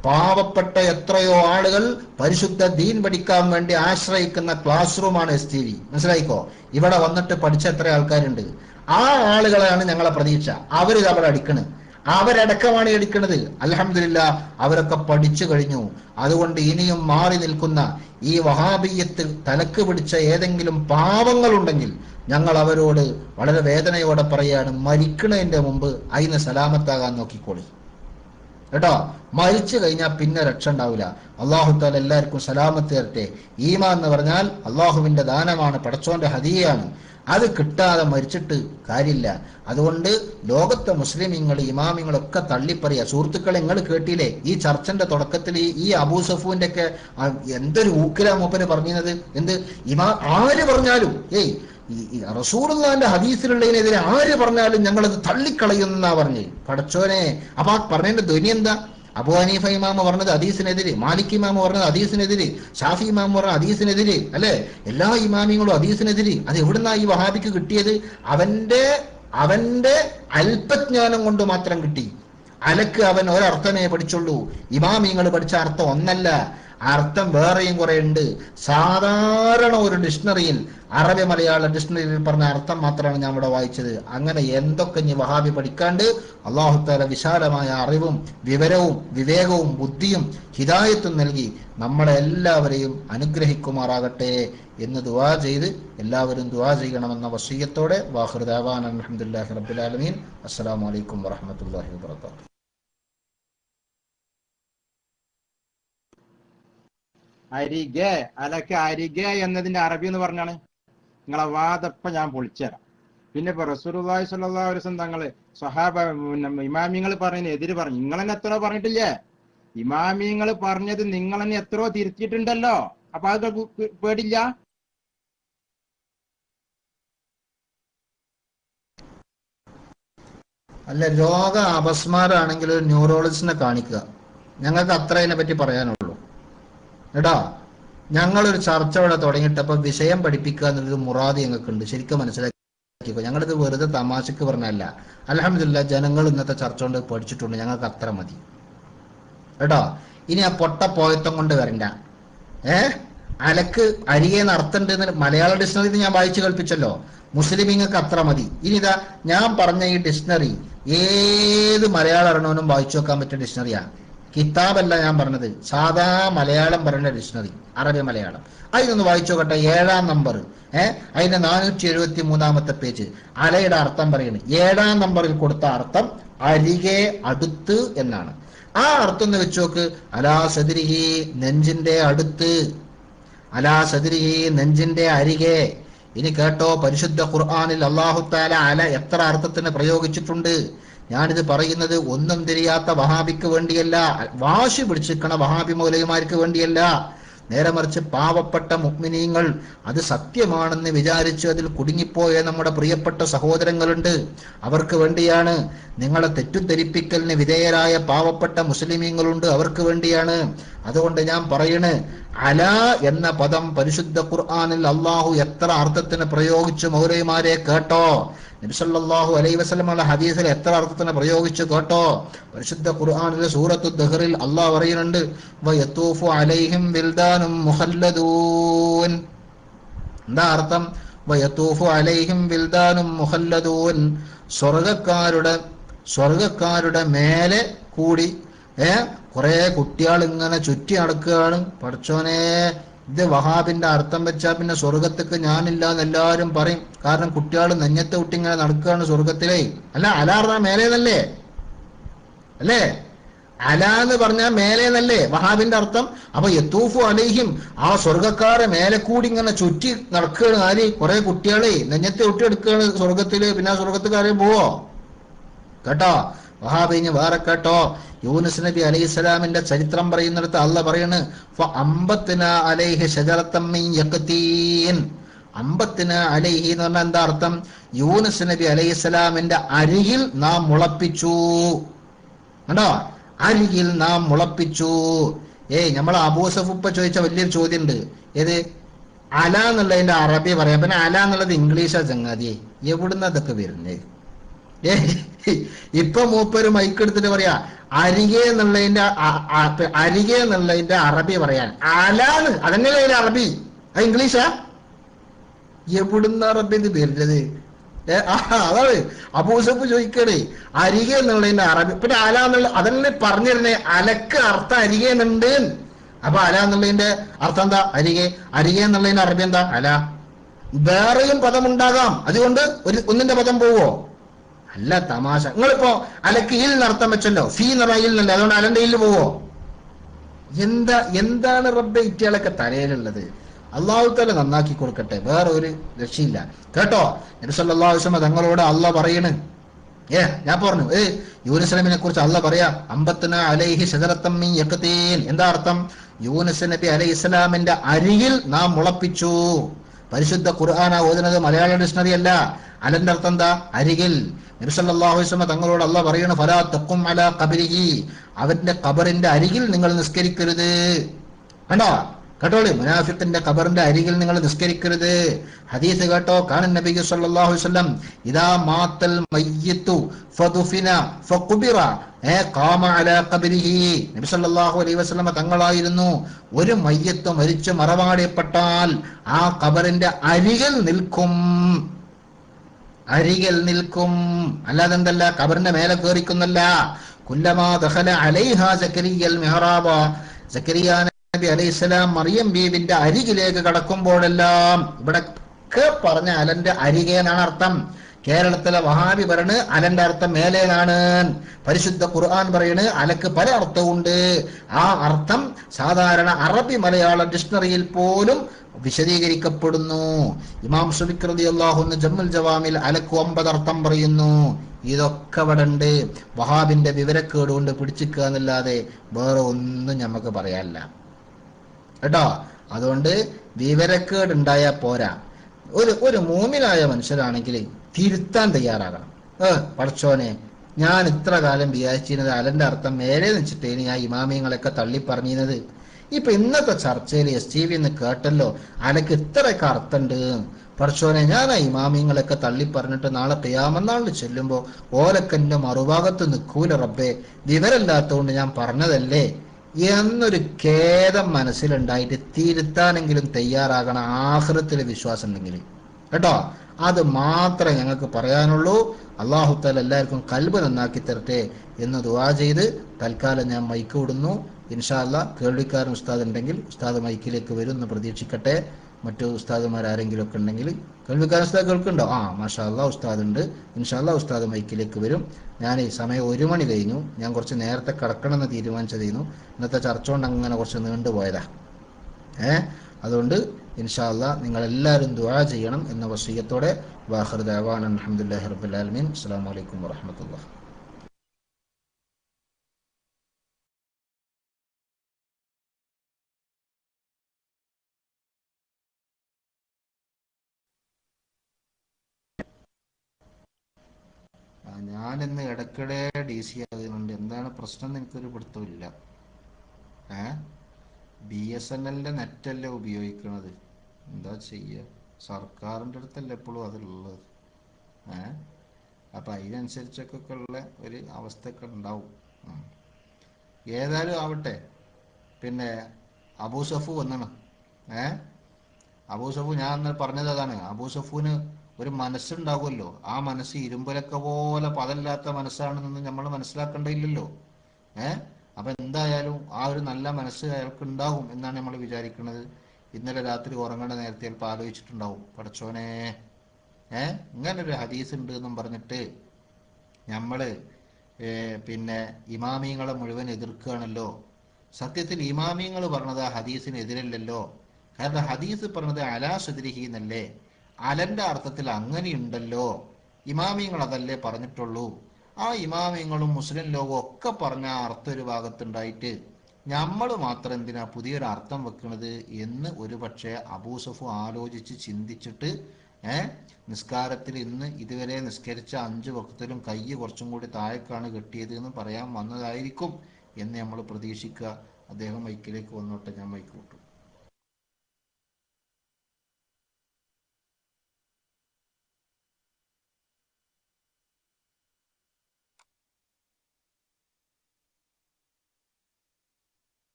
പാവപ്പെട്ട എത്രയോ ആളുകൾ പരിശുദ്ധ ദീൻ പഠിക്കാൻ വേണ്ടി ആശ്രയിക്കുന്ന ക്ലാസ് റൂമാണ് STV. മനസ്സിലായിക്കോ? ഇവിടെ വന്നിട്ട് പഠിച്ച എത്ര ആൾക്കാരുണ്ട്. ആ ആളുകളാണ് ഞങ്ങളെ പ്രതീക്ഷ. അവര് അവിടെ അടിക്കണ്, അവരടക്കമാണ് എടുക്കുന്നത്. അൽഹംദുലില്ലാഹ് അവരൊക്കെ പഠിച്ചു കഴിഞ്ഞു. അതുകൊണ്ട് ഇനിയും മാറി നിൽക്കുന്ന ഈ വഹാബിയത്ത് തലക്ക് പിടിച്ച ഏതെങ്കിലും പാവങ്ങളുണ്ടെങ്കിൽ ഞങ്ങൾ അവരോട് വളരെ വേദനയോടെ പറയാണ്, മരിക്കണതിന്റെ മുമ്പ് അതിന് സലാമത്താകാൻ നോക്കിക്കോളി കേട്ടോ. മരിച്ചു കഴിഞ്ഞാൽ പിന്നെ രക്ഷ ഉണ്ടാവില്ല. അള്ളാഹു താല എല്ലാവർക്കും സലാമത്ത് തരട്ടെ. ഈമാൻ എന്ന് പറഞ്ഞാൽ അള്ളാഹുവിന്റെ ദാനമാണ്, പടച്ചോന്റെ ഹദിയയാണ്. അത് കിട്ടാതെ മരിച്ചിട്ട് കാര്യമില്ല. അതുകൊണ്ട് ലോകത്തെ മുസ്ലിമീങ്ങൾ ഇമാമിങ്ങളൊക്കെ തള്ളിപ്പറയുക. സുഹൃത്തുക്കളെ, നിങ്ങൾ കേട്ടില്ലേ ഈ ചർച്ചന്റെ തുടക്കത്തിൽ ഈ അബൂ സഫൂന്റെ ഒക്കെ എന്തൊരു ഊക്കിലാ മൂപ്പര് പറഞ്ഞത്? എന്ത് ആര് പറഞ്ഞാലും റസൂലുള്ളാഹിന്റെ ഹദീസിലുള്ളതിനെതിരെ ആര് പറഞ്ഞാലും ഞങ്ങളത് തള്ളിക്കളയുന്നാ പറഞ്ഞ്. പടച്ചോനെ, അപ്പൊ ആ പറഞ്ഞതിന്റെ ധ്വനി എന്താ? അബൂ ഹനീഫ ഇമാമ പറഞ്ഞത് ഹദീസിനെതിരെ, മാലിക് ഇമാമ പറഞ്ഞത് ഹദീസിനെതിരെ, ഷാഫി ഇമാമ പറഞ്ഞ ഹദീസിനെതിരെ, അല്ലെ? എല്ലാ ഇമാമിങ്ങളും ഹദീസിനെതിരെ. അത് എവിടുന്നാ ഈ വഹാബിക്ക് കിട്ടിയത്? അവന്റെ അല്പജ്ഞാനം കൊണ്ട് മാത്രം കിട്ടി. അലക്ക് അവൻ ഒരർത്ഥമേ പഠിച്ചുള്ളൂ. ഇമാമിങ്ങൾ പഠിച്ച അർത്ഥം ഒന്നല്ല, അർത്ഥം വേറെയും കുറെ ഉണ്ട്. സാധാരണ ഒരു ഡിക്ഷണറിയിൽ, അറബി മലയാള ഡിക്ഷണറിയിൽ പറഞ്ഞ അർത്ഥം മാത്രമാണ് ഞാൻ ഇവിടെ വായിച്ചത്. അങ്ങനെ എന്തൊക്കെ ഇനി വഹാബി പഠിക്കാണ്ട് അല്ലാഹു തആല വിശാലമായ അറിവും വിവരവും വിവേകവും ബുദ്ധിയും ഹിദായത്തും നൽകി നമ്മളെ എല്ലാവരെയും അനുഗ്രഹിക്കുമാറാകട്ടെ എന്ന് ദുആ ചെയ്ത് എല്ലാവരും ദുആ ചെയ്യണമെന്ന വസിയ്യത്തോടെ വാഖിറു ദഅവാന അൽഹംദുലില്ലാഹി റബ്ബിൽ ആലമീൻ. അസ്സലാമു അലൈക്കും വറഹ്മത്തുള്ളാഹി വബറകാതുഹു. അരികെ, അലക്ക് അരികെ എന്നതിന്റെ അറബി എന്ന് പറഞ്ഞാണ്. നിങ്ങളെ വാദപ്പ ഞാൻ പൊളിച്ചുതരാം. പിന്നെ ഇപ്പൊ റസൂലുള്ളാഹി സ്വല്ലല്ലാഹു അലൈഹി വസല്ലം തങ്ങള് സ്വഹാബ ഇമാമിങ്ങൾ പറഞ്ഞതിന് എതിര് പറഞ്ഞു. നിങ്ങളെന്നെ എത്രയോ പറഞ്ഞിട്ടില്ലേ? ഇമാമിങ്ങൾ പറഞ്ഞത് നിങ്ങളെന്നെ എത്രയോ തിരുത്തിയിട്ടുണ്ടല്ലോ. അപ്പൊ അത് പേടില്ല? അല്ല, രോഗ അപസ്മാരാണെങ്കിൽ ഒരു ന്യൂറോളജിസ്റ്റിനെ കാണിക്കുക. ഞങ്ങൾക്ക് അത്ര അതിനെ പറ്റി പറയാനുള്ളൂ കേട്ടോ. ഞങ്ങളൊരു ചർച്ച ഇവിടെ തുടങ്ങിയിട്ടപ്പോൾ വിഷയം പഠിപ്പിക്കുക എന്നുള്ളൊരു മുറാദ് ഞങ്ങൾക്കുണ്ട്. ശരിക്കും മനസ്സിലാക്കിക്കോ. ഞങ്ങളിത് വെറുതെ തമാശക്ക് പറഞ്ഞല്ല. അൽഹംദുലില്ലാഹ് ജനങ്ങൾ ഇന്നത്തെ ചർച്ച കൊണ്ട് പഠിച്ചിട്ടുണ്ട്. ഞങ്ങൾക്ക് അത്ര മതി കേട്ടോ. ഇനി ആ പൊട്ട പോയത്തം കൊണ്ട് വരണ്ട. അലക്ക് അരികെന്ന് അർത്ഥം ഉണ്ടെന്ന് മലയാള ഡിക്ഷണറി ഞാൻ വായിച്ചു കേൾപ്പിച്ചല്ലോ. മുസ്ലിമീങ്ങൾക്ക് അത്ര മതി. ഇനി ഇതാ ഞാൻ പറഞ്ഞ ഈ ഡിക്ഷണറി ഏത് മലയാളം അറിയണവനും വായിച്ചു നോക്കാൻ പറ്റിയ ഡിക്ഷണറിയാ. കിതാബല്ല ഞാൻ പറഞ്ഞത്, സാധാ മലയാളം പറയുന്ന ഡിക്ഷണറി, അറബി മലയാളം. അതിനൊന്ന് വായിച്ചു നോക്കട്ടെ. 7-ാം നമ്പർ, അതിന്റെ 473-ാമത്തെ പേജ്. അലയുടെ അർത്ഥം പറയുന്നത് 7-ാം നമ്പറിൽ കൊടുത്ത അർത്ഥം അരികെ, അടുത്ത് എന്നാണ്. ആ അർത്ഥം ഒന്ന് വെച്ച് നോക്ക്. അലാ സദ്രിഹി, നെഞ്ചിന്റെ അടുത്ത്. അലാ സദ്രിഹി, നെഞ്ചിന്റെ അരികെ. ഇനി കേട്ടോ, പരിശുദ്ധ ഖുർആനിൽ അല്ലാഹു തആല അല എത്ര അർത്ഥത്തിന് പ്രയോഗിച്ചിട്ടുണ്ട്. ഞാനിത് പറയുന്നത് ഒന്നും തിരിയാത്ത വഹാബിക്ക് വേണ്ടിയല്ല, വാശി പിടിച്ചിരിക്കണ വഹാബി മൗലവിമാർക്ക് വേണ്ടിയല്ല. നേരെ മറിച്ച് പാവപ്പെട്ട മുഅ്മിനീങ്ങൾ അത് സത്യമാണെന്ന് വിചാരിച്ച് അതിൽ കുടുങ്ങിപ്പോയ നമ്മുടെ പ്രിയപ്പെട്ട സഹോദരങ്ങളുണ്ട്. അവർക്ക് വേണ്ടിയാണ്. നിങ്ങളെ തെറ്റുധരിപ്പിക്കലിന് വിധേയരായ പാവപ്പെട്ട മുസ്ലിമീങ്ങളുണ്ട്, അവർക്ക് വേണ്ടിയാണ്. അതുകൊണ്ട് ഞാൻ പറയണ്, അല എന്ന പദം പരിശുദ്ധ ഖുർആനിൽ അള്ളാഹു എത്ര അർത്ഥത്തിന് പ്രയോഗിച്ചു മൗലവിമാരെ കേട്ടോ. നബി സല്ലല്ലാഹു അലൈഹി വസല്ലമയുടെ ഹദീസിൽ എത്ര അർത്ഥത്തിന് പ്രയോഗിച്ചു കേട്ടോ. പരിശുദ്ധ ഖുർആനിലെ സൂറത്തു ദഹറിൽ അള്ളാഹു പറയുന്നുണ്ട്, വയതൂഫു അലൈഹിം വിൽദാനും മുഖല്ലദൂൻ. എന്താ അർത്ഥം? വയതൂഫു അലൈഹിം വിൽദാനും മുഖല്ലദൂൻ. സ്വർഗക്കാരുടെ മേലെ കൂടി കുറെ കുട്ടികൾ ഇങ്ങനെ ചുറ്റി നടക്കുകയാണ്. പഠിച്ചോനെ, ഇത് വഹാബിന്റെ അർത്ഥം വെച്ചാൽ പിന്നെ സ്വർഗത്തേക്ക് ഞാനില്ല എന്ന് എല്ലാവരും പറയും. കാരണം കുട്ടികൾ നെഞ്ഞത്തെ കുട്ടി ഇങ്ങനെ നടക്കുകയാണ് സ്വർഗത്തിലേ. അല്ല, അല പറഞ്ഞാൽ മേലേന്നല്ലേ? അല്ലേ? അല എന്ന് പറഞ്ഞാൽ മേലേന്നല്ലേ വഹാബിന്റെ അർത്ഥം? അപ്പൊ യത്തൂഫു അലൈഹിം, ആ സ്വർഗക്കാരെ മേലെ കൂടി ഇങ്ങനെ ചുറ്റി നടക്കുകയാണ്. ആര്? കുറെ കുട്ടികളെ നെഞ്ഞത്തെ കുട്ടി എടുക്കുകയാണ് സ്വർഗത്തില്. പിന്നെ ആ സ്വർഗത്തുകാരെ പോവോ? കേട്ടോ വഹാബി. ഇനി വേറെ കേട്ടോ, യൂനുസ് നബി അലൈഹി സ്വലാമിന്റെ ചരിത്രം പറയുന്നിടത്ത് അള്ളാഹ് പറയാണ്, ഫഅംബത്നാ അലൈഹി ശജറത്തൻ മിൻ യഖ്തീൻ. അംബത്നാ അലൈഹി എന്ന് പറഞ്ഞാൽ എന്താ അർത്ഥം? യൂനുസ് നബി അലൈഹി സ്വലാമിന്റെ അരികിൽ നാം മുളപ്പിച്ചു. കണ്ടോ, അരികിൽ നാം മുളപ്പിച്ചു. നമ്മളെ അബൂസഫുപ്പ ചോദിച്ച വലിയൊരു ചോദ്യം ഉണ്ട്. ഏത്? അല എന്നുള്ളതിന്റെ അറബി പറയാം, പിന്നെ അല എന്നുള്ളത് ഇംഗ്ലീഷാ ചങ്ങാതിയെ. എവിടുന്ന അതൊക്കെ വരുന്നേ? ഏ ഇപ്പൊ മൂപ്പര് മൈക്ക് എടുത്തിട്ട് പറയാ അരികെ എന്നുള്ളതിന്റെ അരികെ എന്നുള്ളതിന്റെ അറബി പറയാൻ അലാന്ന് അതന്നെയല്ലേ അതിന്റെ അറബി, അത് ഇംഗ്ലീഷാ? എവിടുന്ന അറബി ഇത് വരുന്നത്? അതാണ് അബൂസഫ് ചോദിക്കണേ അരികെ എന്നുള്ളതിന്റെ അറബി. പിന്നെ അല എന്നുള്ള അതന്നെ പറഞ്ഞിരുന്നേ, അലക്ക് അർത്ഥം അരികെ എന്നുണ്ട്. അപ്പൊ അല എന്നുള്ളതിന്റെ അർത്ഥം എന്താ? അരികെ. അരികെ എന്നുള്ളതിന്റെ അറബി എന്താ? അല. വേറെയും പദമുണ്ടാകാം, അതുകൊണ്ട് ഒന്നിന്റെ പദം പോവോ? അല്ല, തമാശ. നിങ്ങളിപ്പോ അലക്ക് ഇൽ നടത്തം വെച്ചല്ലോ, ഫീ എന്ന് പറഞ്ഞ ഇൽ എന്നല്ലേ, അതുകൊണ്ട് അലന്റെ ഇല്ല് പോവോ? എന്താണ് റബ്ബെ ഇറ്റികളൊക്കെ തലയിലുള്ളത്? അള്ളാഹു തആല നന്നാക്കി കൊടുക്കട്ടെ, വേറെ ഒരു രക്ഷയില്ല കേട്ടോ. നബി സല്ലല്ലാഹു അലൈഹി വസല്ലം തങ്ങളോട് അള്ളാഹ് പറയണ്, ഞാൻ പറഞ്ഞു യൂനുസ് നബിനെ കുറിച്ച് അള്ളാഹ് പറയാ, അമ്പത്തന അലൈഹി ശജറത്തം മിൻ യഖ്തീൻ. എന്താ അർത്ഥം? യൂനുസ് നബി അലൈഹി ഇസ്ലാമിന്റെ അരികിൽ നാം മുളപ്പിച്ചു. പരിശുദ്ധ ഖുർആന ഓതുന്നത് മലയാള ഡിക്ഷണറി അല്ല. അലന്റെ അർത്ഥം എന്താ? അരികിൽ. നബി സല്ലല്ലാഹു അലൈഹി വസല്ലം തങ്ങളോട് അള്ളാഹ് പറയണ, ഫലാ തഖും അലാ ഖബരിഹി, അവന്റെ ഖബറിന്റെ അരികിൽ നിങ്ങൾ നിസ്കരിക്കരുത്. കണ്ടോ? കേട്ടോളി, മുനാഫിഖിന്റെ ഖബറിന്റെ അരികിൽ നിങ്ങൾ നിസ്കരിക്കരുത്. ഹദീസ് കേട്ടോ, കാനൻ നബി സല്ലല്ലാഹു അലൈഹി വസല്ലം ഇദാ മാത്തൽ മയ്യിത്തു ഫദുഫിന ഫഖുബിറ ഖാമ അലാ ഖബരിഹി. നബി സല്ലല്ലാഹു അലൈഹി വസല്ലം തങ്ങളായിരുന്നു, ഒരു മയ്യത്ത് മരിച്ചു മറമാടപ്പെട്ടാൽ ആ ഖബറിന്റെ അരികിൽ നിൽക്കും. അരികിൽ നിൽക്കും, അല്ലാതെ എന്തല്ല ഖബറിന്റെ മേലെ കയറിക്കുന്നല്ല. കുല്ലമാ ദഖല അലൈഹാ സക്കരിയൽ മിഹ്റാബ, സക്കരിയ നബി അലൈഹിസ്സലാം മറിയം ബീവിന്റെ അരികിലേക്ക് കടക്കുമ്പോഴെല്ലാം, ഇവിടെ പറഞ്ഞ അലന്റെ അരികെ എന്നാണ് അർത്ഥം. കേരളത്തിലെ വഹാബി പറയണ് അലന്റെ അർത്ഥം മേലേനാണ്. പരിശുദ്ധ ഖുർആൻ പറയണ് അലക്ക് പല അർത്ഥമുണ്ട്. ആ അർത്ഥം സാധാരണ അറബി മലയാള ഡിക്ഷണറിയിൽ പോലും വിശദീകരിക്കപ്പെടുന്നു. ഇമാം സുബിക് റളിയല്ലാഹു അൻഹു ജമ്മുൽ ജവാമിൽ അലക്ക് 9 അർത്ഥം പറയുന്നു. ഇതൊക്കെ ഇവിടെ ഉണ്ട്. വഹാബിന്റെ വിവരക്കേട് കൊണ്ട് പിടിച്ചിക്കുക എന്നല്ലാതെ വേറെ ഒന്നും നമുക്ക് പറയാനില്ല കേട്ടോ. അതുകൊണ്ട് വിവരക്കേട് ഉണ്ടായാൽ പോരാ. ഒരു മൂമിനായ മനുഷ്യരാണെങ്കിൽ തിരുത്താൻ തയ്യാറാകണം. പടച്ചോനെ, ഞാൻ ഇത്ര കാലം വിചാരിച്ചിരുന്നത് അലന്റെ അർത്ഥം മേലെ വെച്ചിട്ടേന് ഞാൻ ഇമാമിയങ്ങളൊക്കെ തള്ളി പറഞ്ഞിരുന്നത്. ഇപ്പൊ ഇന്നത്തെ ചർച്ചയിൽ STV എന്ന് കേട്ടല്ലോ അലക്ക് ഇത്രയൊക്കെ അർത്ഥമുണ്ട്. പടച്ചോനെ, ഞാൻ ആ ഇമാമിയങ്ങളൊക്കെ തള്ളി പറഞ്ഞിട്ട് നാളെ ഖിയാമത്ത് ചെല്ലുമ്പോ ഓലൊക്കെ എന്റെ മറുഭാഗത്ത് നിൽക്കൂല റബ്ബേ, വിവരമില്ലാത്തതുകൊണ്ട് ഞാൻ പറഞ്ഞതല്ലേ എന്നൊരു ഖേദം മനസ്സിലുണ്ടായിട്ട് തിരുത്താനെങ്കിലും തയ്യാറാകണം, ആഖിറത്തിൽ വിശ്വാസം ഉണ്ടെങ്കിൽ കേട്ടോ. അത് മാത്രമേ ഞങ്ങൾക്ക് പറയാനുള്ളൂ. അല്ലാഹു തആല എല്ലാവർക്കും ഖൽബ് നന്നാക്കി തരട്ടെ എന്ന് ദുആ ചെയ്ത് തൽക്കാലം ഞാൻ മൈക്ക് വിടുന്നു. ഇൻഷാ അല്ലാഹ് കേൾവിക്കാരൻ ഉസ്താദ് ഉണ്ടെങ്കിൽ ഉസ്താദ് മൈക്കിലേക്ക് വരും എന്ന് പ്രതീക്ഷിക്കട്ടെ. മറ്റു ഉസ്താദുമാർ ആരെങ്കിലും ഒക്കെ ഉണ്ടെങ്കിൽ, കേൾവിക്കാരൻ ഉസ്താദ് കേൾക്കുന്നുണ്ടോ? മാഷാ അല്ലാഹ് ഉസ്താദ് ഉണ്ട്. ഇൻഷാ അല്ലാഹ് ഉസ്താദ് മൈക്കിലേക്ക് വരും. ഞാൻ ഈ സമയം 1 മണി കഴിഞ്ഞു. ഞാൻ കുറച്ച് നേരത്തെ കിടക്കണമെന്ന് തീരുമാനിച്ചതായിരുന്നു. ഇന്നത്തെ ചർച്ച കൊണ്ട് അങ്ങനെ കുറച്ച് നീണ്ടുപോയതാ. അതുകൊണ്ട് ഇൻഷാ അല്ലാഹ് നിങ്ങളെല്ലാവരും ദുആ ചെയ്യണം എന്ന വസിയ്യത്തോടെ വാഖിറു ദഅവാന അൽഹംദുലില്ലാഹി റബ്ബിൽ ആലമീൻ. അസ്സലാമു അലൈക്കും വറഹ്മത്തുള്ളാഹി. ഞാനിന്ന് ഇടയ്ക്കിടെ DC ആകുന്നുണ്ട്. എന്താണ് പ്രശ്നം എന്ന് എനിക്കൊരു പിടുത്തമില്ല. BSNLന്റെ നെറ്റല്ലേ ഉപയോഗിക്കുന്നത്, എന്താ ചെയ്യുക? സർക്കാരിൻ്റെ അടുത്തല്ലേ എപ്പോഴും അതുള്ളത്. അപ്പം അതിനനുസരിച്ചൊക്കെ ഉള്ള ഒരു അവസ്ഥയൊക്കെ ഉണ്ടാവും. ഏതായാലും ആവട്ടെ. പിന്നെ അബൂസഫു വന്നാണ്. അബൂസഫു ഞാൻ അന്ന് പറഞ്ഞത് അതാണ്. അബൂസഫുവിന് ഒരു മനസ്സുണ്ടാവുമല്ലോ, ആ മനസ്സ് ഇരുമ്പലൊക്കെ പോലെ പതല്ലാത്ത മനസ്സാണെന്നൊന്നും നമ്മൾ മനസ്സിലാക്കേണ്ടതില്ലല്ലോ. അപ്പൊ എന്തായാലും ആ ഒരു നല്ല മനസ്സ് അയാൾക്ക് ഉണ്ടാവും എന്നാണ് നമ്മൾ വിചാരിക്കുന്നത്. ഇന്നലെ രാത്രി ഉറങ്ങേണ്ട നേരത്തെ ചിലപ്പോൾ ആലോചിച്ചിട്ടുണ്ടാവും, പടച്ചോനെ ഇങ്ങനൊരു ഹദീസ് ഉണ്ട് എന്നും പറഞ്ഞിട്ട് നമ്മള് പിന്നെ ഇമാമിയങ്ങളെ മുഴുവൻ എതിർക്കുകയാണല്ലോ. സത്യത്തിൽ ഇമാമിയങ്ങൾ പറഞ്ഞത് ആ ഹദീസിന് എതിരല്ലല്ലോ. കാരണം ഹദീസ് പറഞ്ഞത് അലാ സദ്രിഹി എന്നല്ലേ, അലന്റെ അർത്ഥത്തിൽ അങ്ങനെയുണ്ടല്ലോ. ഇമാമിയങ്ങൾ അതല്ലേ പറഞ്ഞിട്ടുള്ളൂ. ആ ഇമാമിയങ്ങളും മുസ്ലിം ലോകവും ഒക്കെ പറഞ്ഞ ആ അർത്ഥം ഒരു ഭാഗത്തുണ്ടായിട്ട് നമ്മൾ മാത്രം എന്തിനാ പുതിയൊരു അർത്ഥം വെക്കുന്നത് എന്ന് ഒരു പക്ഷേ അബൂസഫു ആലോചിച്ച് ചിന്തിച്ചിട്ട് നിസ്കാരത്തിൽ ഇന്ന് ഇതുവരെ നിസ്കരിച്ച 5 വക്തിലും കൈ കുറച്ചും കൂടി താഴേക്കാണ് കെട്ടിയത് എന്ന് പറയാൻ വന്നതായിരിക്കും എന്ന് നമ്മൾ പ്രതീക്ഷിക്കുക. അദ്ദേഹം മൈക്കിലേക്ക് വന്നോട്ടെ, ഞാൻ മൈക്ക് വിട്ടു.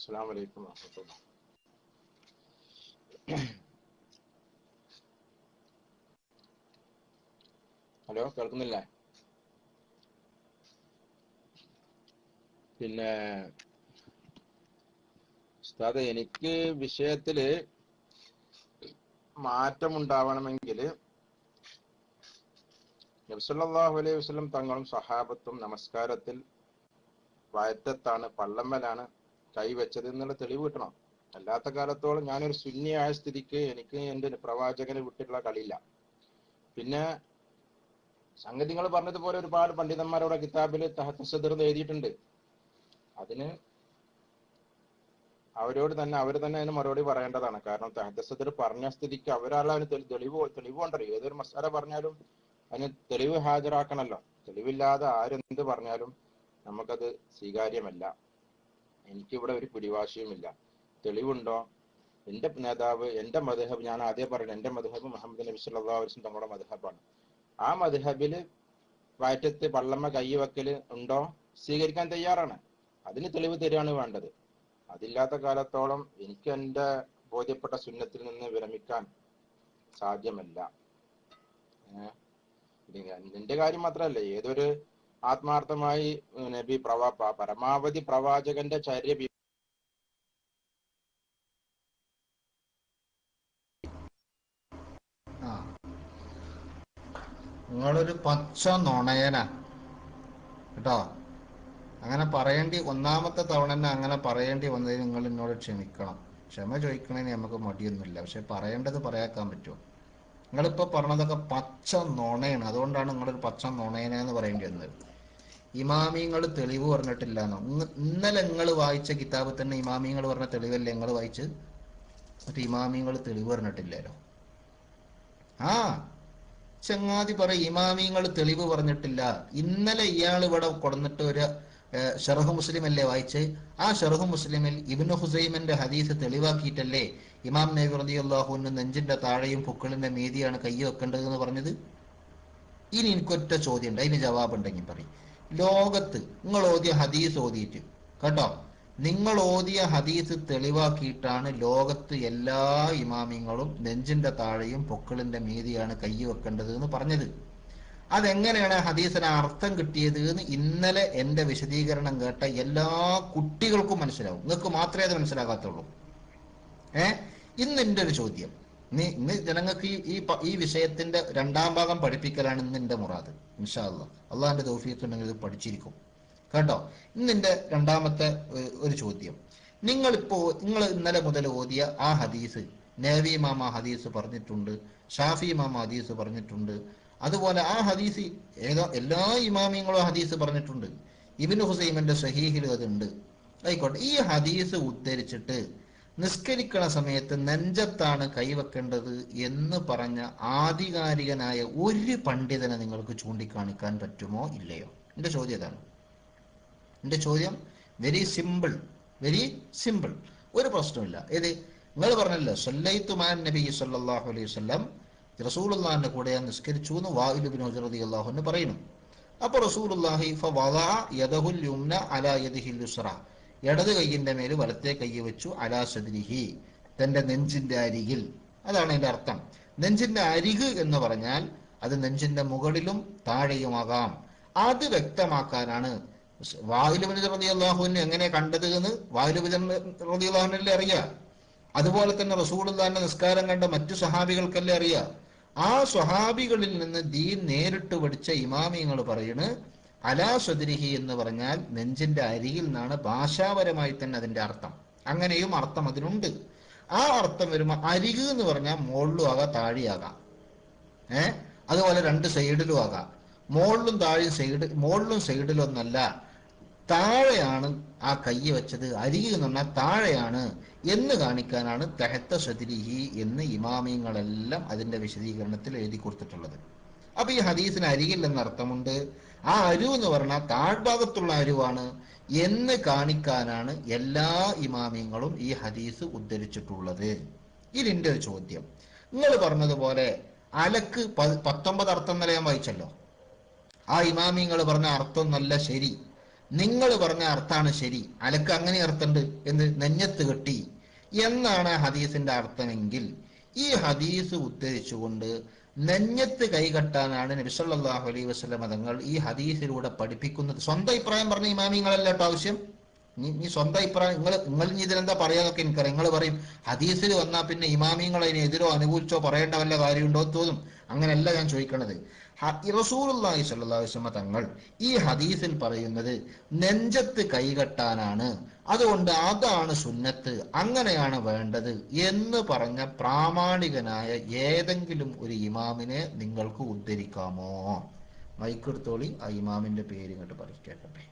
അസ്സലാമു അലൈക്കും വറഹ്മത്തുള്ളാഹി. ഹലോ, കേൾക്കുന്നില്ലേ? പിന്നെ ഉസ്താദ്, എനിക്ക് വിഷയത്തില് മാറ്റമുണ്ടാവണമെങ്കിൽ നബി സല്ലല്ലാഹു അലൈഹി വസല്ലം തങ്ങളും സഹാബത്തും നമസ്കാരത്തിൽ വയറ്റത്താണ്, പള്ളമ്മലാണ് കൈവച്ചത് എന്നുള്ള തെളിവ് കിട്ടണം. അല്ലാത്ത കാലത്തോളം ഞാനൊരു സുന്നിയായ സ്ഥിതിക്ക് എനിക്ക് എന്റെ പ്രവാചകനെ വിട്ടിട്ടുള്ള കളിയില്ല. പിന്നെ സംഗതികൾ പറഞ്ഞതുപോലെ ഒരുപാട് പണ്ഡിതന്മാരുടെ കിതാബിൽ തഹത്ത് സദർ എഴുതിയിട്ടുണ്ട്. അതിന് അവർ തന്നെ അതിന് മറുപടി പറയേണ്ടതാണ്. കാരണം തഹത്ത് സദർ പറഞ്ഞ സ്ഥിതിക്ക് അവരാളെ അതിന് തെളിവ് കൊണ്ടറിയും. ഏതൊരു മസാല പറഞ്ഞാലും അതിന് തെളിവ് ഹാജരാക്കണമല്ലോ. തെളിവില്ലാതെ ആരെന്ത് പറഞ്ഞാലും നമുക്കത് സ്വീകാര്യമല്ല. എനിക്കിവിടെ ഒരു പിടിവാശിയുമില്ല. തെളിവുണ്ടോ? എന്റെ നേതാവ്, എന്റെ മദ്ഹബ്, ഞാൻ ആദ്യം പറയുന്നത് എന്റെ മദ്ഹബ് മുഹമ്മദ് നബി സല്ലല്ലാഹു അലൈഹി വസല്ലം തങ്ങളുടെ മദ്ഹബാണ്. ആ മദ്ഹബില് വയറ്റത്ത് പള്ളമ്മ കൈ വെക്കല് ഉണ്ടോ? സ്വീകരിക്കാൻ തയ്യാറാണ്. അതിന് തെളിവ് തരികയാണ് വേണ്ടത്. അതില്ലാത്ത കാലത്തോളം എനിക്ക് എന്റെ ബോധ്യപ്പെട്ട സുന്നത്തിൽ നിന്ന് വിരമിക്കാൻ സാധ്യമല്ല. നിന്റെ കാര്യം മാത്രമല്ല, ഏതൊരു ആത്മാർത്ഥമായി നബി പരമാവധി പ്രവാചകന്റെ ചര്യ നിങ്ങളൊരു പച്ച നുണയനാ കേട്ടോ. അങ്ങനെ പറയേണ്ടി, ഒന്നാമത്തെ തവണ തന്നെ അങ്ങനെ പറയേണ്ടി വന്നതിന് നിങ്ങൾ എന്നോട് ക്ഷമിക്കണം. ക്ഷമ ചോദിക്കണേന് നമുക്ക് മടിയൊന്നുമില്ല. പക്ഷെ പറയേണ്ടത് പറയാക്കാൻ പറ്റുമോ? നിങ്ങളിപ്പോൾ പറഞ്ഞതൊക്കെ പച്ച നുണയാണ്. അതുകൊണ്ടാണ് നിങ്ങളൊരു പച്ച നുണയനെന്ന് പറയേണ്ടി വന്നത്. ഇമാമിങ്ങൾ തെളിവ് പറഞ്ഞിട്ടില്ലാന്നോ? ഇന്നലെ നിങ്ങൾ വായിച്ച കിതാബിൽ തന്നെ ഇമാമിങ്ങൾ പറഞ്ഞ തെളിവല്ലേ നിങ്ങൾ വായിച്ച്? മറ്റേ ഇമാമിങ്ങൾ തെളിവ് പറഞ്ഞിട്ടില്ലല്ലോ. ആ ചങ്ങാതി പറയും ഇമാമിങ്ങൾ തെളിവ് പറഞ്ഞിട്ടില്ല. ഇന്നലെ ഇയാൾ ഇവിടെ കൊടുന്നിട്ട് ഒരു ഷർഹ് മുസ്ലിം അല്ലേ വായിച്ച്? ആ ഷർഹ് മുസ്ലിമിൽ ഇബ്നു ഹുസൈമിന്റെ ഹദീസ് തെളിവാക്കിയിട്ടല്ലേ ഇമാം നബി റളിയല്ലാഹു അൻഹു നെഞ്ചിന്റെ താഴെയും പൊക്കിളിന്റെ മീതിയാണ് കൈ വെക്കേണ്ടതെന്ന് പറഞ്ഞത്? ഇനി എനിക്കൊറ്റ ചോദ്യം ഉണ്ട്, അതിന് ജവാബുണ്ടെങ്കിൽ പറയും. ലോകത്ത് നിങ്ങൾ ഓതിയ ഹദീസ് ഓതിയിട്ട് കേട്ടോ, നിങ്ങൾ ഓതിയ ഹദീസ് തെളിവാക്കിയിട്ടാണ് ലോകത്ത് എല്ലാ ഇമാമിങ്ങളും നെഞ്ചിന്റെ താഴെയും പൊക്കിളിന്റെ മീതിയാണ് കൈ വെക്കേണ്ടത് എന്ന് പറഞ്ഞത്. അതെങ്ങനെയാണ് ഹദീസിന് അർത്ഥം കിട്ടിയത് എന്ന് ഇന്നലെ എന്റെ വിശദീകരണം കേട്ട എല്ലാ കുട്ടികൾക്കും മനസ്സിലാവും. നിങ്ങൾക്ക് മാത്രമേ അത് മനസ്സിലാകാത്തുള്ളൂ. ഇന്ന് എൻ്റെ ഒരു ചോദ്യം, ഇന്ന് ജനങ്ങൾക്ക് ഈ വിഷയത്തിന്റെ രണ്ടാം ഭാഗം പഠിപ്പിക്കലാണ് ഇന്ന് എൻ്റെ മുറാദ്. ഇൻഷാ അല്ലാഹ്, അള്ളാഹിന്റെ തൗഫീഖ് ഉണ്ടെങ്കിൽ ഇത് പഠിച്ചിരിക്കും കേട്ടോ. ഇന്നിന്റെ രണ്ടാമത്തെ ഒരു ചോദ്യം, നിങ്ങൾ ഇന്നലെ മുതൽ ഓതിയ ആ ഹദീസ്, നബി മാമ ഹദീസ് പറഞ്ഞിട്ടുണ്ട്, ഷാഫി മാമ ഹദീസ് പറഞ്ഞിട്ടുണ്ട്, അതുപോലെ ആ ഹദീസ് എല്ലാ ഇമാമിങ്ങളും ഹദീസ് പറഞ്ഞിട്ടുണ്ട്, ഇബ്നു ഹുസൈമിന്റെ സഹീഹിൽ അതുണ്ട്. ആയിക്കോട്ടെ, ഈ ഹദീസ് ഉദ്ധരിച്ചിട്ട് നിസ്കരിക്കണ സമയത്ത് നെഞ്ചത്താണ് കൈവെക്കേണ്ടത് എന്ന് പറഞ്ഞ ആധികാരികനായ ഒരു പണ്ഡിതനെ നിങ്ങൾക്ക് ചൂണ്ടിക്കാണിക്കാൻ പറ്റുമോ ഇല്ലയോ? എന്റെ ചോദ്യം ഇതാണ്. എന്റെ ചോദ്യം വെരി സിമ്പിൾ, വെരി സിമ്പിൾ. ഒരു പ്രശ്നമില്ല. ഏത് നിങ്ങൾ പറഞ്ഞല്ലോ സല്ലൈതു മാൻ നബി സല്ലല്ലാഹു അലൈഹി വസല്ലം, റസൂലുള്ളാഹിന്റെ കൂടെ ഞാൻ നിസ്കരിച്ചു എന്ന് വാഇൽ ഇബ്നു ഹുജർ റളിയല്ലാഹു അൻഹു പറയുന്നു. അപ്പൊ റസൂലുള്ളാഹി ഫവദഅ യദഹുൽ യുംന അലാ യദിഹിൽ യുസ്റ, ഇടത് കൈയിന്റെ മേൽ വലത്തെ കൈ വെച്ചു, അലാ സദ്രിഹി, തന്റെ നെഞ്ചിന്റെ അരികിൽ. അതാണ് അതിന്റെ അർത്ഥം. നെഞ്ചിന്റെ അരിക് എന്ന് പറഞ്ഞാൽ അത് നെഞ്ചിന്റെ മുകളിലും താഴെയുമാകാം. അത് വ്യക്തമാക്കാനാണ് വാഇൽ ഇബ്നു റളിയല്ലാഹു അൻഹു എങ്ങനെ കണ്ടത് എന്ന് വാഇൽ ഇബ്നു റളിയല്ലാഹു അൻഹുവിനെ അറിയാം. അതുപോലെ തന്നെ റസൂലുള്ളാഹിന്റെ നിസ്കാരം കണ്ട മറ്റു സ്വഹാബികൾക്കല്ലേ അറിയാം. ആ സ്വഹാബികളിൽ നിന്ന് ദീൻ നേരിട്ട് പഠിച്ച ഇമാമിങ്ങൾ പറയുന്നു അലാ സദ്രിഹി എന്ന് പറഞ്ഞാൽ നെഞ്ചിന്റെ അരികിൽ നിന്നാണ് ഭാഷാപരമായി തന്നെ അതിന്റെ അർത്ഥം. അങ്ങനെയും അർത്ഥം അതിനുണ്ട്. ആ അർത്ഥം വരുമ്പോൾ അരിക് എന്ന് പറഞ്ഞാൽ മുകളിലും ആകാം താഴെയാകാം. അതുപോലെ രണ്ട് സൈഡിലും ആകാം. മുകളിലും താഴെയും മുകളിലും സൈഡിലും ഒന്നല്ല, താഴെയാണ് ആ കൈ വെച്ചത്, അരിക് എന്ന് പറഞ്ഞാൽ താഴെയാണ് എന്ന് കാണിക്കാനാണ് തഹത്ത സദ്രിഹി എന്ന് ഇമാമിങ്ങളെല്ലാം അതിന്റെ വിശദീകരണത്തിൽ എഴുതി കൊടുത്തിട്ടുള്ളത്. അപ്പൊ ഈ ഹദീസിന് അരികിൽ എന്ന അർത്ഥമുണ്ട്. ആ അരു എന്ന് പറഞ്ഞാൽ താഴ്ഭാഗത്തുള്ള അരുവാണ് എന്ന് കാണിക്കാനാണ് എല്ലാ ഇമാമിങ്ങളും ഈ ഹദീസ് ഉദ്ധരിച്ചിട്ടുള്ളത്. ഇതിന്റെ ഒരു ചോദ്യം, നിങ്ങൾ പറഞ്ഞതുപോലെ അലക്ക് 19 അർത്ഥം നില ഞാൻ വായിച്ചല്ലോ. ആ ഇമാമിങ്ങൾ പറഞ്ഞ അർത്ഥം നല്ല ശരി. നിങ്ങൾ പറഞ്ഞ അർത്ഥമാണ് ശരി, അലക്ക് അങ്ങനെ അർത്ഥമുണ്ട്, എന്ത് നെഞ്ഞത്ത് കെട്ടി എന്നാണ് ഹദീസിന്റെ അർത്ഥമെങ്കിൽ ഈ ഹദീസ് ഉദ്ധരിച്ചുകൊണ്ട് നെഞ്ഞത്ത് കൈകെട്ടാനാണ് നബി സല്ലല്ലാഹു അലൈഹി വസല്ലം തങ്ങൾ ഈ ഹദീസിലൂടെ പഠിപ്പിക്കുന്നത്. സ്വന്തം അഭിപ്രായം പറഞ്ഞ ഇമാമിങ്ങളല്ല കേട്ടോ ആവശ്യം. നീ സ്വന്തം അഭിപ്രായം നിങ്ങൾ ഇനി ഇതിനെന്താ പറയാന്നൊക്കെ എനിക്കറിയാം. നിങ്ങൾ പറയും ഹദീസിൽ വന്നാൽ പിന്നെ ഇമാമിങ്ങൾ അതിന് എതിരോ അനുകൂലിച്ചോ പറയേണ്ട വല്ല കാര്യമുണ്ടോ തോന്നും. അങ്ങനെയല്ല ഞാൻ ചോദിക്കണത്. റസൂലുള്ളാഹി സ്വല്ലല്ലാഹു അലൈഹി വസല്ലം തങ്ങൾ ഈ ഹദീസിൽ പറയുന്നത് നെഞ്ചത്ത് കൈകെട്ടാനാണ്, അതുകൊണ്ട് അതാണ് സുന്നത്ത്, അങ്ങനെയാണ് വേണ്ടത് എന്ന് പറഞ്ഞ പ്രാമാണികനായ ഏതെങ്കിലും ഒരു ഇമാമിനെ നിങ്ങൾക്ക് ഉദ്ധരിക്കാമോ? മൈക്കെടുത്തോളി, ആ ഇമാമിന്റെ പേര് ഇങ്ങോട്ട് കേൾക്കട്ടെ.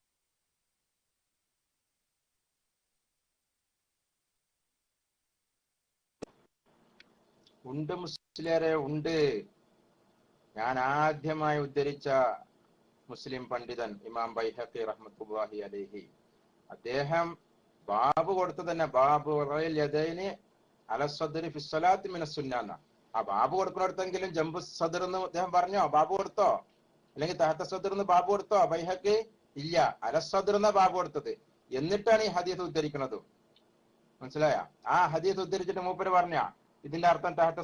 ഉണ്ട് മുസ്ലിയാരെ, ഉണ്ട്. ഞാൻ ആദ്യമായി ഉദ്ധരിച്ച മുസ്ലിം പണ്ഡിതൻ ഇമാം ബൈഹഖി റഹ്മത്തുള്ളാഹി അലൈഹി, അദ്ദേഹം ബാബ് കൊടുത്തു തന്നെ, ബാബ് യദൈനി അല സദ്രി ഫി സ്വലാത്തി മിനസ് സുന്ന. ആ ബാബ് കൊടുക്കുന്നിടത്തെങ്കിലും ജംബു സദർ എന്ന് അദ്ദേഹം പറഞ്ഞോ? ബാബ് കൊടുത്തോ? അല്ലെങ്കിൽ തഹത്ത സദർ എന്ന് ബാബ് കൊടുത്തോ ബൈഹഖി? ഇല്ല, അല സദ്ർ എന്ന ബാബ് കൊടുത്തത്. എന്നിട്ടാണ് ഈ ഹദീസ് ഉദ്ധരിക്കുന്നത്. മനസ്സിലായ? ആ ഹദീസ് ഉദ്ധരിച്ചിട്ട് മൂപ്പര് പറഞ്ഞ ഇതിന്റെ അർത്ഥം തഹത്ത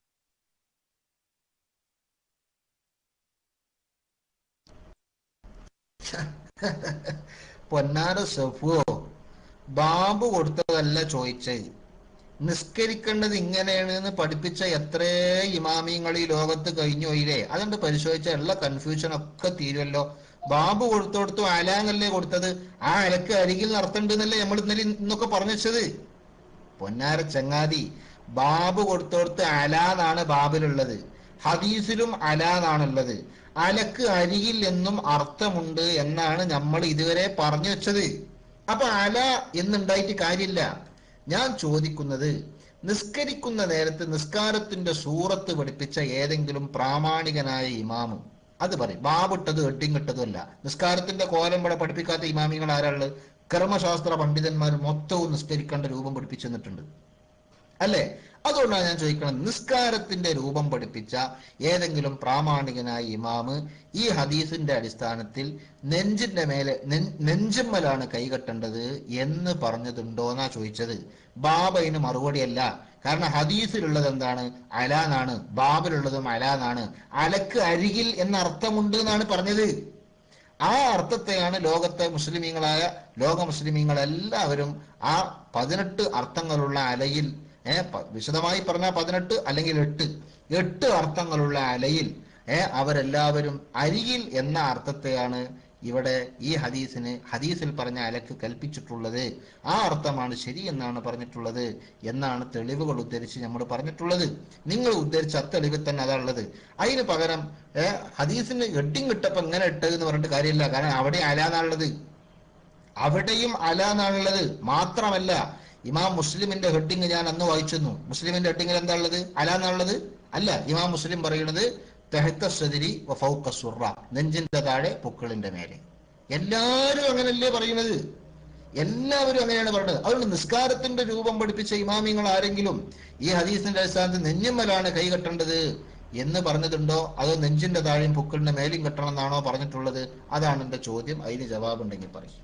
പൊന്നാര സഫുവോ, ബാബു കൊടുത്തതല്ല ചോദിച്ചത്. നിസ്കരിക്കേണ്ടത് ഇങ്ങനെയാണ് എന്ന് പഠിപ്പിച്ച എത്രേ ഇമാമിങ്ങൾ ഈ ലോകത്ത് കഴിഞ്ഞു പോയില്ലേ? അതുകൊണ്ട് പരിശോധിച്ച എല്ലാ കൺഫ്യൂഷൻ ഒക്കെ തീരുമല്ലോ. ബാബു കൊടുത്തോടത്തു അലാന്നല്ലേ കൊടുത്തത്, ആ അലക്ക് അരികിൽ നടത്തണ്ടെന്നല്ലേ നമ്മൾ ഇന്നലെ ഇന്നൊക്കെ പറഞ്ഞു വെച്ചത്. പൊന്നാര ചങ്ങാതി, ബാബു കൊടുത്തോടത്ത് അലാന്നാണ് ബാബിലുള്ളത്, ഹദീസിലും അലാന്നാണുള്ളത്. അലക്ക് അരികിൽ എന്നും അർത്ഥമുണ്ട് എന്നാണ് നമ്മൾ ഇതുവരെ പറഞ്ഞു വെച്ചത്. അപ്പൊ അല എന്നുണ്ടായിട്ട് കാര്യമില്ല. ഞാൻ ചോദിക്കുന്നത്, നിസ്കരിക്കുന്ന നേരത്ത് നിസ്കാരത്തിന്റെ സൂറത്ത് പഠിപ്പിച്ച ഏതെങ്കിലും പ്രാമാണികനായ ഇമാമ് അത് പറയും. ബാബിട്ടത് എട്ടിങ്ങിട്ടതുമല്ല. നിസ്കാരത്തിന്റെ കോലം ഇവിടെ പഠിപ്പിക്കാത്ത ഇമാമികൾ ആരാള്? കർമ്മശാസ്ത്ര പണ്ഡിതന്മാർ മൊത്തവും നിസ്കരിക്കേണ്ട രൂപം പഠിപ്പിച്ചു തന്നിട്ടുണ്ട് അല്ലേ? അതുകൊണ്ടാണ് ഞാൻ ചോദിക്കുന്നത്, നിസ്കാരത്തിന്റെ രൂപം പഠിപ്പിച്ച ഏതെങ്കിലും പ്രാമാണികനായ ഇമാമ് ഈ ഹദീസിന്റെ അടിസ്ഥാനത്തിൽ നെഞ്ചിന്റെ മേലെ നെഞ്ചുമ്മലാണ് കൈകെട്ടേണ്ടത് എന്ന് പറഞ്ഞതുണ്ടോ എന്നാ ചോദിച്ചത്. ബാബയിന് മറുപടിയല്ല. കാരണം ഹദീസിലുള്ളത് എന്താണ്? അലാന്നാണ്. ബാബിലുള്ളതും അലാന്നാണ്. അലക്ക് അരികിൽ എന്ന അർത്ഥമുണ്ട് എന്നാണ് പറഞ്ഞത്. ആ അർത്ഥത്തെയാണ് ലോകത്തെ മുസ്ലിമീങ്ങളായ ലോക മുസ്ലിമീങ്ങൾ എല്ലാവരും ആ 18 അർത്ഥങ്ങളുള്ള അലയിൽ, വിശദമായി പറഞ്ഞാൽ 18 അല്ലെങ്കിൽ 8 അർത്ഥങ്ങളുള്ള അലയിൽ അവരെല്ലാവരും അരികിൽ എന്ന അർത്ഥത്തെയാണ് ഇവിടെ ഈ ഹദീസിൽ പറഞ്ഞ അലക്ക് കൽപ്പിച്ചിട്ടുള്ളത്. ആ അർത്ഥമാണ് ശരി എന്നാണ് പറഞ്ഞിട്ടുള്ളത് എന്നാണ് തെളിവുകൾ ഉദ്ധരിച്ച് നമ്മൾ പറഞ്ഞിട്ടുള്ളത്. നിങ്ങൾ ഉദ്ധരിച്ച തെളിവിൽ തന്നെ അതാണുള്ളത്. അതിന് പകരം ഹദീസിന് ഹെഡിങ് ഇട്ടപ്പോ ഇങ്ങനെ ഇട്ടത് എന്ന് പറഞ്ഞിട്ട് കാര്യമില്ല. കാരണം അവിടെ അലാന്നാണുള്ളത്, അവിടെയും അലാന്നാണുള്ളത്. മാത്രമല്ല, ഇമാം മുസ്ലിമിന്റെ ഹെഡിങ് ഞാൻ അന്ന് വായിച്ചിരുന്നു. മുസ്ലിമിന്റെ ഹെഡിങ്ങിൽ എന്താ ഉള്ളത്? അലാന്നാണുള്ളത് അല്ല. ഇമാം മുസ്ലിം പറയുന്നത് തഹത്ത സദരി വ ഫൗഖ സുറ, നെഞ്ചിന്റെ താഴെ പൊക്കിളിന്റെ മേലെ. എല്ലാവരും അങ്ങനല്ലേ പറയുന്നത്? എല്ലാവരും അങ്ങനെയാണ് പറയുന്നത്. അതുകൊണ്ട് നിസ്കാരത്തിന്റെ രൂപം പഠിപ്പിച്ച ഇമാമിങ്ങൾ ആരെങ്കിലും ഈ ഹദീസിന്റെ അടിസ്ഥാനത്തിൽ നെഞ്ഞമ്മലാണ് കൈ കെട്ടേണ്ടത് എന്ന് പറഞ്ഞതുണ്ടോ? അതോ നെഞ്ചിന്റെ താഴെയും പൊക്കിളിന്റെ മേലെയും കെട്ടണം എന്നാണോ പറഞ്ഞിട്ടുള്ളത്? അതാണ് എന്റെ ചോദ്യം. അതിന് ജവാബുണ്ടെങ്കിൽ പറയും.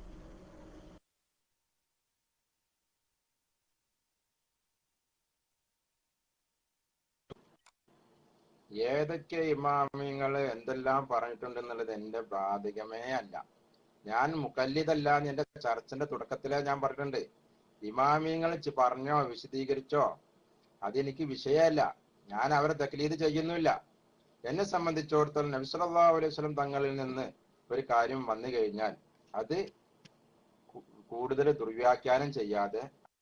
ഏതൊക്കെ ഇമാമിങ്ങള് എന്തെല്ലാം പറഞ്ഞിട്ടുണ്ടെന്നുള്ളത് എന്റെ ബാധകമേ അല്ല. ഞാൻ മുഖല്ലിദല്ല എന്ന് എന്റെ ചർച്ചന്റെ തുടക്കത്തിലെ ഞാൻ പറഞ്ഞിട്ടുണ്ട്. ഇമാമിങ്ങൾ പറഞ്ഞോ വിശദീകരിച്ചോ അതെനിക്ക് വിഷയമല്ല. ഞാൻ അവരെ തക്ലീദ് ചെയ്യുന്നില്ല. എന്നെ സംബന്ധിച്ചിടത്തോളം നബി സല്ലല്ലാഹു അലൈഹി വസല്ലം തങ്ങളിൽ നിന്ന് ഒരു കാര്യം വന്നു കഴിഞ്ഞാൽ അത് കൂടുതൽ ദുർവ്യാഖ്യാനം ചെയ്യാതെ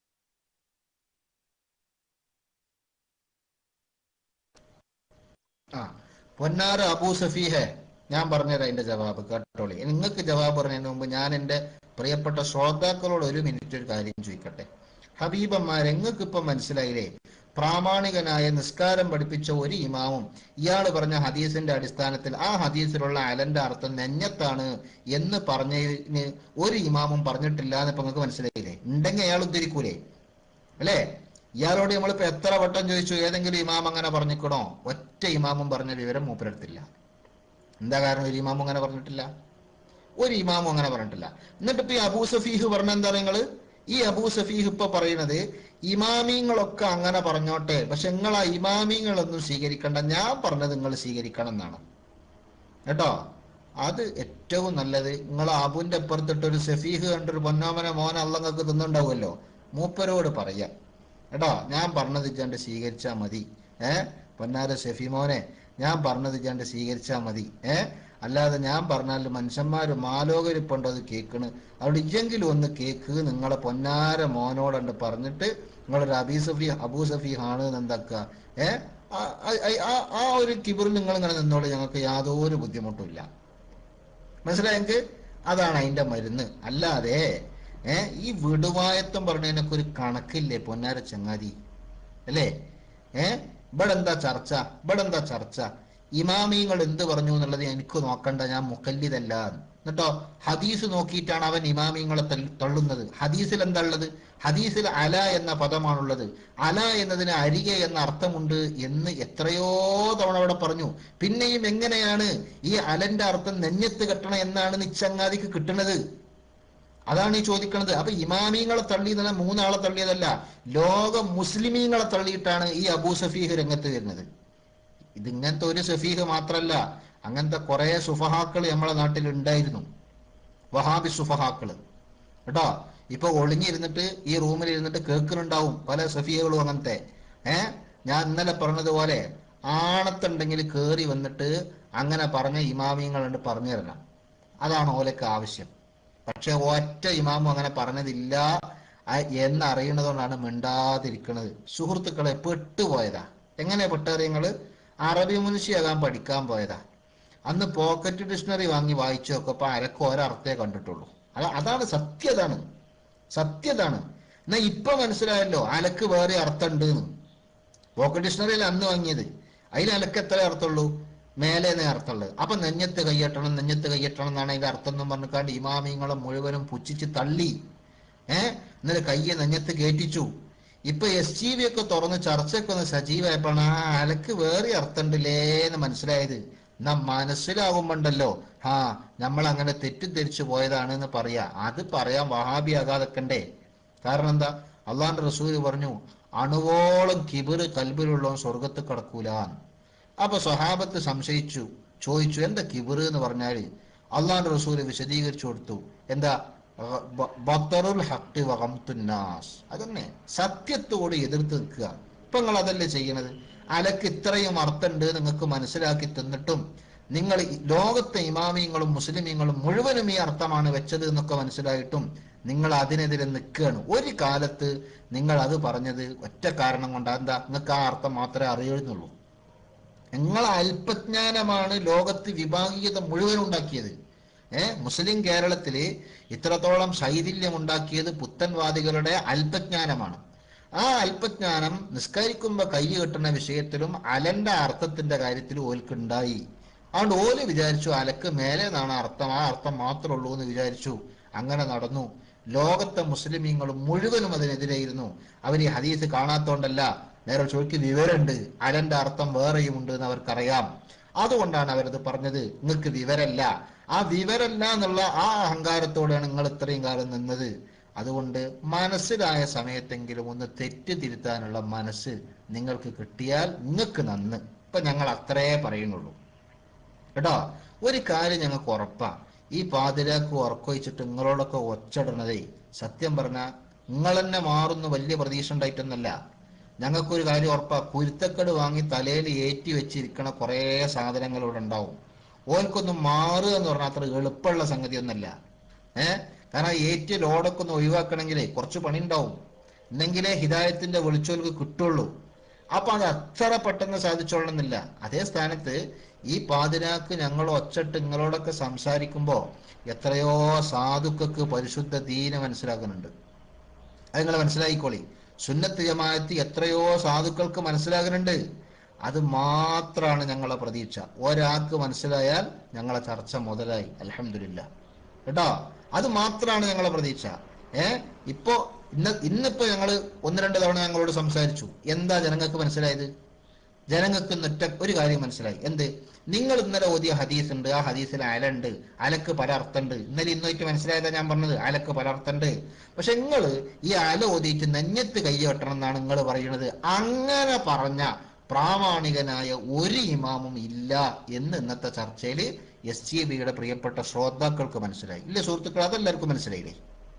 പൊന്നാര അബൂ സഫീഹെ, ഞാൻ പറഞ്ഞുതരാം അതിന്റെ ജവാബ് കേട്ടോളി. നിങ്ങൾക്ക് ജവാബ് പറഞ്ഞതിന് മുമ്പ് ഞാൻ എന്റെ പ്രിയപ്പെട്ട ശ്രോതാക്കളോട് ഒരു മിനിറ്റ് ഒരു കാര്യം ചോദിക്കട്ടെ. ഹബീബന്മാരെ, നിങ്ങൾക്ക് ഇപ്പൊ മനസ്സിലായില്ലേ? പ്രാമാണികനായ നിസ്കാരം പഠിപ്പിച്ച ഒരു ഇമാമും ഇയാൾ പറഞ്ഞ ഹദീസിന്റെ അടിസ്ഥാനത്തിൽ ആ ഹദീസിലുള്ള അലന്റെ അർത്ഥം നെഞ്ഞത്താണ് എന്ന് പറഞ്ഞതിന് ഒരു ഇമാമും പറഞ്ഞിട്ടില്ല എന്ന് ഇപ്പൊ നിങ്ങൾക്ക് മനസ്സിലായില്ലേ? ഉണ്ടെങ്കിൽ അയാൾ ഉദ്ധരിക്കൂലേ? അല്ലേ? ഇയാളോട് നമ്മളിപ്പോ എത്ര വട്ടം ചോദിച്ചു, ഏതെങ്കിലും ഇമാം അങ്ങനെ പറഞ്ഞിക്കണോ? ഒറ്റ ഇമാമും പറഞ്ഞ വിവരം മൂപ്പരെടുത്തില്ല. എന്താ കാരണം? ഒരു ഇമാമും അങ്ങനെ പറഞ്ഞിട്ടില്ല. ഒരു ഇമാമും അങ്ങനെ പറഞ്ഞിട്ടില്ല. എന്നിട്ട് ഇപ്പൊ ഈ അബൂ സഫീഹ് പറഞ്ഞ എന്താ നിങ്ങള്, ഈ അബൂ സഫീഹ് ഇപ്പൊ പറയുന്നത് ഇമാമിങ്ങളൊക്കെ അങ്ങനെ പറഞ്ഞോട്ടെ, പക്ഷെ നിങ്ങൾ ആ ഇമാമിങ്ങളൊന്നും സ്വീകരിക്കണ്ട, ഞാൻ പറഞ്ഞത് നിങ്ങൾ സ്വീകരിക്കണം എന്നാണ് കേട്ടോ. അത് ഏറ്റവും നല്ലത്. നിങ്ങൾ അബുവിന്റെ അപ്പുറത്തിട്ട് ഒരു സഫീഹ് കണ്ടൊരു പൊന്നാമന മോൻ അള്ളങ്ങൾക്ക് തിന്നുണ്ടാവുമല്ലോ, മൂപ്പരോട് പറയാം കേട്ടോ, ഞാൻ പറഞ്ഞത് ഇജാണ്ട് സ്വീകരിച്ചാ മതി. പൊന്നാര ഷെഫി മോനെ, ഞാൻ പറഞ്ഞത് ഇജാണ്ട് സ്വീകരിച്ചാ മതി. അല്ലാതെ ഞാൻ പറഞ്ഞാൽ മനുഷ്യന്മാര് മാലോകരിപ്പുണ്ടോ അത് കേൾക്കണ്, അവിടെ ഇല്ലെങ്കിലും ഒന്ന് കേക്ക്, നിങ്ങളെ പൊന്നാര മോനോടുണ്ട് പറഞ്ഞിട്ട് നിങ്ങളൊരു അബൂ സഫീഹ് ആണ് എന്താക്കുക. ആ ഒരു കിബിറിൽ നിങ്ങൾ ഇങ്ങനെ നിന്നോളൂ, ഞങ്ങൾക്ക് യാതൊരു ബുദ്ധിമുട്ടില്ല. മനസ്സിലായെങ്കിൽ അതാണ് അതിന്റെ മരുന്ന്. അല്ലാതെ ഈ വിടുവായത്വം പറഞ്ഞതിനൊക്കെ ഒരു കണക്കില്ലേ പൊന്നാര ചങ്ങാതി, അല്ലേ? ഇവിടെ എന്താ ചർച്ച? ഇമാമിങ്ങൾ എന്ത് പറഞ്ഞു എന്നുള്ളത് എനിക്ക് നോക്കണ്ട, ഞാൻ മുഖല്ലിദല്ല. എന്നിട്ടോ ഹദീസ് നോക്കിയിട്ടാണ് അവൻ ഇമാമിങ്ങളെ തള്ളുന്നത്. ഹദീസിൽ എന്താ ഉള്ളത്? ഹദീസിൽ അല എന്ന പദമാണുള്ളത്. അല എന്നതിന് അരികെ എന്ന അർത്ഥമുണ്ട് എന്ന് എത്രയോ തവണ അവിടെ പറഞ്ഞു. പിന്നെയും എങ്ങനെയാണ് ഈ അലന്റെ അർത്ഥം നെഞ്ഞത്ത് കെട്ടണം എന്നാണ് നിച്ചങ്ങാതിക്ക് കിട്ടുന്നത്? അതാണ് ഈ ചോദിക്കുന്നത്. അപ്പൊ ഇമാമിങ്ങളെ തള്ളിയതല്ല, മൂന്നാളെ തള്ളിയതല്ല, ലോക മുസ്ലിമീങ്ങളെ തള്ളിയിട്ടാണ് ഈ അബൂ സഫീഹ് രംഗത്ത് വരുന്നത്. ഇതിങ്ങനത്തെ ഒരു സഫീഹ് മാത്രല്ല, അങ്ങനത്തെ കുറെ സുഫഹാക്കൾ നമ്മളെ നാട്ടിൽ ഉണ്ടായിരുന്നു, വഹാബി സുഫഹാക്കള് കേട്ടോ. ഇപ്പൊ ഒളിഞ്ഞിരുന്നിട്ട് ഈ റൂമിൽ ഇരുന്നിട്ട് കേൾക്കുന്നുണ്ടാവും പല സഫീഹകളും അങ്ങനത്തെ. ഞാൻ ഇന്നലെ പറഞ്ഞതുപോലെ ആണത്തുണ്ടെങ്കിൽ കേറി വന്നിട്ട് അങ്ങനെ പറഞ്ഞ ഇമാമിങ്ങളുണ്ട് പറഞ്ഞു തരണം, അതാണ് ഓലക്ക് ആവശ്യം. പക്ഷെ ഒറ്റ ഇമാമും അങ്ങനെ പറഞ്ഞതില്ല എന്നറിയണതുകൊണ്ടാണ് മിണ്ടാതിരിക്കുന്നത്. സുഹൃത്തുക്കളെ, പെട്ടുപോയതാ. എങ്ങനെ പെട്ടറിയങ്ങള്? അറബി മുൻഷിയാകാൻ പഠിക്കാൻ പോയതാ. അന്ന് പോക്കറ്റ് ഡിക്ഷണറി വാങ്ങി വായിച്ചു നോക്കപ്പോ അരക്ക് ഒരർത്ഥേ കണ്ടിട്ടുള്ളൂ. അതാണ് സത്യതാണ്. എന്നാ ഇപ്പൊ മനസ്സിലായല്ലോ അലക്ക് വേറെ അർത്ഥം ഉണ്ട് എന്ന്. പോക്കറ്റ് ഡിക്ഷണറിയിൽ അന്ന് വാങ്ങിയത്, അതിന് അലക്ക് എത്ര അർത്ഥമുള്ളൂ? മേലേന്നേ അർത്ഥമുള്ളത്. അപ്പൊ നെഞ്ഞത്ത് കയ്യട്ടണം എന്നാണ് അതിന്റെ അർത്ഥം എന്ന് പറഞ്ഞിക്കാണ്ട് ഇമാമിങ്ങളെ മുഴുവനും പുച്ഛിച്ച് തള്ളി. എന്നിട്ട് കയ്യെ നെഞ്ഞത്ത് കയറ്റിച്ചു. ഇപ്പൊ SGV ഒക്കെ തുറന്ന് ചർച്ചയൊക്കെ ഒന്ന് സജീവമായപ്പോഴാണ് ആ അലക്ക് വേറെ അർത്ഥമുണ്ടല്ലേ എന്ന് മനസ്സിലായത്. എന്നാ മനസ്സിലാകുമ്പോണ്ടല്ലോ നമ്മൾ അങ്ങനെ തെറ്റിദ്ധരിച്ചു പോയതാണ് എന്ന് പറയാ. അത് പറയാൻ വഹാബിയാകാതെക്കണ്ടേ? കാരണം എന്താ? അള്ളാന്റെ റസൂല് പറഞ്ഞു, അണുവോളം കിബിറ് കൽബിലുള്ളവൻ സ്വർഗത്ത് കടക്കൂല. അപ്പൊ സ്വഹാബത്ത് ചോദിച്ചു എന്താ കിബിറ് എന്ന് പറഞ്ഞാല്? അള്ളാന്റെ റസൂല് വിശദീകരിച്ചു കൊടുത്തു. എന്താ? ബത്തറുൽ ഹഖ് വഗംതുന്നാസ്. അതന്നെ, സത്യത്തോട് എതിർത്ത് നിൽക്കുക. ഇപ്പൊ നിങ്ങൾ അതല്ലേ ചെയ്യണത്? അലക്ക് ഇത്രയും അർത്ഥമുണ്ട് നിങ്ങൾക്ക് മനസ്സിലാക്കി തന്നിട്ടും നിങ്ങൾ ലോകത്തെ ഇമാമിയങ്ങളും മുസ്ലിമീങ്ങളും മുഴുവനും ഈ അർത്ഥമാണ് വെച്ചത് എന്നൊക്കെ മനസ്സിലായിട്ടും നിങ്ങൾ അതിനെതിരെ നിൽക്കുകയാണ്. ഒരു കാലത്ത് നിങ്ങൾ അത് പറഞ്ഞത് ഒറ്റ കാരണം കൊണ്ട്, എന്താ? നിങ്ങൾക്ക് ആ അർത്ഥം മാത്രമേ അറിയുന്നുള്ളൂ. നിങ്ങൾ അല്പജ്ഞാനമാണ് ലോകത്ത് വിഭാഗീയത മുഴുവൻ ഉണ്ടാക്കിയത്. മുസ്ലിം കേരളത്തില് ഇത്രത്തോളം ശൈഥില്യം ഉണ്ടാക്കിയത് പുത്തൻവാദികളുടെ അല്പജ്ഞാനമാണ്. ആ അല്പജ്ഞാനം നിസ്കരിക്കുമ്പോ കൈ കെട്ടുന്ന വിഷയത്തിലും അലന്റെ അർത്ഥത്തിന്റെ കാര്യത്തിലും ഓൽക്കുണ്ടായി. അതുകൊണ്ട് ഓല് വിചാരിച്ചു അലക്ക് മേലെ നിന്നാണ് അർത്ഥം, ആ അർത്ഥം മാത്രമേ ഉള്ളൂ എന്ന് വിചാരിച്ചു. അങ്ങനെ നടന്നു. ലോകത്തെ മുസ്ലിമീങ്ങളും മുഴുവനും അതിനെതിരെയിരുന്നു. അവർ ഈ ഹദീസ് കാണാത്തോണ്ടല്ല, നേരെ ചോദിക്ക് വിവരമുണ്ട്, അലന്റെ അർത്ഥം വേറെയും ഉണ്ട് എന്ന് അവർക്കറിയാം. അതുകൊണ്ടാണ് അവരത് പറഞ്ഞത്. നിങ്ങൾക്ക് വിവരല്ല. ആ വിവരല്ല എന്നുള്ള ആ അഹങ്കാരത്തോടെയാണ് നിങ്ങൾ ഇത്രയും കാലം നിന്നത്. അതുകൊണ്ട് മനസ്സിലായ സമയത്തെങ്കിലും ഒന്ന് തെറ്റ് തിരുത്താനുള്ള മനസ്സ് നിങ്ങൾക്ക് കിട്ടിയാൽ നിങ്ങൾക്ക് നന്ന്. ഇപ്പൊ ഞങ്ങൾ അത്രേ പറയുന്നുള്ളൂ കേട്ടോ. ഒരു കാര്യം ഞങ്ങൾക്ക് ഉറപ്പാ, ഈ പാതിരാക്ക് ഉറക്കൊഴിച്ചിട്ട് നിങ്ങളോടൊക്കെ ഒച്ചടണതേ സത്യം പറഞ്ഞാൽ നിങ്ങൾ തന്നെ മാറുന്ന വലിയ പ്രതീക്ഷ ഉണ്ടായിട്ടൊന്നല്ല. ഞങ്ങൾക്കൊരു കാര്യം ഉറപ്പാ, കുരുത്തക്കട് വാങ്ങി തലയിൽ ഏറ്റി വെച്ചിരിക്കണ കുറേ സാധനങ്ങൾ ഇവിടെ ഉണ്ടാവും. ഓൽക്കൊന്നും മാറുക എന്ന് പറഞ്ഞാൽ അത്ര എളുപ്പമുള്ള സംഗതി ഒന്നല്ല. കാരണം ഏറ്റിയ ലോഡൊക്കെ ഒന്ന് ഒഴിവാക്കണമെങ്കിലേ കുറച്ച് പണി ഉണ്ടാവും. എന്നെങ്കിലേ ഹിദായത്തിന്റെ വെളിച്ചോൽക്ക് കിട്ടുള്ളൂ. അപ്പൊ അത് അത്ര പെട്ടെന്ന് സാധിച്ചോളണമെന്നില്ല. അതേ സ്ഥാനത്ത് ഈ പാതിരാക്ക് ഞങ്ങൾ ഒച്ചട്ട് നിങ്ങളോടൊക്കെ സംസാരിക്കുമ്പോ എത്രയോ സാധുക്കൾക്ക് പരിശുദ്ധ ദീന മനസ്സിലാക്കുന്നുണ്ട്. അത് നിങ്ങൾ മനസ്സിലാക്കിക്കോളി. സുന്നത്ത് ജമാഅത്ത് എത്രയോ സാധുക്കൾക്ക് മനസ്സിലാകുന്നുണ്ട്. അത് മാത്രമാണ് ഞങ്ങളെ പ്രതീക്ഷ. ഒരാൾക്ക് മനസ്സിലായാൽ ഞങ്ങളെ ചർച്ച മുതലായി, അൽഹംദുലില്ലാ കേട്ടോ. അത് മാത്രമാണ് ഞങ്ങളെ പ്രതീക്ഷ. ഇന്നിപ്പോ ഞങ്ങള് 1-2 തവണ ഞങ്ങളോട് സംസാരിച്ചു. എന്താ ജനങ്ങൾക്ക് മനസ്സിലായത്? ജനങ്ങൾക്ക് ഒരു കാര്യം മനസ്സിലായി. എന്ത്? നിങ്ങൾ ഇന്നലെ ഓതിയ ഹദീസ് ഉണ്ട്, ആ ഹദീസിൽ അലുണ്ട്, അലക്ക് പല അർത്ഥമുണ്ട്. ഇന്നലെ ഇന്നോയിട്ട് മനസ്സിലായതാ ഞാൻ പറഞ്ഞത്, അലക്ക് പല അർത്ഥമുണ്ട്. പക്ഷെ നിങ്ങൾ ഈ അല ഓതിയിട്ട് നെഞ്ഞത്ത് കൈ വെട്ടണം എന്നാണ് നിങ്ങൾ പറയുന്നത്. അങ്ങനെ പറഞ്ഞ പ്രാമാണികനായ ഒരു ഇമാമും ഇല്ല എന്ന് ഇന്നത്തെ ചർച്ചയിൽ SJB-യുടെ പ്രിയപ്പെട്ട ശ്രോതാക്കൾക്ക് മനസ്സിലായി. ഇല്ല സുഹൃത്തുക്കൾ? അതെല്ലാവർക്കും മനസ്സിലായില്ലേ?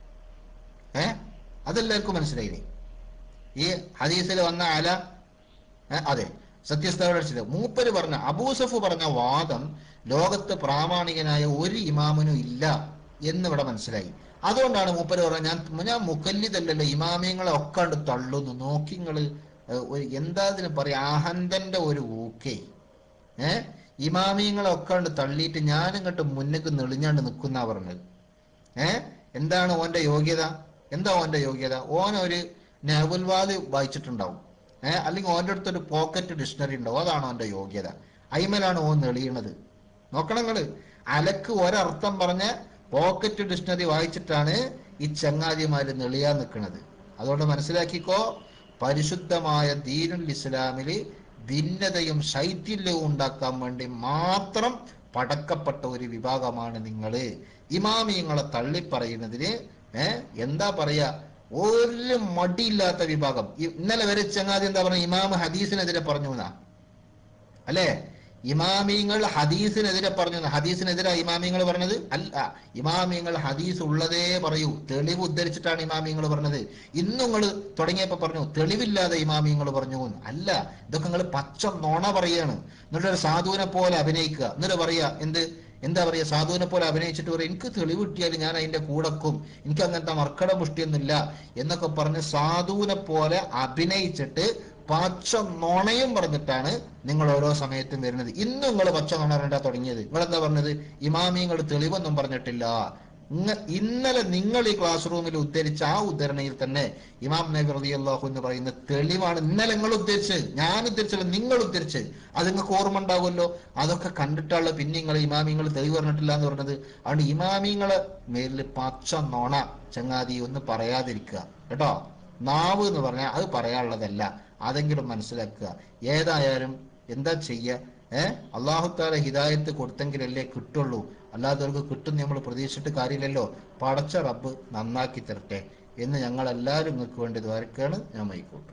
അതെല്ലാവർക്കും മനസ്സിലായില്ലേ? ഈ ഹദീസിൽ വന്ന അല അതെ സത്യസ്ഥ മൂപ്പര് പറഞ്ഞ അബൂസഫ് പറഞ്ഞ വാദം ലോകത്ത് പ്രാമാണികനായ ഒരു ഇമാമിനും ഇല്ല എന്നിവിടെ മനസ്സിലായി. അതുകൊണ്ടാണ് മൂപ്പര് പറഞ്ഞ ഞാൻ മുക്കല്ലിദല്ലല്ലോ, ഇമാമിയങ്ങളെ ഒക്കെ കണ്ട് തള്ളുന്നു. നോക്കിങ്ങള് എന്താ അതിന് പറയാ, അഹന്തന്റെ ഒരു ഊക്കേ. ഇമാമിയങ്ങളെ ഒക്കെ കണ്ട് തള്ളിയിട്ട് ഞാനിങ്ങോട്ട് മുന്നേക്ക് നെളിഞ്ഞാണ്ട് നിൽക്കുന്ന പറഞ്ഞത്. എന്താണ് ഓന്റെ യോഗ്യത? എന്താ ഓന്റെ യോഗ്യത? ഓനൊരു നഹ്വുൽ വായിച്ചിട്ടുണ്ടാവും, അല്ലെങ്കിൽ ഓൻ്റെ അടുത്തൊരു പോക്കറ്റ് ഡിക്ഷണറി ഉണ്ടാവും. അതാണ് ഓൻ്റെ യോഗ്യത. അയിമലാണ് ഓൻ നെളിയണത്. നോക്കണം നിങ്ങള്, അലക്ക് ഒരർത്ഥം പറഞ്ഞ പോക്കറ്റ് ഡിക്ഷണറി വായിച്ചിട്ടാണ് ഈ ചങ്ങാതിമാര് നെളിയാൻ നിൽക്കുന്നത്. അതുകൊണ്ട് മനസ്സിലാക്കിക്കോ, പരിശുദ്ധമായ ദീനുൽ ഇസ്ലാമില് ഭിന്നതയും ശൈഥില്യവും ഉണ്ടാക്കാൻ വേണ്ടി മാത്രം പടക്കപ്പെട്ട ഒരു വിഭാഗമാണ് നിങ്ങള്. ഇമാമിയങ്ങളെ തള്ളിപ്പറയുന്നതിന് എന്താ പറയാ, ഒരു മടിയില്ലാത്ത വിഭാഗം. ഇന്നലെ വരെ ചങ്ങാതി എന്താ പറഞ്ഞ, ഇമാം ഹദീസിനെതിരെ പറഞ്ഞു എന്നാ അല്ലേ? ഇമാമിങ്ങൾ ഹദീസിനെതിരെ പറഞ്ഞു. ഹദീസിനെതിരെ ഇമാമിങ്ങൾ പറഞ്ഞത് അല്ല. ഇമാമിങ്ങൾ ഹദീസ് ഉള്ളതേ പറയൂ, തെളിവ് ഉദ്ധരിച്ചിട്ടാണ് ഇമാമിങ്ങൾ പറഞ്ഞത്. ഇന്ന് നിങ്ങൾ തുടങ്ങിയപ്പോ പറഞ്ഞു തെളിവില്ലാതെ ഇമാമിങ്ങൾ പറഞ്ഞു. അല്ല, ഇതൊക്കെ നിങ്ങൾ പച്ച നുണ പറയാണ്. എന്നിട്ടൊരു സാധുവിനെ പോലെ അഭിനയിക്കുക. എന്നിട്ട് പറയാ എന്താ പറയാ, സാധുവിനെ പോലെ അഭിനയിച്ചിട്ട് പറയും എനിക്ക് തെളിവ് കിട്ടിയാൽ ഞാൻ അതിന്റെ കൂടക്കും, എനിക്ക് അങ്ങനത്തെ മർക്കട പുഷ്ടിയൊന്നുമില്ല എന്നൊക്കെ പറഞ്ഞ് സാധുവിനെ പോലെ അഭിനയിച്ചിട്ട് പച്ച നുണയും പറഞ്ഞിട്ടാണ് നിങ്ങൾ ഓരോ സമയത്തും വരുന്നത്. ഇന്നും നിങ്ങൾ പച്ച നുണ പറയണ്ട തുടങ്ങിയത്. നിങ്ങൾ എന്താ പറഞ്ഞത്? ഇമാമിങ്ങൾ തെളിവൊന്നും പറഞ്ഞിട്ടില്ല. ഇന്നലെ നിങ്ങൾ ഈ ക്ലാസ് റൂമിൽ ഉദ്ധരിച്ച ആ ഉദ്ധരണയിൽ തന്നെ ഇമാം നബി റളിയല്ലാഹു എന്ന് പറയുന്ന തെളിവാണ് ഇന്നലെ നിങ്ങൾ ഉദ്ധരിച്ചത്. ഞാൻ ഉദ്ധരിച്ചല്ല, നിങ്ങൾ ഉദ്ധരിച്ചത്. അത് നിങ്ങൾക്ക് ഓർമ്മ ഉണ്ടാവുമല്ലോ. അതൊക്കെ കണ്ടിട്ടുള്ള പിന്നെ നിങ്ങൾ ഇമാമിങ്ങൾ തെളിവ് പറഞ്ഞിട്ടില്ല എന്ന് പറഞ്ഞത്. അതുകൊണ്ട് ഇമാമിങ്ങളെ മേലിൽ പച്ച നുണ ചങ്ങാതി ഒന്ന് പറയാതിരിക്കുക കേട്ടോ. നാവ് എന്ന് പറഞ്ഞാൽ അത് പറയാനുള്ളതല്ല, അതെങ്കിലും മനസ്സിലാക്കുക. ഏതായാലും എന്താ ചെയ്യുക, അല്ലാഹു തആല ഹിദായത്ത് കൊടുത്തെങ്കിലല്ലേ കിട്ടുള്ളൂ. അല്ലാത്തവർക്ക് കിട്ടും നമ്മൾ പ്രതീക്ഷിച്ചിട്ട് കാര്യമില്ലല്ലോ. പടച്ച റബ്ബ് നന്നാക്കി തരട്ടെ എന്ന് ഞങ്ങൾ എല്ലാവരും നിങ്ങൾക്ക് വേണ്ടി ദ്വാരക്കാണ്. ഞാൻ മൈക്കോട്ടെ.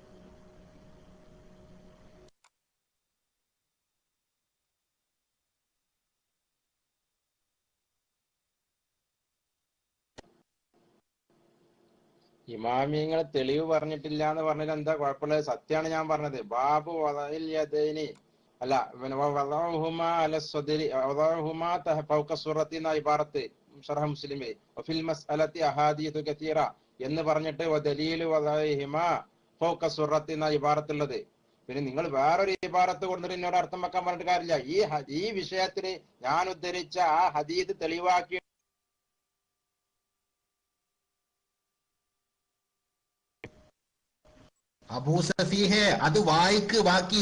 ഇമാമിയങ്ങൾ തെളിവ് പറഞ്ഞിട്ടില്ല എന്ന് പറഞ്ഞാൽ എന്താ കുഴപ്പമുള്ളത്? സത്യമാണ് ഞാൻ പറഞ്ഞത്. ബാബു വദഇൽ യദൈനി അല്ല വദഉഹുമാ അല സ്വദരി വദഉഹുമാ ഫൗക സുറത്തി എന്ന ഇബാറത്ത് ശറഹ് മുസ്ലിമേ വഫിൽ മസ്അലത്തി അഹാദീതു കതീറ എന്ന് പറഞ്ഞിട്ട് വദലീലു വദഇഹിമാ ഫൗക സുറത്തി എന്ന ഇബാറത്തുള്ളത്. പിന്നെ നിങ്ങൾ വേറൊരു ഇബാറത്ത് കൊണ്ടിട്ട് എന്നോട് അർത്ഥം വെക്കാൻ പറഞ്ഞിട്ട് കാര്യമില്ല. ഈ വിഷയത്തിന് ഞാൻ ഉദ്ധരിച്ച ആ ഹദീസ് തെളിവാക്കി അബൂസഫീഹെ അത് വായിക്ക് ബാക്കി.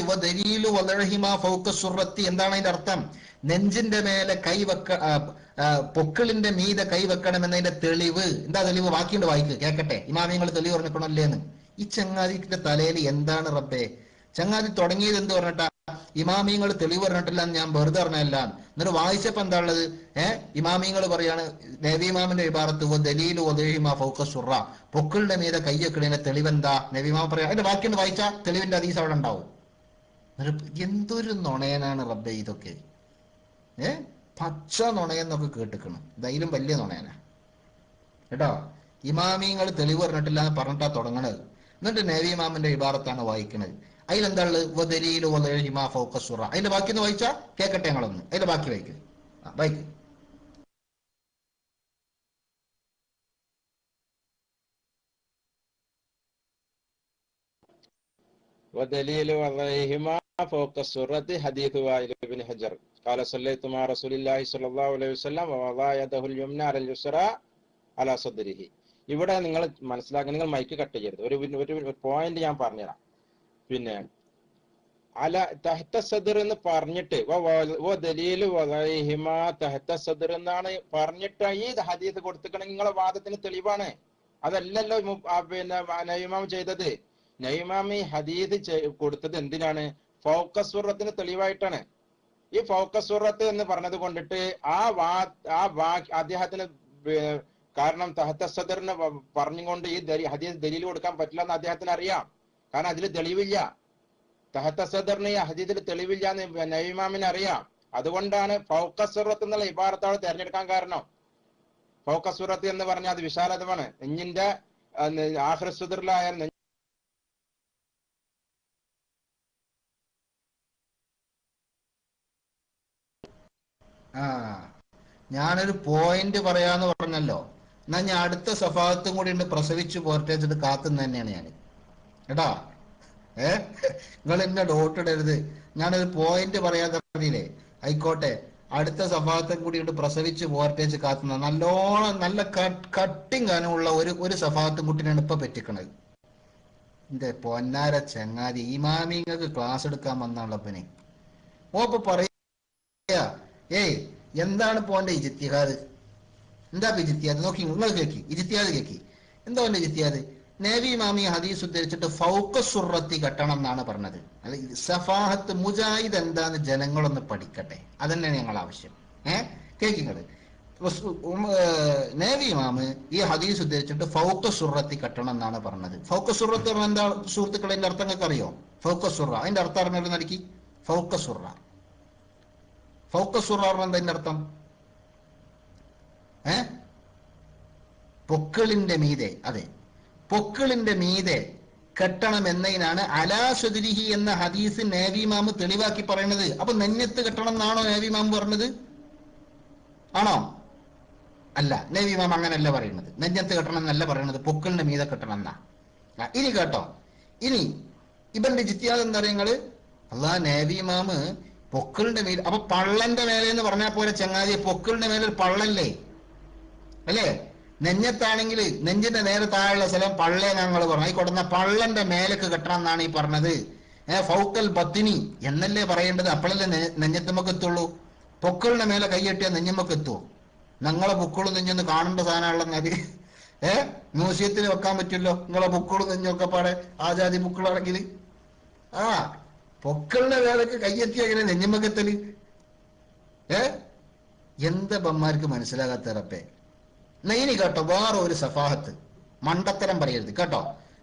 എന്താണ് അതിന്റെ അർത്ഥം? നെഞ്ചിന്റെ മേലെ പൊക്കിളിന്റെ മീതെ കൈ വെക്കണം എന്നതിന്റെ തെളിവ് എന്താ? തെളിവ് വാക്കിയുണ്ട്, വായിക്ക് കേക്കട്ടെ. ഇമാമിങ്ങൾ തെളിവ് പറഞ്ഞിക്കണല്ലേന്ന്. ഈ ചങ്ങാതിന്റെ തലയിൽ എന്താണ് റബ്ബേ? ചങ്ങാതി തുടങ്ങിയത് എന്ത് പറഞ്ഞിട്ടാ? ഇമാമിങ്ങൾ തെളിവ് പറഞ്ഞിട്ടില്ല എന്ന് ഞാൻ വെറുതെ പറഞ്ഞല്ല. എന്നിട്ട് വായിച്ചപ്പോ എന്താ ഉള്ളത്? ഇമാമിങ്ങൾ പറയാണ് നബി ഇമാമിന്റെ ഇബാറത്ത് ദലീലു വദഇഹിമാ ഫൗക സുറ, പൊക്കിളിന്റെ മീതെ കയ്യൊക്കിടേന്റെ തെളിവെന്താ? നബി ഇമാം പറയാ. അതിന്റെ ബാക്കിയൊന്ന് വായിച്ചാ തെളിവിന്റെ ഹദീസ് അവിടെ ഉണ്ടാവും. എന്തൊരു നുണയനാണ് റബ്ബേ ഇതൊക്കെ. പച്ച നുണയെന്നൊക്കെ കേട്ടിക്കണം. ഇതായാലും വലിയ നുണയനാ കേട്ടോ. ഇമാമിങ്ങൾ തെളിവ് പറഞ്ഞിട്ടില്ല എന്ന് പറഞ്ഞിട്ടാ തുടങ്ങണത്. എന്നിട്ട് നബി ഇമാമിന്റെ ഇബാറത്താണ് വായിക്കുന്നത്. അതിലെന്താ ഉള്ളത്? അതിന്റെ ബാക്കി ഒന്ന് വായിച്ചാ കേക്കട്ടെ ഞങ്ങളൊന്ന്. അതിന്റെ ബാക്കി വായിക്ക്, വായിക്ക്. ودليل وضعهما فوق السرة حديث وائل بن حجر قال صليت مع رسول الله صلى الله عليه وسلم ووضع يده اليمنى على اليسرى على صدره. ഇവിടെ നിങ്ങൾ മനസ്സിലാക്കുക, നിങ്ങൾ മൈക്ക് കട്ട് ചെയ്യരുത്. ഒരു പോയിന്റ് ഞാൻ പറഞ്ഞുതരാം. പിന്നെ അല തഹ്ത സദർ എന്ന് പറഞ്ഞിട്ട് ദലീൽ വദഇഹിമാ തഹ്ത സദർ എന്നാണ് പറഞ്ഞിട്ട് ഈ ഹദീസ് കൊടുത്തിക്കണെങ്കിൽ നിങ്ങളെ വാദത്തിന് തെളിവാണ്. അതല്ലല്ലോ പിന്നെ നബി ഇമാം ചെയ്തത്. നബി ഇമാം ഈ ഹദീസ് കൊടുത്തത് എന്തിനാണ്? ഫൗക്കസുറത്തിന് തെളിവായിട്ടാണ്. ഈ ഫൗക്കസുറത്ത് എന്ന് പറഞ്ഞത് കൊണ്ടിട്ട് അദ്ദേഹത്തിന് കാരണം തഹത്ത സദറിന് പറഞ്ഞുകൊണ്ട് ഈ ഹദീസ് ദലീൽ കൊടുക്കാൻ പറ്റില്ല എന്ന് അദ്ദേഹത്തിന് അറിയാം. കാരണം അതിൽ തെളിവില്ല. തഹത്ത സദറിന് ഈ ഹദീസിൽ തെളിവില്ല എന്ന് നബിമാമിന് അറിയാം. അതുകൊണ്ടാണ് ഫൗക്കസുറത്ത് എന്നുള്ള ഇബാറത്തോടെ തെരഞ്ഞെടുക്കാൻ കാരണം. ഫൗക്കസുറത്ത് എന്ന് പറഞ്ഞാൽ അത് വിശാലതമാണ്. നെഞ്ഞിന്റെ ആഹ്റസുദറിലായാലും ആ ഞാനൊരു പോയിന്റ് പറയാന്ന് പറഞ്ഞല്ലോ. എന്നാ ഞാൻ അടുത്ത സഫാത്തും കൂടി ഉണ്ട് പ്രസവിച്ചു പോർട്ടേച്ചിട്ട് കാത്തുന്ന തന്നെയാണ് ഞാൻ കേട്ടാ. നിങ്ങൾ എന്നെ ഡോട്ട് ഇടരുത്. ഞാനൊരു പോയിന്റ് പറയാതെ പറഞ്ഞില്ലേ, ആയിക്കോട്ടെ. അടുത്ത സഫാത്തും കൂടി ഉണ്ട് പ്രസവിച്ച് പോർട്ടേച്ച് കാത്തുന്ന നല്ലോണം നല്ല കട്ടിങ് കനമുള്ള ഒരു സഫാത്തും കുട്ടിനാണ് ഇപ്പൊ പറ്റിക്കണത്. എന്റെ പൊന്നാര ചങ്ങാതി, ഇമാമിങ്ങൾക്ക് ക്ലാസ് എടുക്കാൻ വന്നാളപ്പനെ ഓപ്പൊ പറയാ, ഏയ് എന്താണ് പോന്റെ ഇജിത്തിഹാദ്? എന്താ ഇജിത്തിയാദ്? നോക്കി നിങ്ങൾ കേക്കി, ഇജിത്തിയാദ് കേക്കി. എന്താ പോന്റെ ഇജിത്തിയാദ്? നബി ഇമാമി ഹദീസ് ഉദ്ധരിച്ചിട്ട് ഫൗക്കസുറത്തി കെട്ടണം എന്നാണ് പറഞ്ഞത്. അല്ല, സഫാഹത്ത് മുജാഹിദ് എന്താന്ന് ജനങ്ങളൊന്ന് പഠിക്കട്ടെ. അതന്നെയാണ് ഞങ്ങൾ ആവശ്യം. കേക്കിങ്ങള് നബി ഇമാമ് ഈ ഹദീസ് ഉദ്ധരിച്ചിട്ട് ഫൗക്കസുറത്തി കെട്ടണം എന്നാണ് പറഞ്ഞത്. ഫൗക്കസുറത്ത് പറഞ്ഞ എന്താ സുഹൃത്തുക്കളെ? അതിന്റെ അർത്ഥം നിങ്ങൾക്ക് അറിയോ? ഫൗക്കസുറ അതിന്റെ അർത്ഥം അറിഞ്ഞൊരു നടിക്ക്. ഫൗക്കസുറ ഫൗക്കസുറ എന്താ അർത്ഥം? പൊക്കിളിന്റെ മീതെ. അതെ, പൊക്കിളിന്റെ മീതെ കെട്ടണം എന്നതിനാണ് അലാ സുദ്രിഹി എന്ന ഹദീസ് നബി ഇമാം തെളിവാക്കി പറയുന്നത്. അപ്പൊ നെഞ്ഞത്ത് കെട്ടണം എന്നാണോ നബി ഇമാം പറഞ്ഞത്? ആണോ? അല്ല, നബി ഇമാം അങ്ങനല്ല പറയുന്നത്. നെഞ്ഞത്ത് കെട്ടണം എന്നല്ല പറയുന്നത്, പൊക്കിളിന്റെ മീതെ കെട്ടണം എന്നാ. ഇനി കേട്ടോ, ഇനി ഇവന്റെ ജിത്യാദ് എന്താ പറയുന്നത്? അല്ലാ നബി ഇമാം പൊക്കിളിന്റെ മേൽ, അപ്പൊ പള്ളന്റെ മേലെ എന്ന് പറഞ്ഞാൽ പോലെ ചങ്ങാതി, പൊക്കിളിന്റെ മേലെ ഒരു പള്ളല്ലേ അല്ലേ? നെഞ്ഞത്താണെങ്കിൽ നെഞ്ചിന്റെ നേരെ താഴെയുള്ള സ്ഥലം പള്ളേ ഞങ്ങൾ പറഞ്ഞു. ഈ കൊടുന്ന പള്ളന്റെ മേലേക്ക് കെട്ടണം എന്നാണ് ഈ പറഞ്ഞത്. ഫൗക്കൽ ബത്തിനി എന്നല്ലേ പറയേണ്ടത്? അപ്പോഴല്ലേ നെഞ്ഞത്തുമ്മക്ക് എത്തുള്ളൂ. പൊക്കിളിന്റെ മേലെ കൈയെട്ടിയാൽ നെഞ്ഞമ്മക്ക് എത്തുമോ? ഞങ്ങളെ പൊക്കിളും നെഞ്ഞൊന്ന് കാണേണ്ട സാധനമുള്ള മ്യൂസിയത്തിൽ വെക്കാൻ പറ്റുമല്ലോ നിങ്ങളെ പൊക്കിളും നെഞ്ഞൊക്കെ പാടെ ആജാതി പൊക്കിളാണെങ്കിൽ. പൊക്കിളിന്റെ മേലേക്ക് കൈയെത്തിയ എങ്ങനെ നെഞ്ഞമ്മക്കെത്തല്? എന്താ ബമ്മാർക്ക് മനസ്സിലാകാത്തറപ്പേ? ഇനി കേട്ടോ, വേറെ ഒരു സഫാഹത്ത്, മണ്ടത്തരം പറയരുത് കേട്ടോ.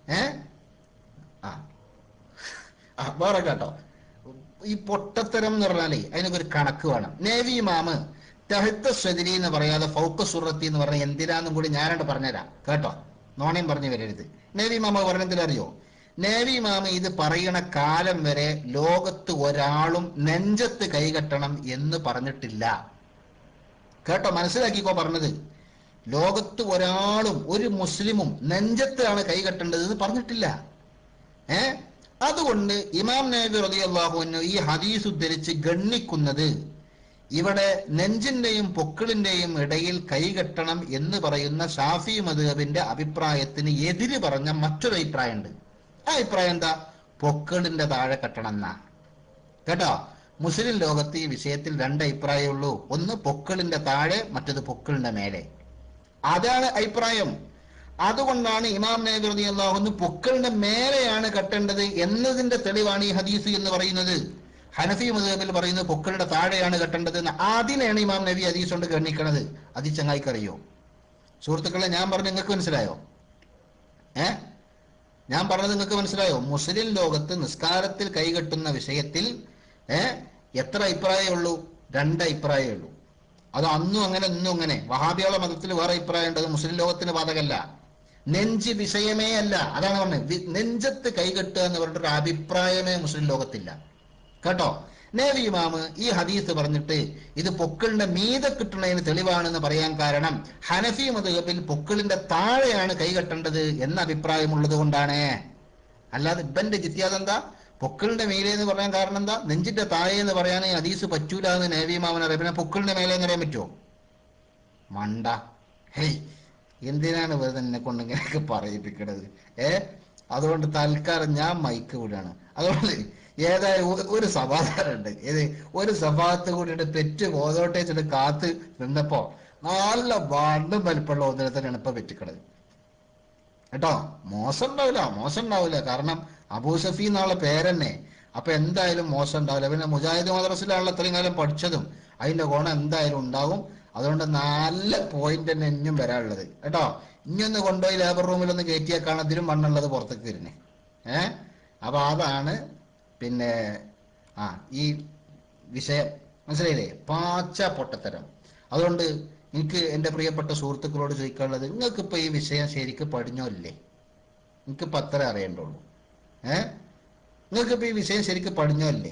വേറെ കേട്ടോ, ഈ പൊട്ടത്തരം എന്ന് പറഞ്ഞാലേ അതിനൊക്കെ കണക്ക് വേണം. നബി ഇമാമ് തഹത്ത സ്വദരി എന്ന് പറയാതെ ഫൗക്കസുറത്തി എന്ന് പറഞ്ഞ എന്തിനാന്നും കൂടി ഞാനോട് പറഞ്ഞുതരാം കേട്ടോ. നോണയും പറഞ്ഞു വരരുത്. നബി ഇമാമ പറഞ്ഞെന്തിനറിയോ? നബി ഇമാമ ഇത് പറയണ കാലം വരെ ലോകത്ത് ഒരാളും നെഞ്ചത്ത് കൈകെട്ടണം എന്ന് പറഞ്ഞിട്ടില്ല കേട്ടോ. മനസ്സിലാക്കിക്കോ പറഞ്ഞത്. ലോകത്ത് ഒരാളും ഒരു മുസ്ലിമും നെഞ്ചത്താണ് കൈകെട്ടേണ്ടത് എന്ന് പറഞ്ഞിട്ടില്ല. അതുകൊണ്ട് ഇമാം നബി റളിയല്ലാഹു അൻഹു ഈ ഹദീസ് ഉദ്ധരിച്ച് ഗണ്ണിക്കുന്നത് ഇവിടെ നെഞ്ചിന്റെയും പൊക്കിളിന്റെയും ഇടയിൽ കൈകെട്ടണം എന്ന് പറയുന്ന ഷാഫി മദ്ഹബിന്റെ അഭിപ്രായത്തിന് എതിര് പറഞ്ഞ മറ്റൊരു അഭിപ്രായമുണ്ട്. ആ അഭിപ്രായം എന്താ? പൊക്കിളിന്റെ താഴെ കെട്ടണം എന്നാ കേട്ടോ. മുസ്ലിം ലോകത്ത് ഈ വിഷയത്തിൽ രണ്ട് അഭിപ്രായമേ ഉള്ളൂ. ഒന്ന് പൊക്കിളിന്റെ താഴെ, മറ്റത് പൊക്കിളിന്റെ മേലെ. അതാണ് അഭിപ്രായം. അതുകൊണ്ടാണ് ഇമാം നബി റളിയല്ലാഹു അൻഹു പൊക്കിളിന്റെ മേലെയാണ് കെട്ടേണ്ടത് എന്നതിന്റെ തെളിവാണ് ഈ ഹദീസ് എന്ന് പറയുന്നത്. ഹനഫി മദ്ഹബിൽ പറയുന്നത് പൊക്കിളിന്റെ താഴെയാണ് കെട്ടേണ്ടത് എന്ന്. അതിനെയാണ് ഇമാം നബി ഹദീസ് കൊണ്ട് ഗണ്ണിക്കണത്. അത് ചങ്ങായിക്കറിയോ സുഹൃത്തുക്കളെ? ഞാൻ പറഞ്ഞു നിങ്ങൾക്ക് മനസ്സിലായോ? ഞാൻ പറഞ്ഞത് നിങ്ങൾക്ക് മനസ്സിലായോ? മുസ്ലിം ലോകത്ത് നിസ്കാരത്തിൽ കൈകെട്ടുന്ന വിഷയത്തിൽ എത്ര അഭിപ്രായമേ ഉള്ളൂ? രണ്ട് അഭിപ്രായമേ ഉള്ളൂ. അത് അന്നും അങ്ങനെ ഇന്നും അങ്ങനെ. വഹാബികളുടെ മതത്തിൽ വേറെ അഭിപ്രായം ഉണ്ട്. അത് മുസ്ലിം ലോകത്തിന് ബാധകല്ല. നെഞ്ച് വിഷയമേ അല്ല. അതാണ് പറഞ്ഞത്. നെഞ്ചത്ത് കൈകെട്ടുക എന്ന് പറഞ്ഞിട്ടൊരു അഭിപ്രായമേ മുസ്ലിം ലോകത്തില്ല കേട്ടോ. നബി ഇമാമ് ഈ ഹദീസ് പറഞ്ഞിട്ട് ഇത് പൊക്കിളിന്റെ മീതെ കിട്ടുന്നതിന് തെളിവാണെന്ന് പറയാൻ കാരണം ഹനഫി മദ്ഹബിൽ പൊക്കിളിന്റെ താഴെയാണ് കൈകെട്ടേണ്ടത് എന്ന അഭിപ്രായമുള്ളത് കൊണ്ടാണ്. അല്ലാതെ ഇബന്റെ ജിത്യാദ് എന്താ? പൊക്കിളിന്റെ മേലെ എന്ന് പറയാൻ കാരണം എന്താ? നെഞ്ചിന്റെ താഴെ എന്ന് പറയാൻ ഹദീസ് പറ്റൂല എന്ന് നബി ഇമാമിന് അറിയാം. പിന്നെ പൊക്കിളിന്റെ മേലെ എന്ന് അറിയാൻ പറ്റുമോ? മണ്ട. ഹേയ്, എന്തിനാണ് വെറുതെ എന്നെ കൊണ്ട് ഇങ്ങനെയൊക്കെ പറയിപ്പിക്കണത്? അതുകൊണ്ട് തൽക്കാലം ഞാൻ മൈക്ക് വിടാണ്. അതുകൊണ്ട് ഏതായാലും ഒരു സമാധാനം ഉണ്ട്. ഒരു സഭാത്ത് കൂടിയിട്ട് പെറ്റ് ബോധോട്ടേച്ചിട്ട് കാത്ത് നിന്നപ്പോ നല്ല വണ്ണും വലിപ്പമുള്ള ഒന്നിനെ തന്നെയാണ് ഇപ്പൊ പെറ്റിക്കണത് കേട്ടോ. മോശം ഉണ്ടാവില്ല. കാരണം അബൂ സഫി എന്നുള്ള പേരെന്നെ അപ്പൊ എന്തായാലും മോശം ഉണ്ടാവില്ല. പിന്നെ മുജാഹിദ് മദ്രസിലുള്ള അത്രയും കാലം പഠിച്ചതും അതിന്റെ ഗുണം എന്തായാലും ഉണ്ടാവും. അതുകൊണ്ട് നല്ല പോയിന്റ് തന്നെ ഇനിയും വരാനുള്ളത് കേട്ടോ. ഇനിയൊന്ന് കൊണ്ടുപോയി ലേബർ റൂമിലൊന്ന് കയറ്റിയേക്കാണ് ഇതിലും മണ്ണുള്ളത് പുറത്തേക്ക് വരുന്നേ. അപ്പൊ അതാണ് പിന്നെ ഈ വിഷയം. മനസ്സിലായില്ലേ? പാച്ച പൊട്ടത്തരം. അതുകൊണ്ട് എനിക്ക് എൻ്റെ പ്രിയപ്പെട്ട സുഹൃത്തുക്കളോട് ചോദിക്കാനുള്ളത്, നിങ്ങൾക്കിപ്പോൾ ഈ വിഷയം ശരിക്ക് പഠിഞ്ഞോ ഇല്ലേ? എനിക്കിപ്പോൾ അത്ര അറിയേണ്ടുള്ളൂ. നിങ്ങൾക്കിപ്പോൾ ഈ വിഷയം ശരിക്ക് പഠിഞ്ഞോ ഇല്ലേ?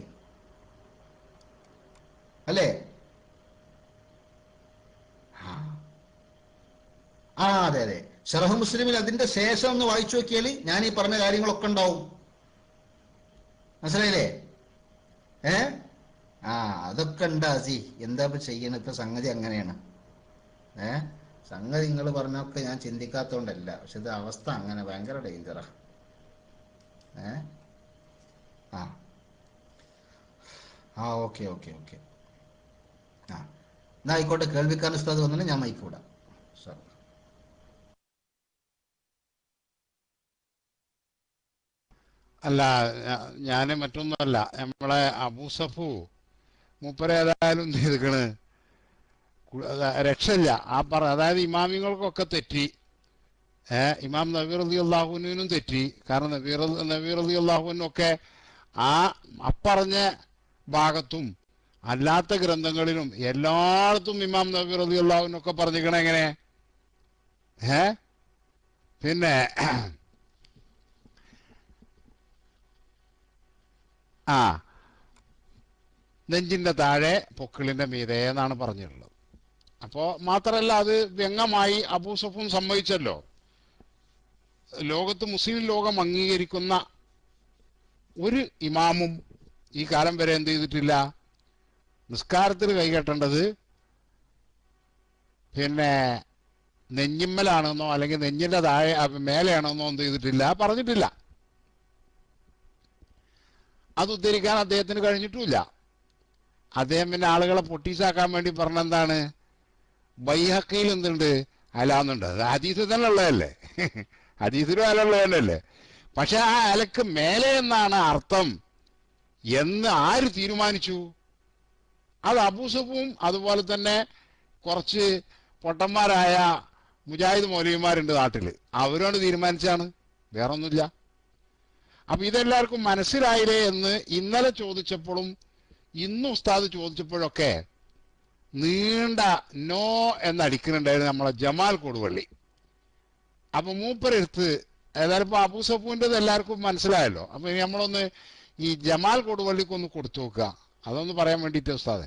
അല്ലേ? അതെ അതെ, ഷറഹ് മുസ്ലിമിൽ അതിന്റെ ശേഷം ഒന്ന് വായിച്ചു നോക്കിയാൽ ഞാൻ ഈ പറഞ്ഞ കാര്യങ്ങളൊക്കെ ഉണ്ടാവും. മനസ്സിലായില്ലേ? അതൊക്കെ ഉണ്ട് അസി. എന്താ ഇപ്പൊ ചെയ്യണ? ഇപ്പൊ സംഗതി അങ്ങനെയാണ്. സംഗതി നിങ്ങൾ പറഞ്ഞൊക്കെ ഞാൻ ചിന്തിക്കാത്തോണ്ടല്ല, പക്ഷെ ഇത് അവസ്ഥ അങ്ങനെ ഭയങ്കര ഡേഞ്ചറാ. Okay okay okay. എന്നാ ആയിക്കോട്ടെ. കേൾവിക്കാൻ ഉസ്താദ് വന്നിട്ട് ഞാൻ മൈക്ക് വിടാം. അല്ല, ഞാൻ മറ്റൊന്നുമല്ല, നമ്മളെ അബൂസഫു മൂപ്പര് ഏതായാലും ചെയ്തിക്കണ് രക്ഷയില്ല. അതായത് ഇമാമിങ്ങൾക്കൊക്കെ തെറ്റി. ഇമാം നബീർ റളിയല്ലാഹുവിനും തെറ്റി. കാരണം നബീർ റളിയല്ലാഹുവിനൊക്കെ അപ്പറഞ്ഞ ഭാഗത്തും അല്ലാത്ത ഗ്രന്ഥങ്ങളിലും എല്ലായിടത്തും ഇമാം നബീർ റളിയല്ലാഹുവിനൊക്കെ പറഞ്ഞിരിക്കണ എങ്ങനെ? പിന്നെ നെഞ്ചിന്റെ താഴെ പൊക്കിളിന്റെ മീതെ എന്നാണ് പറഞ്ഞിട്ടുള്ളത്. അപ്പോൾ മാത്രമല്ല, അത് വ്യംഗമായി അബൂസഫും സമ്മതിച്ചല്ലോ. ലോകത്ത് മുസ്ലിം ലോകം അംഗീകരിക്കുന്ന ഒരു ഇമാമും ഈ കാലം വരെ എന്ത് ചെയ്തിട്ടില്ല? നിസ്കാരത്തിൽ കൈകെട്ടേണ്ടത് പിന്നെ നെഞ്ഞിമ്മലാണെന്നോ അല്ലെങ്കിൽ നെഞ്ഞിന്റെ താഴെ മേലെയാണെന്നോ എന്ത് ചെയ്തിട്ടില്ല, പറഞ്ഞിട്ടില്ല. അത് ഉദ്ധരിക്കാൻ അദ്ദേഹത്തിന് കഴിഞ്ഞിട്ടുമില്ല. അദ്ദേഹം പിന്നെ ആളുകളെ പൊട്ടീസാക്കാൻ വേണ്ടി പറഞ്ഞെന്താണ്? ബൈഹഖിയിൽ എന്തുണ്ട്? അലാന്നുണ്ട്. അത് ഹദീസ് തന്നെ ഉള്ളതല്ലേ, ഹദീസിലും അലുള്ളതല്ലേ. പക്ഷെ ആ അലക്ക് മേലെ എന്നാണ് അർത്ഥം എന്ന് ആര് തീരുമാനിച്ചു? അത് അബൂസഫും അതുപോലെ തന്നെ കുറച്ച് പൊട്ടന്മാരായ മുജാഹിദ് മൗലവിമാരുണ്ട് നാട്ടിൽ, അവരോട് തീരുമാനിച്ചാണ്, വേറൊന്നുമില്ല. അപ്പൊ ഇതെല്ലാവർക്കും മനസ്സിലായില്ലേ എന്ന് ഇന്നലെ ചോദിച്ചപ്പോഴും ഇന്ന് ഉസ്താദ് ചോദിച്ചപ്പോഴൊക്കെ നീണ്ട നോ എന്നടിക്കുന്നുണ്ടായിരുന്നു നമ്മളെ ജമാൽ കൊടുവള്ളി. അപ്പൊ മൂപ്പരെടുത്ത് ഏതായാലും ഇപ്പൊ അബൂസഫുവിൻ്റെത് എല്ലാവർക്കും മനസ്സിലായല്ലോ. അപ്പൊ നമ്മളൊന്ന് ഈ ജമാൽ കൊടുവള്ളിക്കൊന്ന് കൊടുത്തു നോക്കുക, അതൊന്ന് പറയാൻ വേണ്ടിയിട്ട് ഉസ്താദെ.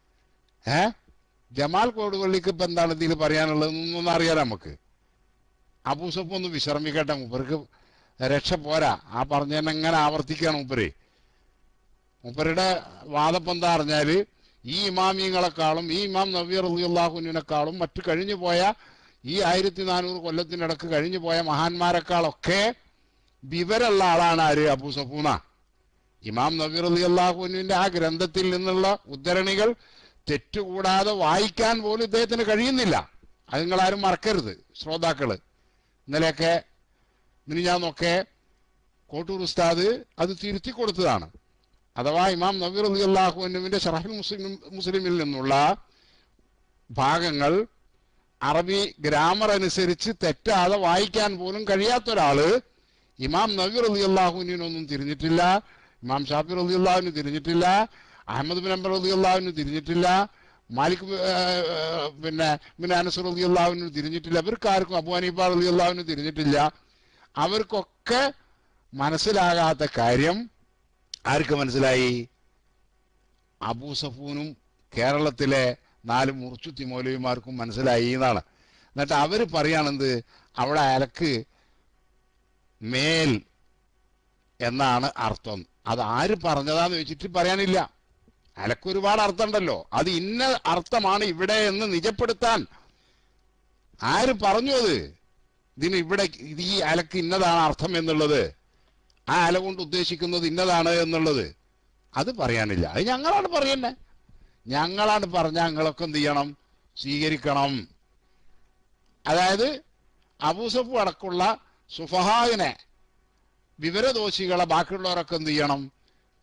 ജമാൽ കൊടുവള്ളിക്ക് ഇപ്പൊ എന്താണ് ഇതിൽ പറയാനുള്ളത് എന്നൊന്നും അറിയാലോ നമുക്ക്. അബൂസഫ് ഒന്ന് വിശ്രമിക്കട്ടെ, മൂപ്പർക്ക് രക്ഷ പോരാ. പറഞ്ഞതന്നെ എങ്ങനെ ആവർത്തിക്കുകയാണ് മൂപ്പരുടെ വാദപ്പം എന്താ പറഞ്ഞാല്, ഈ ഇമാമിയങ്ങളെക്കാളും ഈ ഇമാം നബീർ റളിയല്ലാഹുവിനെക്കാളും മറ്റു കഴിഞ്ഞു പോയ ഈ 1400 കൊല്ലത്തിനിടക്ക് കഴിഞ്ഞു പോയ മഹാന്മാരെക്കാളൊക്കെ വിവരമുള്ള ആളാണ് ആര്? അബൂസഫൂന. ഇമാം നബീർ റളിയല്ലാഹുവിന്റെ ആ ഗ്രന്ഥത്തിൽ നിന്നുള്ള ഉദ്ധരണികൾ തെറ്റുകൂടാതെ വായിക്കാൻ പോലും ഇദ്ദേഹത്തിന് കഴിയുന്നില്ല. അത് നിങ്ങളാരും മറക്കരുത് ശ്രോതാക്കള്. ഇന്നലെയൊക്കെ മിനിഞ്ഞാന്നൊക്കെ കോട്ടൂർ ഉസ്താദ് അത് തിരുത്തി കൊടുത്തതാണ്. അഥവാ ഇമാം നബീർ റളിയല്ലാഹുവിന്റെ ശറഹുൽ മുസ്ലിമിൽ നിന്നുള്ള ഭാഗങ്ങൾ അറബി ഗ്രാമർ അനുസരിച്ച് തെറ്റാതെ വായിക്കാൻ പോലും കഴിയാത്ത ഒരാള് ഇമാം നബീർ റളിയല്ലാഹുവിനൊന്നും തിരിഞ്ഞിട്ടില്ല, ഇമാം ഷാഫി റളിയല്ലാഹുവിന് തിരിഞ്ഞിട്ടില്ല, അഹമ്മദ് ബിൻ ഹംബൽ റളിയല്ലാഹുവിന് തിരിഞ്ഞിട്ടില്ല, മാലിക് പിന്നെ അനസ് റളിയല്ലാഹുവിന് തിരിഞ്ഞിട്ടില്ല, ഇവർക്കാർക്കും അബൂ ഹനീഫ റളിയല്ലാഹുവിന് തിരിഞ്ഞിട്ടില്ല. അവർക്കൊക്കെ മനസ്സിലാകാത്ത കാര്യം ആർക്ക് മനസ്സിലായി? അബൂസഫൂനും കേരളത്തിലെ 4 മുറിച്ചുത്തി മൗലവിമാർക്കും മനസ്സിലായി എന്നാണ്. എന്നിട്ട് അവർ പറയാണെന്ത്? അവിടെ അലക്ക് മേൽ എന്നാണ് അർത്ഥം. അത് ആര് പറഞ്ഞതാന്ന് വെച്ചിട്ട് പറയാനില്ല. അലക്ക് ഒരുപാട് അർത്ഥം ഉണ്ടല്ലോ, അത് ഇന്ന അർത്ഥമാണ് ഇവിടെ എന്ന് നിജപ്പെടുത്താൻ ആര് പറഞ്ഞു? അത് ഇതിന് ഇവിടെ ഈ അലക്ക് ഇന്നതാണ് അർത്ഥം എന്നുള്ളത്, ആ അല കൊണ്ട് ഉദ്ദേശിക്കുന്നത് ഇന്നതാണ് എന്നുള്ളത് അത് പറയാനില്ല. അത് ഞങ്ങളാണ് പറയുന്നേ. ഞങ്ങളാണ് പറഞ്ഞാൽ ഞങ്ങളൊക്കെ എന്ത് ചെയ്യണം? സ്വീകരിക്കണം. അതായത് അബൂസഫു അടക്കമുള്ള സുഫഹാവിനെ, വിവരദോഷികളെ ബാക്കിയുള്ളവരൊക്കെ എന്ത് ചെയ്യണം?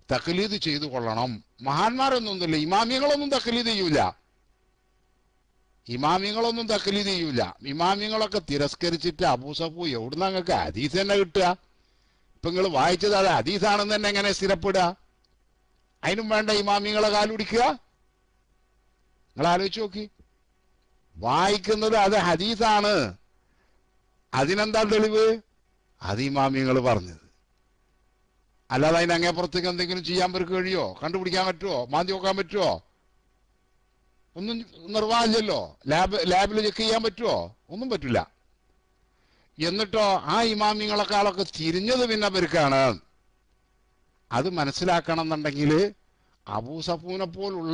തഖ്ലീദ് ചെയ്തു കൊള്ളണം. മഹാന്മാരൊന്നുമില്ല, ഇമാമികളൊന്നും തഖ്ലീദ് ചെയ്യൂല. ഇമാമികളൊന്നും തഖ്ലീദ് ചെയ്യൂല. ഇമാമികളൊക്കെ തിരസ്കരിച്ചിട്ട് അബൂസഫു എവിടുന്ന് നിങ്ങൾക്ക് ഹദീസ് തന്നെ കിട്ടുക? ഇപ്പൊ നിങ്ങൾ വായിച്ചത് അത് ഹദീസാണെന്ന് തന്നെ എങ്ങനെ സ്ഥിരപ്പെടുക? അതിനും വേണ്ട ഇമാമികളെ കാലുപിടിക്കുക? നിങ്ങൾ ആലോചിച്ച് നോക്കി. വായിക്കുന്നത് അത് ഹദീസാണ്, അതിനെന്താ തെളിവ്? അത് ഇമാമിങ്ങൾ പറഞ്ഞത്. അല്ലാതെ അതിന് അങ്ങേപ്പുറത്തേക്ക് എന്തെങ്കിലും ചെയ്യാൻ പറ്റുക കഴിയോ? കണ്ടുപിടിക്കാൻ പറ്റുമോ? മാന്തി നോക്കാൻ പറ്റുമോ? ഒന്നും നിർവാഹമില്ലല്ലോ. ലാബിൽ ചെക്ക് ചെയ്യാൻ പറ്റുമോ? ഒന്നും പറ്റില്ല. എന്നിട്ടോ ആ ഇമാമിങ്ങളെക്കാളൊക്കെ തിരിഞ്ഞത് പിന്നെ അവർക്കാണ്. അത് മനസ്സിലാക്കണം എന്നുണ്ടെങ്കിൽ അബൂസഫൂനെ പോലുള്ള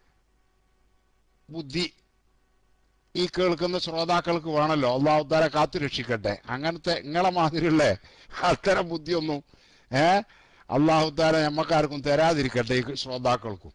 ബുദ്ധി ഈ കേൾക്കുന്ന ശ്രോതാക്കൾക്ക് വേണമല്ലോ. അള്ളാഹു തആല കാത്തു രക്ഷിക്കട്ടെ. അങ്ങനത്തെ നിങ്ങളെ മാതിരിയുള്ള അത്തരം ബുദ്ധിയൊന്നും അള്ളാഹു തആല നമ്മക്കാർക്കും തരാതിരിക്കട്ടെ, ഈ ശ്രോതാക്കൾക്കും.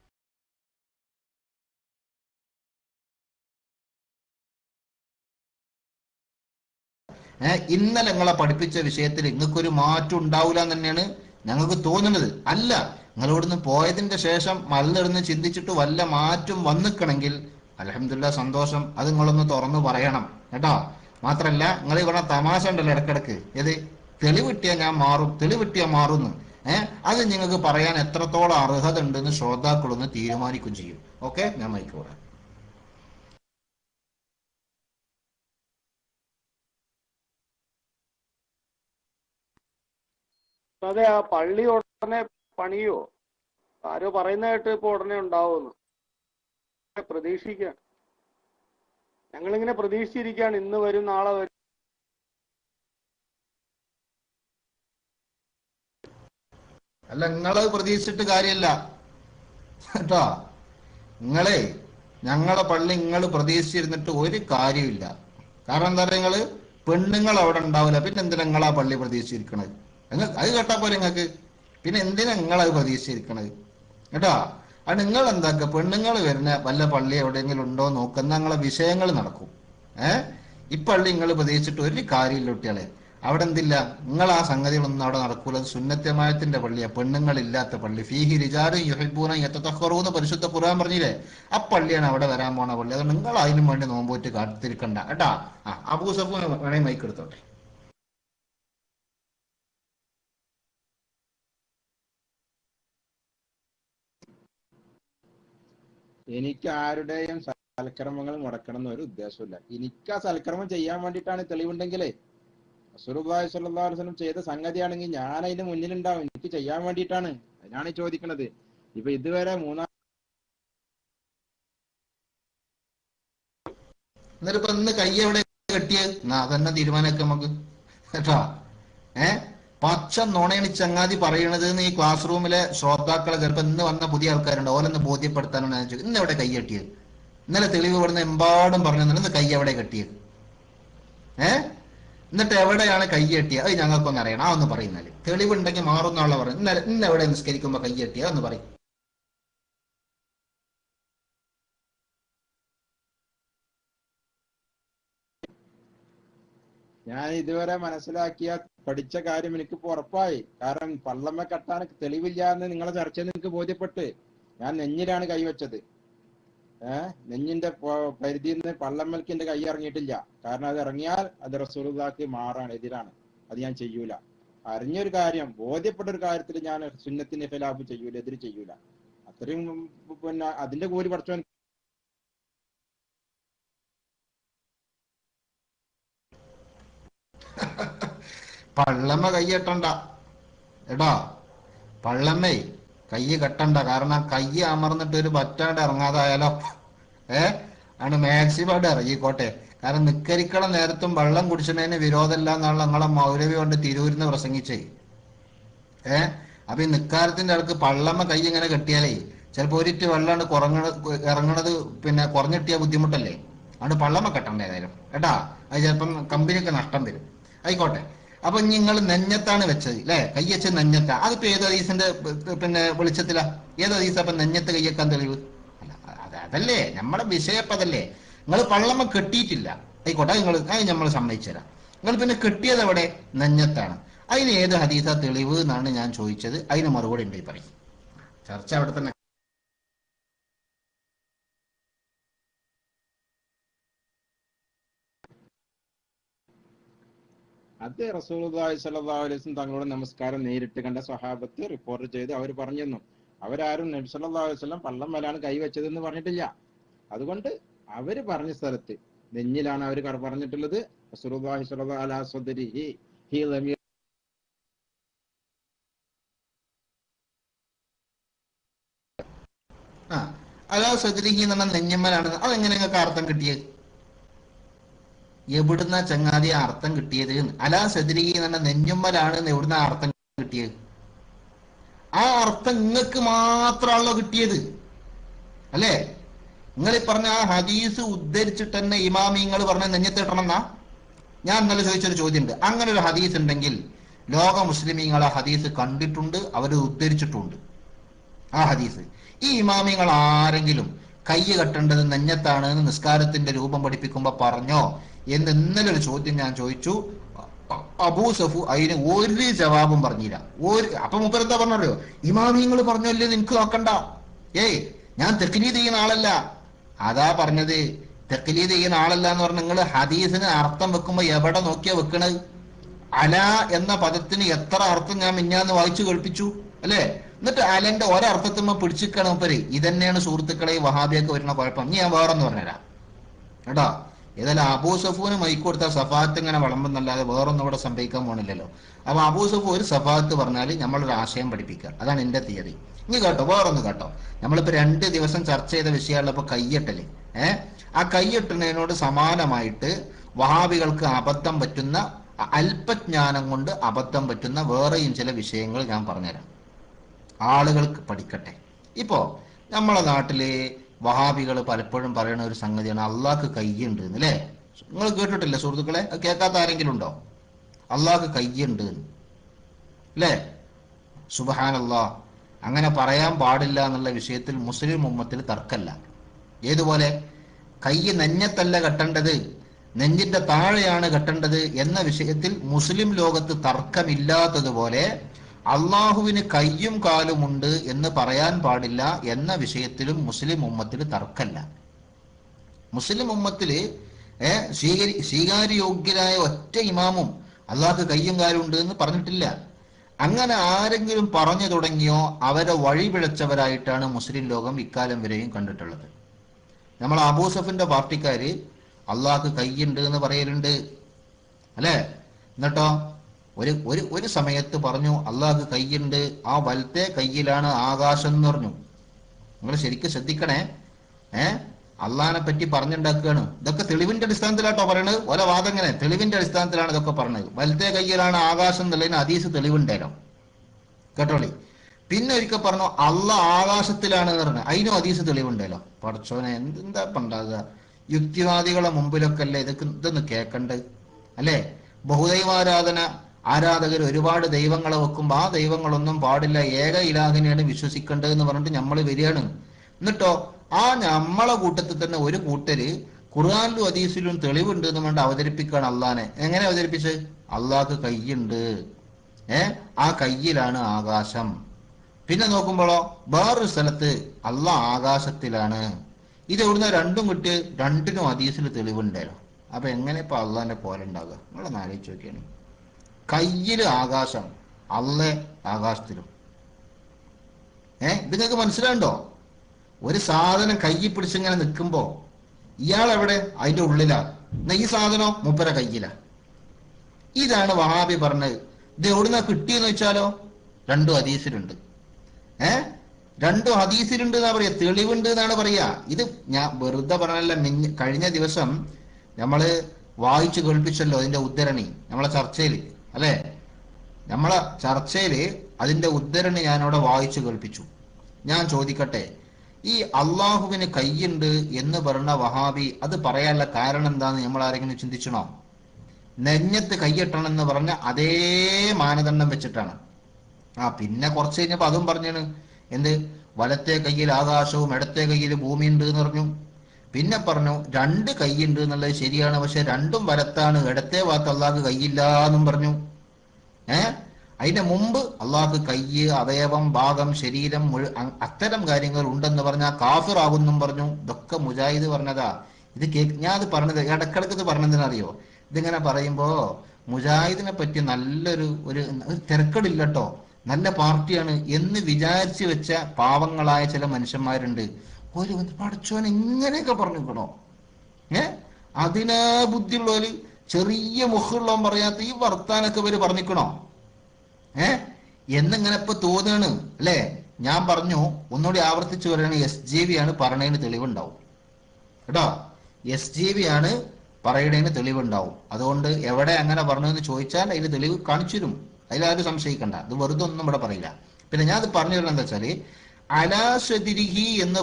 ഇന്നലെ നിങ്ങളെ പഠിപ്പിച്ച വിഷയത്തിൽ നിങ്ങൾക്കൊരു മാറ്റം ഉണ്ടാവില്ല എന്ന് തന്നെയാണ് ഞങ്ങൾക്ക് തോന്നുന്നത്. അല്ല, നിങ്ങളിവിടുന്ന് പോയതിന്റെ ശേഷം മലന്നിടുന്ന് ചിന്തിച്ചിട്ട് വല്ല മാറ്റം വന്നിക്കണമെങ്കിൽ അൽഹംദുലില്ലാഹ് സന്തോഷം. അത് നിങ്ങളൊന്ന് തുറന്നു പറയണം കേട്ടോ. മാത്രല്ല, നിങ്ങൾ ഇവിടെ തമാശ ഉണ്ടല്ലോ ഇടക്കിടക്ക്, ഏത് തെളിവിട്ടിയാ ഞാൻ മാറും, തെളിവിട്ടിയാ മാറുന്നു. അത് നിങ്ങൾക്ക് പറയാൻ എത്രത്തോളം അർഹത ഉണ്ടെന്ന് ശ്രോതാക്കളൊന്ന് തീരുമാനിക്കുകയും ചെയ്യും. ഓക്കെ, ഞാൻ മൈക്കോളാം. അതെ, ആ പള്ളി ഉടനെ പണിയോ? ആരോ പറയുന്നതായിട്ട് ഇപ്പൊ ഉടനെ ഉണ്ടാവുമെന്ന് പ്രതീക്ഷിക്കാൻ. ഞങ്ങളിങ്ങനെ പ്രതീക്ഷിച്ചിരിക്കുകയാണ്, ഇന്ന് വരും നാളെ വരും. അല്ല, നിങ്ങളത് പ്രതീക്ഷിച്ചിട്ട് കാര്യമല്ല കേട്ടോ. നിങ്ങളെ ഞങ്ങളെ പള്ളി നിങ്ങൾ പ്രതീക്ഷിച്ചിരുന്നിട്ട് ഒരു കാര്യമില്ല. കാരണം എന്താ പറയുക, നിങ്ങള് പെണ്ണുങ്ങൾ അവിടെ ഉണ്ടാവില്ല, പിന്നെ എന്തിനാ നിങ്ങളാ പള്ളി പ്രതീക്ഷിച്ചിരിക്കണത്? അത് കേട്ടാ പോലെ നിങ്ങൾക്ക്, പിന്നെ എന്തിനാ നിങ്ങളത് പ്രതീക്ഷിച്ചിരിക്കണത് കേട്ടോ. അത് നിങ്ങൾ എന്താക്കുക, പെണ്ണുങ്ങൾ വരുന്ന വല്ല പള്ളി എവിടെയെങ്കിലും ഉണ്ടോ നോക്കുന്ന നിങ്ങളെ വിഷയങ്ങൾ നടക്കും. ഈ പള്ളി നിങ്ങൾ പ്രതീക്ഷിച്ചിട്ട് ഒരു കാര്യമില്ല കുട്ടികളെ. അവിടെ എന്തില്ല, നിങ്ങൾ ആ സംഗതികളൊന്നും അവിടെ നടക്കൂല. അത് സുന്നത്തമായത്തിന്റെ പള്ളിയാ, പെണ്ണുങ്ങളില്ലാത്ത പള്ളി. ഫീഹി റിജാലും യുഹിബ്ബൂന യതതഖറൂന പരിശുദ്ധ ഖുർആൻ പറഞ്ഞില്ലേ, ആ പള്ളിയാണ് അവിടെ വരാൻ പോണ പള്ളി. അതുകൊണ്ട് നിങ്ങൾ അതിനും വേണ്ടി നോമ്പോറ്റ് കാത്തിരിക്കണ്ട കേട്ടാ. അബൂസഫു വേണേ മൈക്ക് എടുത്തോട്ടെ. എനിക്ക് ആരുടെയും സൽക്കർമ്മങ്ങൾ മുടക്കണം എന്നൊരു ഉദ്ദേശമില്ല. എനിക്ക് ആ സൽക്കർമ്മം ചെയ്യാൻ വേണ്ടിയിട്ടാണ് തെളിവുണ്ടെങ്കിലേ, റസൂലുള്ളാഹി സ്വല്ലല്ലാഹു അലൈഹി വസല്ലം ചെയ്ത സംഗതിയാണെങ്കിൽ ഞാൻ അതിന്റെ മുന്നിലുണ്ടാവും. എനിക്ക് ചെയ്യാൻ വേണ്ടിയിട്ടാണ്. അതിനാണ് ചോദിക്കുന്നത്. ഇപ്പൊ ഇതുവരെ എന്നിട്ടിപ്പോ ഇന്ന് കൈ എവിടെ കെട്ടിയത്? അതന്നെ തീരുമാനമൊക്കെ നമുക്ക് കേട്ടോ. പച്ച നുണയാണ് ചങ്ങാതി പറയണത് എന്ന് ഈ ക്ലാസ് റൂമിലെ ശ്രോതാക്കളെ ചിലപ്പോ ഇന്ന് വന്ന പുതിയ ആൾക്കാരുണ്ട്, ഓലെന്ന് ബോധ്യപ്പെടുത്താനാണ് ഞാൻ ചോദിച്ചത്. ഇന്ന് എവിടെ കൈ കെട്ടിയത്? ഇന്നലെ തെളിവ് ഇവിടുന്ന് എമ്പാടും പറഞ്ഞു, ഇന്ന് കൈ എവിടെ കെട്ടിയത്? എന്നിട്ട് എവിടെയാണ് കൈ കെട്ടിയത്? അത് ഞങ്ങൾക്കൊന്ന് അറിയണം. ആ ഒന്ന് പറയുന്നാല് തെളിവുണ്ടെങ്കിൽ മാറുന്നുള്ള പറഞ്ഞു. ഇന്ന് എവിടെ നിസ്കരിക്കുമ്പോ കൈ കെട്ടിയത് ഒന്ന് പറയും. ഞാൻ ഇതുവരെ മനസ്സിലാക്കിയ പഠിച്ച കാര്യം എനിക്ക് ഉറപ്പായി. കാരണം പള്ളമ്മ കെട്ടാൻ തെളിവില്ല എന്ന് നിങ്ങളെ ചർച്ചയിൽ എനിക്ക് ബോധ്യപ്പെട്ട് ഞാൻ നെഞ്ഞിലാണ് കൈവച്ചത്. നെഞ്ഞിന്റെ പരിധിയിൽ നിന്ന് പള്ളമ്മൽക്കിന്റെ കൈ ഇറങ്ങിയിട്ടില്ല. കാരണം അത് ഇറങ്ങിയാൽ അത് റസൂലുള്ളാഹിക്ക് മാറാണ്, എതിരാണ്. അത് ഞാൻ ചെയ്യൂല. അറിഞ്ഞൊരു കാര്യം, ബോധ്യപ്പെട്ട ഒരു കാര്യത്തിൽ ഞാൻ സുന്നത്തിന് ഖിലാഫ് ചെയ്യൂല, എതിര് ചെയ്യൂല. അത്രയും പിന്നെ അതിന്റെ കൂലി പഠിച്ചവൻ. പള്ളമ്മ കൈ കെട്ടണ്ട എടാ, പള്ളമ്മേ കൈ കെട്ടണ്ട. കാരണം കൈ അമർന്നിട്ട് ഒരു പറ്റാണ്ട് ഇറങ്ങാതായാലോ. ആണ് മാക്സിമം അവിടെ ഇറങ്ങിക്കോട്ടെ. കാരണം നിക്കരിക്കണ നേരത്തും വെള്ളം കുടിച്ചതിന് വിരോധമില്ല എന്നുള്ള നിങ്ങളെ മൗലവി കൊണ്ട് തിരൂരിന്ന് പ്രസംഗിച്ചേ. അപ്പൊ ഈ നിക്കാരത്തിന്റെ അടുക്ക് പള്ളമ്മ കൈ ഇങ്ങനെ കെട്ടിയാലേ ചിലപ്പോ ഒരിറ്റ് വെള്ളമാണ് ഇറങ്ങണത്, പിന്നെ കുറഞ്ഞിട്ടിയ ബുദ്ധിമുട്ടല്ലേ. അതുകൊണ്ട് പള്ളമ്മ കെട്ടണ്ട ഏതായാലും കേട്ടാ. അത് ചിലപ്പം കമ്പനിക്ക് നഷ്ടം വരും. ആയിക്കോട്ടെ. അപ്പൊ നിങ്ങൾ നെഞ്ഞത്താണ് വെച്ചത് അല്ലെ? കയ്യച്ച് നെഞ്ഞത്താ. അതിപ്പോ ഏത് ഹദീസിന്റെ പിന്നെ വെളിച്ചത്തിലാ? ഏത് ഹദീസാ അപ്പൊ നെഞ്ഞത്ത് കയ്യക്കാൻ തെളിവ്? അതല്ലേ നമ്മളെ വിഷയപ്പതല്ലേ. നിങ്ങൾ പള്ളമ്മ കെട്ടിയിട്ടില്ല, ആയിക്കോട്ടെ, നിങ്ങൾ നമ്മൾ സമ്മതിച്ചു തരാം. നിങ്ങൾ പിന്നെ കെട്ടിയത് എവിടെ? നെഞ്ഞത്താണ്. അതിന് ഏത് ഹദീസാ തെളിവ് എന്നാണ് ഞാൻ ചോദിച്ചത്. അതിന് മറുപടി ഉണ്ട് പറയും. ചർച്ച അവിടെ തന്നെ. അത് റസൂലുള്ളാഹി സ്വല്ലല്ലാഹു അലൈഹി വസല്ലം തങ്ങളുടെ നമസ്കാരം നേരിട്ട് കണ്ട സ്വഹാബത്ത് റിപ്പോർട്ട് ചെയ്ത് അവർ പറഞ്ഞിരുന്നു. അവരാരും നബി സല്ലല്ലാഹു അലൈഹി വസല്ലം പള്ളം മേലാണ് കൈവച്ചതെന്ന് പറഞ്ഞിട്ടില്ല. അതുകൊണ്ട് അവര് പറഞ്ഞ സ്ഥലത്ത് നെഞ്ഞിലാണ് അവർ പറഞ്ഞിട്ടുള്ളത്. റസൂലുള്ളാഹി സ്വല്ലല്ലാഹു അലൈഹി സ്വദരിഹി ഹി ലം അലാ സദ്രിഹി എന്ന് പറഞ്ഞാൽ നെഞ്ഞമ്മലാണ്. അതെങ്ങനെ നിങ്ങൾക്ക് അർത്ഥം കിട്ടിയത്? എവിടുന്ന ചങ്ങാതി അർത്ഥം കിട്ടിയത്? അലാ സദ്രിഹി എന്ന് പറഞ്ഞാൽ നെഞ്ഞമ്മലാണ് എവിടുന്ന അർത്ഥം കിട്ടിയത്? ആ അർത്ഥം നിങ്ങൾക്ക് മാത്രമാണല്ലോ കിട്ടിയത് അല്ലേ? നിങ്ങൾ ഈ പറഞ്ഞ ആ ഹദീസ് ഉദ്ധരിച്ചിട്ട് തന്നെ ഇമാമിങ്ങൾ പറഞ്ഞ നെഞ്ഞത്തിട്ടണം എന്നാ ഞാൻ ഇന്നലെ ചോദിച്ചൊരു ചോദ്യമുണ്ട്. അങ്ങനെ ഒരു ഹദീസ് ഉണ്ടെങ്കിൽ ലോക മുസ്ലിമീങ്ങൾ ആ ഹദീസ് കണ്ടിട്ടുണ്ട്, അവർ ഉദ്ധരിച്ചിട്ടുണ്ട് ആ ഹദീസ്. ഈ ഇമാമിങ്ങൾ ആരെങ്കിലും കൈ കെട്ടേണ്ടത് നെഞ്ഞത്താണ് എന്ന് നിസ്കാരത്തിന്റെ രൂപം പഠിപ്പിക്കുമ്പോ പറഞ്ഞോ എന്ന് ഇന്നലെ ഒരു ചോദ്യം ഞാൻ ചോദിച്ചു. അബൂ സഫു അതിന് ഒരു ജവാബും പറഞ്ഞില്ല. അപ്പൊ മുപ്പരെന്താ പറഞ്ഞല്ലോ, ഇമാമിങ്ങൾ പറഞ്ഞല്ലേ നിനക്ക് നോക്കണ്ട, ഏയ് ഞാൻ തെക്ലീദ് ചെയ്യുന്ന ആളല്ല. അതാ പറഞ്ഞത്, തെക്ലീദ് ചെയ്യുന്ന ആളല്ല എന്ന് പറഞ്ഞ നിങ്ങൾ ഹദീസിന് അർത്ഥം വെക്കുമ്പോ എവിടെ നോക്കിയാ വെക്കണത്? അല എന്ന പദത്തിന് എത്ര അർത്ഥം ഞാൻ മിഞ്ഞാന്ന് വായിച്ചു കേൾപ്പിച്ചു അല്ലേ? എന്നിട്ട് അലന്റെ ഒരർത്ഥത്തുമ്പോ പിടിച്ചിക്കണം മുപ്പര്. ഇതന്നെയാണ് സുഹൃത്തുക്കളെ വഹാബിയൊക്കെ വരുന്ന കുഴപ്പം. ഞാൻ വേറൊന്ന് പറഞ്ഞുതരാം കേട്ടോ. ഏതായാലും അബൂ സഫൂന് മൈക്ക് കൊടുത്താൽ സഫാത്ത് ഇങ്ങനെ വിളമ്പെന്നല്ലാതെ വേറൊന്നും ഇവിടെ സംഭവിക്കാൻ പോണില്ലല്ലോ. അപ്പൊ അബൂ സഫു ഒരു സഫാത്ത് പറഞ്ഞാൽ നമ്മളൊരു ആശയം പഠിപ്പിക്കുക, അതാണ് എന്റെ തിയറി. ഇനി കേട്ടോ, വേറൊന്ന് കേട്ടോ. നമ്മളിപ്പോ 2 ദിവസം ചർച്ച ചെയ്ത വിഷയമുള്ളപ്പോ കയ്യെട്ടല്, ആ കയ്യെട്ടുന്നതിനോട് സമാനമായിട്ട് വഹാബികൾക്ക് അബദ്ധം പറ്റുന്ന, അല്പജ്ഞാനം കൊണ്ട് അബദ്ധം പറ്റുന്ന വേറെയും ചില വിഷയങ്ങൾ ഞാൻ പറഞ്ഞുതരാം, ആളുകൾക്ക് പഠിക്കട്ടെ. ഇപ്പോ നമ്മളെ നാട്ടില് വഹാബികൾ പലപ്പോഴും പറയുന്ന ഒരു സംഗതിയാണ് അള്ളാഹ്ക്ക് കയ്യുണ്ട് അല്ലേ? നിങ്ങൾ കേട്ടിട്ടില്ലേ സുഹൃത്തുക്കളെ? കേൾക്കാത്ത ആരെങ്കിലും ഉണ്ടോ? അള്ളാഹ്ക്ക് കയ്യുണ്ട് അല്ലേ? സുബ്ഹാനല്ലാഹ്. അങ്ങനെ പറയാൻ പാടില്ല എന്നുള്ള വിഷയത്തിൽ മുസ്ലിം ഉമ്മത്തിൽ തർക്കല്ല. ഏതുപോലെ കൈ നെഞ്ഞത്തല്ല കെട്ടേണ്ടത്, നെഞ്ചിന്റെ താഴെയാണ് കെട്ടേണ്ടത് എന്ന വിഷയത്തിൽ മുസ്ലിം ലോകത്ത് തർക്കമില്ലാത്തതുപോലെ അള്ളാഹുവിന് കയ്യും കാലുമുണ്ട് എന്ന് പറയാൻ പാടില്ല എന്ന വിഷയത്തിലും മുസ്ലിം ഉമ്മത്തിൽ തർക്കല്ല. മുസ്ലിം ഉമ്മത്തില് സ്വീകാര്യോഗ്യരായ ഒറ്റ ഇമാമും അള്ളാഹ്ക്ക് കയ്യും കാലും ഉണ്ട് എന്ന് പറഞ്ഞിട്ടില്ല. അങ്ങനെ ആരെങ്കിലും പറഞ്ഞു തുടങ്ങിയോ അവരെ വഴിപിഴച്ചവരായിട്ടാണ് മുസ്ലിം ലോകം ഇക്കാലം വരെയും കണ്ടിട്ടുള്ളത്. നമ്മൾ അബൂസഫിന്റെ പാർട്ടിക്കാര് അള്ളാഹ്ക്ക് കയ്യുണ്ട് എന്ന് പറയലുണ്ട് അല്ലേ? എന്നിട്ടോ ഒരു സമയത്ത് പറഞ്ഞു അള്ളാഹ്ക്ക് കയ്യുണ്ട്, ആ വലത്തെ കയ്യിലാണ് ആകാശം എന്ന് പറഞ്ഞു. നിങ്ങൾ ശരിക്കും ശ്രദ്ധിക്കണേ. അള്ളാഹിനെ പറ്റി പറഞ്ഞുണ്ടാക്കുകയാണ്. ഇതൊക്കെ തെളിവിന്റെ അടിസ്ഥാനത്തിലാട്ടോ പറയണത്. ഓല വാദം എങ്ങനെ? തെളിവിന്റെ അടിസ്ഥാനത്തിലാണ് ഇതൊക്കെ പറഞ്ഞത്. വലത്തെ കയ്യിലാണ് ആകാശം എന്നുള്ളതിന് ഹദീസ് തെളിവുണ്ടല്ലോ, കേട്ടോളി. പിന്നെ ഒരിക്കൽ പറഞ്ഞു അള്ളാഹ് ആകാശത്തിലാണ് എന്ന് പറഞ്ഞു, അതിനും ഹദീസ് തെളിവുണ്ടല്ലോ. പടച്ചോനെ എന്താ ഉണ്ടാകുക? യുക്തിവാദികളെ മുമ്പിലൊക്കെ അല്ലേ ഇതൊന്ന് കേൾക്കണ്ട് അല്ലേ? ആരാധകർ ഒരുപാട് ദൈവങ്ങളെ വെക്കുമ്പോൾ ആ ദൈവങ്ങളൊന്നും പാടില്ല, ഏക ഇലാഹിനെയാണ് വിശ്വസിക്കേണ്ടതെന്ന് പറഞ്ഞിട്ട് നമ്മൾ വരികയാണ്. എന്നിട്ടോ ആ നമ്മളെ കൂട്ടത്തിൽ തന്നെ ഒരു കൂട്ടര് ഖുർആനിലും ഹദീസിലും തെളിവുണ്ട് എന്ന് വേണ്ട അവതരിപ്പിക്കുകയാണ് അള്ളാനെ. എങ്ങനെ അവതരിപ്പിച്ച്? അള്ളാഹ്ക്ക് കയ്യുണ്ട്, ആ കയ്യിലാണ് ആകാശം. പിന്നെ നോക്കുമ്പോഴോ വേറൊരു സ്ഥലത്ത് അള്ളാഹ് ആകാശത്തിലാണ്. ഇത് എവിടുന്ന രണ്ടും കിട്ടി? രണ്ടിനും ഹദീസിൽ തെളിവുണ്ടല്ലോ. അപ്പൊ എങ്ങനെ ഇപ്പൊ അള്ളാന്റെ പോലെ ഉണ്ടാകുക? നിങ്ങളൊന്ന് ആലോചിച്ച് നോക്കിയാണ്. കയ്യില് ആകാശം, അള്ളേ ആകാശത്തിലും. ഇത് നിങ്ങൾക്ക് മനസ്സിലാണ്ടോ? ഒരു സാധനം കയ്യിൽ പിടിച്ചിങ്ങനെ നിൽക്കുമ്പോ ഇയാൾ എവിടെ? അതിന്റെ ഉള്ളിലാ. എന്നാ ഈ സാധനം മൂപ്പര കയ്യിലാ. ഇതാണ് വഹാബി പറഞ്ഞത്. ഇത് എവിടുന്ന കിട്ടിയെന്ന് വെച്ചാലോ രണ്ടും ഹദീസിലുണ്ട്. രണ്ടും ഹദീസിലുണ്ട് എന്നാ പറയാ, തെളിവുണ്ട് എന്നാണ് പറയാ. ഇത് ഞാൻ വെറുതെ പറഞ്ഞല്ല. കഴിഞ്ഞ ദിവസം നമ്മള് വായിച്ചു കേൾപ്പിച്ചല്ലോ അതിന്റെ ഉദ്ധരണി നമ്മളെ ചർച്ചയിൽ അല്ലെ? നമ്മളെ ചർച്ചയില് അതിന്റെ ഉദ്ധരണി ഞാനവിടെ വായിച്ചു കേൾപ്പിച്ചു. ഞാൻ ചോദിക്കട്ടെ, ഈ അള്ളാഹുവിന് കയ്യുണ്ട് എന്ന് പറഞ്ഞ വഹാബി അത് പറയാനുള്ള കാരണം എന്താന്ന് നമ്മൾ ആരെങ്കിലും ചിന്തിച്ചണോ? നെഞ്ഞത്ത് കയ്യെട്ടണം എന്ന് പറഞ്ഞ അതേ മാനദണ്ഡം വെച്ചിട്ടാണ്. പിന്നെ കുറച്ച് കഴിഞ്ഞപ്പോ അതും പറഞ്ഞാണ് എന്ത്, വലത്തെ കയ്യിൽ ആകാശവും ഇടത്തെ കയ്യിൽ ഭൂമിയുണ്ട് എന്ന് പറഞ്ഞു. പിന്നെ പറഞ്ഞു രണ്ട് കൈയുണ്ട് എന്നുള്ളത് ശരിയാണ്, പക്ഷെ രണ്ടും വലത്താണ്, ഇടത്തെ ഭാഗത്ത് അള്ളാഹ്ക്ക് കൈയില്ല എന്നും പറഞ്ഞു. അതിന്റെ മുമ്പ് അള്ളാഹ്ക്ക് കയ്യ്, അവയവം, ഭാഗം, ശരീരം അത്തരം കാര്യങ്ങൾ ഉണ്ടെന്ന് പറഞ്ഞാൽ കാഫിർ ആകുന്നും പറഞ്ഞു. ഇതൊക്കെ മുജാഹിദ് പറഞ്ഞതാ. ഇത് ഞാൻ അത് പറഞ്ഞത് ഇടക്കിടക്ക് ഇത് പറഞ്ഞതിനറിയോ? ഇതിങ്ങനെ പറയുമ്പോ മുജാഹിദിനെ പറ്റി നല്ലൊരു ഒരു തിരക്കടില്ലട്ടോ, നല്ല പാർട്ടിയാണ് എന്ന് വിചാരിച്ചു വെച്ച പാവങ്ങളായ ചില മനുഷ്യന്മാരുണ്ട്. ഒരു പഠിച്ചോനെ ഇങ്ങനെയൊക്കെ പറഞ്ഞിക്കണോ? അതിനാ ബുദ്ധിയുള്ളവര്, ചെറിയ മുഖമുള്ളവൻ പറയാത്ത ഈ വർത്താനൊക്കെ ഇവര് പറഞ്ഞിക്കണോ? എന്നിങ്ങനെ ഇപ്പൊ തോന്നുകയാണ് അല്ലേ? ഞാൻ പറഞ്ഞു, ഒന്നുകൂടി ആവർത്തിച്ചു പറയുകയാണ്, SJV ആണ് പറയണതിന് തെളിവുണ്ടാവും കേട്ടോ. SJV ആണ് പറയണതിന് തെളിവുണ്ടാവും. അതുകൊണ്ട് എവിടെ അങ്ങനെ പറഞ്ഞതെന്ന് ചോദിച്ചാൽ അതിന് തെളിവ് കാണിച്ചു തരും. അതിലാരും സംശയിക്കണ്ട. അത് വെറുതെ ഒന്നും ഇവിടെ പറയില്ല. പിന്നെ ഞാൻ അത് പറഞ്ഞു തരണം എന്താ വെച്ചാല്, അലാ സദ്രിഹി എന്ന്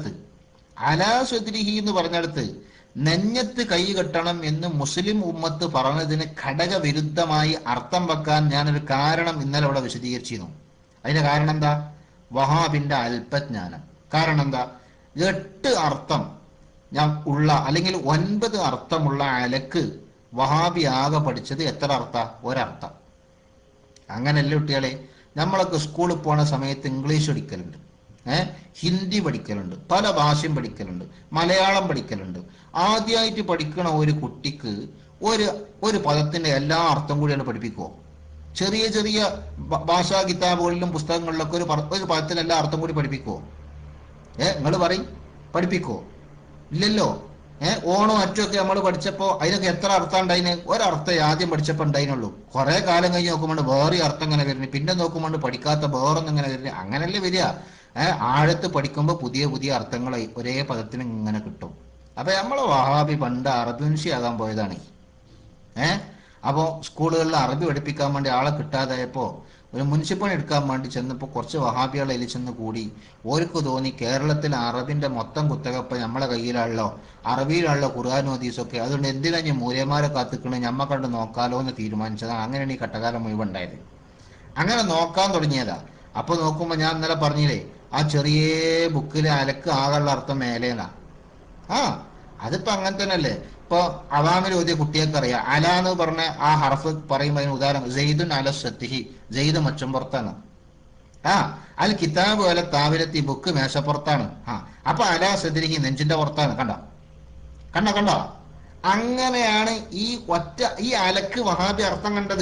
പറഞ്ഞിടത്ത് നെഞ്ഞത്ത് കൈ കെട്ടണം എന്ന് മുസ്ലിം ഉമ്മത്ത് പറഞ്ഞതിന് ഘടകവിരുദ്ധമായി അർത്ഥം വെക്കാൻ ഞാനൊരു കാരണം ഇന്നലെ ഇവിടെ വിശദീകരിച്ചിരുന്നു. അതിന്റെ കാരണം എന്താ? വഹാബിന്റെ അല്പജ്ഞാനം. കാരണം എന്താ? 8 അർത്ഥം ഞാൻ ഉള്ള അല്ലെങ്കിൽ 9 അർത്ഥമുള്ള അലക്ക് വഹാബി ആകെ പഠിച്ചത് എത്ര അർത്ഥ? ഒരർത്ഥം. അങ്ങനല്ലേ കുട്ടികളെ? നമ്മളൊക്കെ സ്കൂളിൽ പോണ സമയത്ത് ഇംഗ്ലീഷ് പഠിക്കലുണ്ട്, ഹിന്ദി പഠിക്കലുണ്ട്, പല ഭാഷയും പഠിക്കലുണ്ട്, മലയാളം പഠിക്കലുണ്ട്. ആദ്യമായിട്ട് പഠിക്കണ ഒരു കുട്ടിക്ക് ഒരു പദത്തിന്റെ എല്ലാ അർത്ഥം കൂടിയാണ് പഠിപ്പിക്കുമോ? ചെറിയ ചെറിയ ഭാഷാ കിതാബുകളിലും പുസ്തകങ്ങളിലൊക്കെ ഒരു പദത്തിന് എല്ലാ അർത്ഥം കൂടി പഠിപ്പിക്കുമോ? നിങ്ങൾ പറയും, പഠിപ്പിക്കുമോ? ഇല്ലല്ലോ. ഓണോ അറ്റമൊക്കെ നമ്മൾ പഠിച്ചപ്പോ അതിനൊക്കെ എത്ര അർത്ഥം ഉണ്ടായിന്? ഒരർത്ഥം ആദ്യം പഠിച്ചപ്പോ ഉണ്ടായിരുന്നുള്ളൂ. കുറെ കാലം കഴിഞ്ഞ് നോക്കുമ്പോൾ വേറെ അർത്ഥം ഇങ്ങനെ വരുന്നത്, പിന്നെ നോക്കുമ്പോൾ പഠിക്കാത്ത വേറൊന്നും ഇങ്ങനെ വരുന്നത്. അങ്ങനല്ലേ വരിക? ആഴത്ത് പഠിക്കുമ്പോൾ പുതിയ പുതിയ അർത്ഥങ്ങൾ ഒരേ പദത്തിന് ഇങ്ങനെ കിട്ടും. അപ്പൊ നമ്മളെ വഹാബി പണ്ട് അറബിൻഷിയാകാൻ പോയതാണ്. അപ്പോൾ സ്കൂളുകളിൽ അറബി പഠിപ്പിക്കാൻ വേണ്ടി ആളെ കിട്ടാതായപ്പോ ഒരു മുനിസിപ്പൽ എടുക്കാൻ വേണ്ടി ചെന്നപ്പോൾ കുറച്ച് വഹാബികളെ അതിൽ ചെന്ന് കൂടി. ഓർക്ക് തോന്നി കേരളത്തിൽ അറബിന്റെ മൊത്തം കുത്തകപ്പ നമ്മളെ കയ്യിലാണല്ലോ, അറബിയിലാണല്ലോ ഖുർആൻ ഹദീസൊക്കെ, അതുകൊണ്ട് എന്തിനാ ഞാൻ മൂല്യന്മാരെ കാത്തിക്കണേ, ഞമ്മ കണ്ട് നോക്കാലോ എന്ന് തീരുമാനിച്ചതാണ്. അങ്ങനെയാണ് ഈ കട്ടകാലം മുഴുവൻ ഉണ്ടായത്. അങ്ങനെ നോക്കാൻ തുടങ്ങിയതാ. അപ്പൊ നോക്കുമ്പോ ഞാൻ ഇന്നലെ പറഞ്ഞില്ലേ, ആ ചെറിയ ബുക്കിലെ അലക്ക് ആകെയുള്ള അർത്ഥം മേലേന്നാ. അതിപ്പോ അങ്ങനെ തന്നെ അല്ലേ? ഇപ്പൊ അവാമിൽ ഓതിയ കുട്ടികൾക്ക് അറിയാം, അല എന്ന് പറഞ്ഞ ആ ഹർഫ് പറയുമ്പോ അതിന് ഉദാഹരണം സെയ്ദുൻ അല സത്തിഹി, സെയ്ദ് മച്ചമ്പുറത്താണ്. അൽ കിതാബ് അല താവിലത്തി, ബുക്ക് മേശപ്പുറത്താണ്. അപ്പൊ അല സദ്രിഹി നെഞ്ചിന്റെ പുറത്താണ്. കണ്ടോ? അങ്ങനെയാണ് ഈ അലക്ക് വഹാബി അർത്ഥം കണ്ടത്.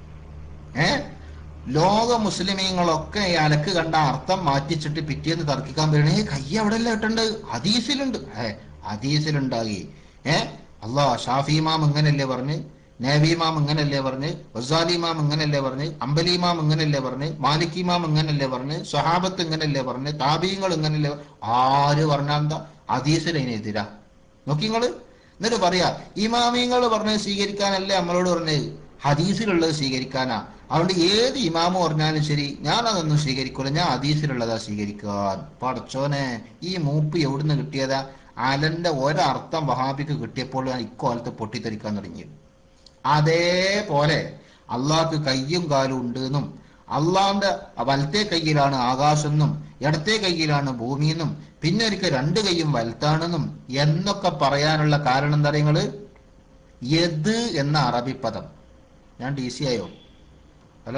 ലോക മുസ്ലിമീങ്ങളൊക്കെ ഈ അലക്ക് കണ്ട അർത്ഥം മാറ്റിച്ചിട്ട് പിറ്റേന്ന് തർക്കിക്കാൻ പറയണേ, കൈ അവിടെ അല്ലേ ഇട്ടുണ്ട്, ഹദീസിലുണ്ട്. ഹദീസിലുണ്ടാകി ഷാഫി ഇമാം ഇങ്ങനല്ലേ പറഞ്ഞ്, നേവി ഇമാം ഇങ്ങനല്ലേ പറഞ്ഞ്, ഗസാലി ഇമാം ഇങ്ങനല്ലേ പറഞ്ഞ്, അംബലി ഇമാം ഇങ്ങനല്ലേ പറഞ്ഞ്, മാലിക് ഇമാം ഇങ്ങനല്ലേ പറഞ്ഞ്, സ്വഹാബത്ത് ഇങ്ങനല്ലേ പറഞ്ഞ്, താബീങ്ങൾ ഇങ്ങനല്ലേ? ആര് പറഞ്ഞാൽ എന്താ? ഹദീസിൽ അതിനെതിരാ. നോക്കിങ്ങള്. എന്നിട്ട് പറയാ ഇമാമിങ്ങൾ പറഞ്ഞത് സ്വീകരിക്കാനല്ലേ നമ്മളോട് പറഞ്ഞത്, ഹദീസിലുള്ളത് സ്വീകരിക്കാനാ. അതുകൊണ്ട് ഏത് ഇമാമ് പറഞ്ഞാലും ശരി, ഞാൻ അതൊന്നും സ്വീകരിക്കൂല, ഞാൻ ഹദീസിലുള്ളതാ സ്വീകരിക്കാൻ. പടച്ചോനെ, ഈ മൂപ്പ് എവിടുന്ന് കിട്ടിയതാ? അലന്റെ ഒരർത്ഥം വഹാബിക്ക് കിട്ടിയപ്പോൾ ഇക്കാലത്ത് പൊട്ടിത്തെറിക്കാൻ തുടങ്ങി. അതേപോലെ അള്ളാഹ്ക്ക് കയ്യും കാലും ഉണ്ട് എന്നും, അള്ളാന്റെ വലത്തെ കയ്യിലാണ് ആകാശം എന്നും, ഇടത്തെ കയ്യിലാണ് ഭൂമി എന്നും, പിന്നെ ഒരിക്കൽ 2 കൈയും വലുത്താണെന്നും എന്നൊക്കെ പറയാനുള്ള കാരണം എന്താ നിങ്ങള്? യദ് എന്ന അറബി പദം. ഞാൻ DC ആയോ? ഹലോ?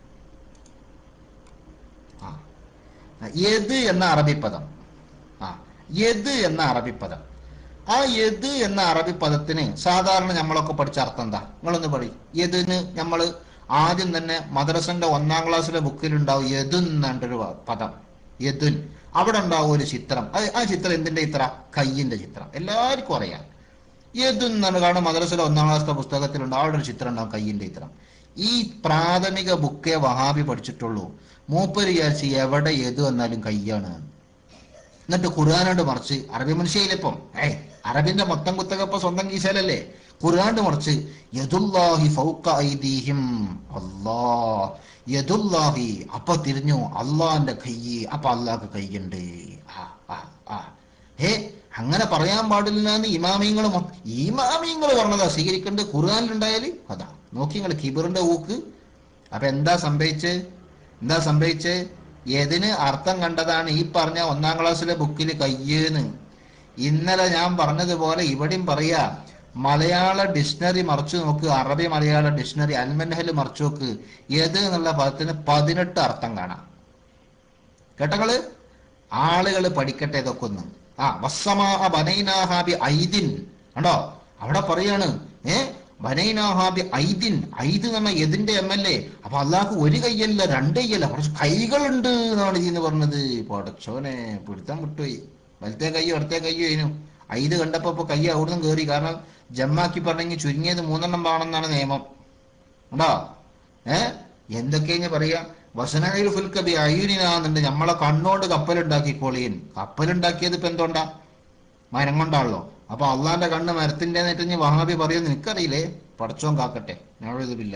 യദ് എന്ന അറബി പദം. യദ് എന്ന അറബി പദം. ആ യദ് എന്ന അറബി പദത്തിന് സാധാരണ നമ്മളൊക്കെ പഠിച്ച അർത്ഥം എന്താ? നിങ്ങളൊന്ന് പറയും. യദിന് നമ്മൾ ആദ്യം തന്നെ മദ്രസന്റെ 1ാം ക്ലാസ്സിലെ ബുക്കിലുണ്ടാവും യദുൻ എന്നൊരു പദം. യദുൻ. അവിടെ ഉണ്ടാവും ഒരു ചിത്രം. ആ ചിത്രം എന്തിന്റെ ചിത്രം? കയ്യിന്റെ ചിത്രം. എല്ലാവർക്കും അറിയാം. യദുൻ എന്നാണ്. കാരണം മദ്രസയിലെ 1ാം ക്ലാസ്സിലെ പുസ്തകത്തിലുണ്ട്, അവിടെ ഒരു ചിത്രം ഉണ്ടാവും, കയ്യിന്റെ ചിത്രം. ഈ പ്രാഥമിക ബുക്കേ വഹാബി പഠിച്ചിട്ടുള്ളൂ. മൂപ്പര് വിചാരിച്ച് എവിടെ യദു എന്നാലും കയ്യാണ്. എന്നിട്ട് ഖുർആനോട് മറിച്ച് അറബി മനുഷ്യയിലിപ്പം അറബിന്റെ മൊത്തം കുത്തകപ്പ സ്വന്തം കീശയിലല്ലേ? ഖുർആനോട് മറിച്ച് യദുല്ലാഹി ഫൗക ഐദീഹിം, അല്ലാഹ് യദുല്ലാഹി. അപ്പൊ തിരിഞ്ഞു അള്ളാന്റെ കയ്യ്, അപ്പൊ അള്ളാഹ്ക്ക് കയ്യുണ്ട്. അങ്ങനെ പറയാൻ പാടില്ലെന്ന് ഇമാമിങ്ങൾ പറഞ്ഞതാ സ്വീകരിക്കേണ്ടത്. ഖുർആനിലുണ്ടായാല് അതാ. നോക്കി നിങ്ങൾ കിബറിന്റെ ഊക്ക്. അപ്പൊ എന്താ സംഭവിച്ചേ? ഏതിന് അർത്ഥം കണ്ടതാണ് ഈ പറഞ്ഞ 1ാം ക്ലാസ്സിലെ ബുക്കിൽ കയ്യെന്ന്. ഇന്നലെ ഞാൻ പറഞ്ഞതുപോലെ ഇവിടെയും പറയാ, മലയാള ഡിക്ഷണറി മറിച്ചു നോക്ക്, അറബി മലയാള ഡിക്ഷണറി അൽമൻഹൽ മറിച്ചു നോക്ക്, യത് എന്നുള്ള പദത്തിന് 18 അർത്ഥം കാണാം. കേട്ടങ്ങള്, ആളുകൾ പഠിക്കട്ടെ ഇതൊക്കെ ഒന്ന്. വസ്സമാ ബനൈനാഹാബി ഐദിൻ കണ്ടോ, അവിടെ പറയാണ് ബനൈനാഹാബി ഐദിൻ. ഐദ് എന്ന് പറഞ്ഞാൽ എതിന്റെ MLA. അപ്പൊ അള്ളാഹ്ക്ക് ഒരു കൈയല്ല 2 കൈയല്ല, കുറച്ച് കൈകളുണ്ട് എന്നാണ് ഇതിന്ന് പറഞ്ഞത്. പടച്ചോനെ പിടുത്തം വിട്ടുപോയി. വലത്തെ കൈയോ ഇടത്തെ കൈയോ ഇതിനും ഐദ് കണ്ടപ്പോ ഇപ്പൊ കൈ അവിടുന്ന് കയറി. കാരണം ജമ്മാക്കി പറഞ്ഞെങ്കിൽ ചുരുങ്ങിയത് 3 എണ്ണം വേണമെന്നാണ് നിയമം. ഉണ്ടോ? എന്തൊക്കെയാ പറയാ, വസനയിൽ ഫുൽക്കബി അയ്യുനിനാന്നുണ്ട്, നമ്മളെ കണ്ണോണ്ട് കപ്പലുണ്ടാക്കിക്കോളീൻ. കപ്പലുണ്ടാക്കിയത് ഇപ്പൊ എന്തുകൊണ്ടാ? മരം കൊണ്ടാണല്ലോ. അപ്പൊ അള്ളാന്റെ കണ്ണ് മരത്തിന്റെ നെറ്റിഞ്ഞ് വഹാബി പറയുമെന്ന് എനിക്കറിയില്ലേ, പടച്ചോൻ കാക്കട്ടെ, ഞാനിതില്ല.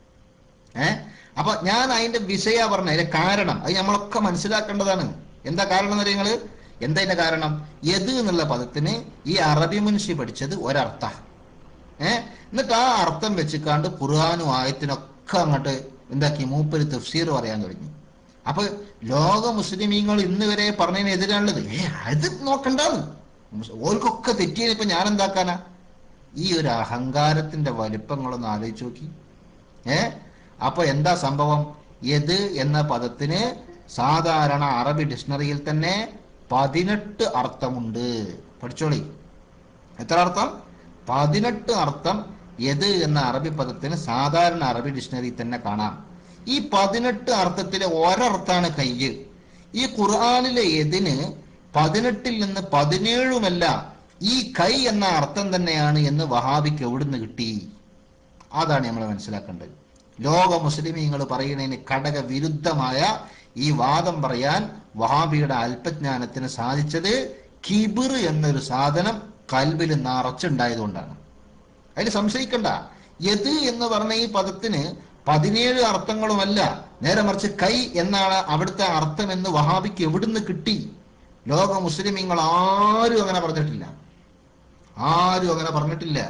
അപ്പൊ ഞാൻ അതിന്റെ വിഷയ പറഞ്ഞ അതിന്റെ കാരണം അത് നമ്മളൊക്കെ മനസ്സിലാക്കേണ്ടതാണ്. എന്താ കാരണം എന്ന് നിങ്ങള്, എന്താ അതിന്റെ കാരണം? യത് എന്നുള്ള പദത്തിന് ഈ അറബി മുൻഷി പഠിച്ചത് ഒരർത്ഥ. എന്നിട്ട് ആ അർത്ഥം വെച്ചിക്കാണ്ട് ഖുർആനും ആയത്തിനൊക്കെ അങ്ങോട്ട് എന്താക്കി മൂപ്പര് തഫ്സീർ പറയാൻ തുടങ്ങി. അപ്പൊ ലോക മുസ്ലിമീങ്ങൾ ഇന്ന് വരെ പറഞ്ഞതിന് എതിരാണുള്ളത്. അത് നോക്കണ്ടാന്ന് ഓർക്കൊക്കെ തെറ്റിയത്. ഇപ്പൊ ഞാൻ എന്താക്കാനാ? ഈ ഒരു അഹങ്കാരത്തിന്റെ വലിപ്പങ്ങളൊന്ന് ആലോചിച്ച് നോക്കി. അപ്പൊ എന്താ സംഭവം? യത് എന്ന പദത്തിന് സാധാരണ അറബി ഡിക്ഷണറിയിൽ തന്നെ 18 അർത്ഥമുണ്ട്. പഠിച്ചോളി, എത്ര അർത്ഥം? 18 അർത്ഥം യത് എന്ന അറബി പദത്തിന് സാധാരണ അറബി ഡിക്ഷണറി തന്നെ കാണാം. ഈ 18 അർത്ഥത്തിലെ ഒരർത്ഥാണ് കയ്യ്. ഈ ഖുർആനിലെ യദിന് 18ൽ നിന്ന് 17ഉമല്ല, ഈ കൈ എന്ന അർത്ഥം തന്നെയാണ് എന്ന് വഹാബിക്ക് എവിടുന്ന് കിട്ടി? അതാണ് നമ്മൾ മനസ്സിലാക്കേണ്ടത്. ലോക മുസ്ലിമീങ്ങൾ പറയുന്നതിന് ഘടക വിരുദ്ധമായ ഈ വാദം പറയാൻ വഹാബിയുടെ അല്പജ്ഞാനത്തിന് സാധിച്ചത് കിബിർ എന്നൊരു സാധനം കൽബിൽ നിറച്ചുണ്ടായതുകൊണ്ടാണ്. അതിൽ സംശയിക്കണ്ട. യത് എന്ന് പറഞ്ഞ ഈ പദത്തിന് 17 അർത്ഥങ്ങളുമല്ല, നേരെ മറിച്ച് കൈ എന്നാണ് അവിടുത്തെ അർത്ഥം എന്ന് വഹാബിക്ക് എവിടുന്ന് കിട്ടി? ലോക മുസ്ലിമീങ്ങൾ ആരും അങ്ങനെ പറഞ്ഞിട്ടില്ല. ആരും അങ്ങനെ പറഞ്ഞിട്ടില്ല.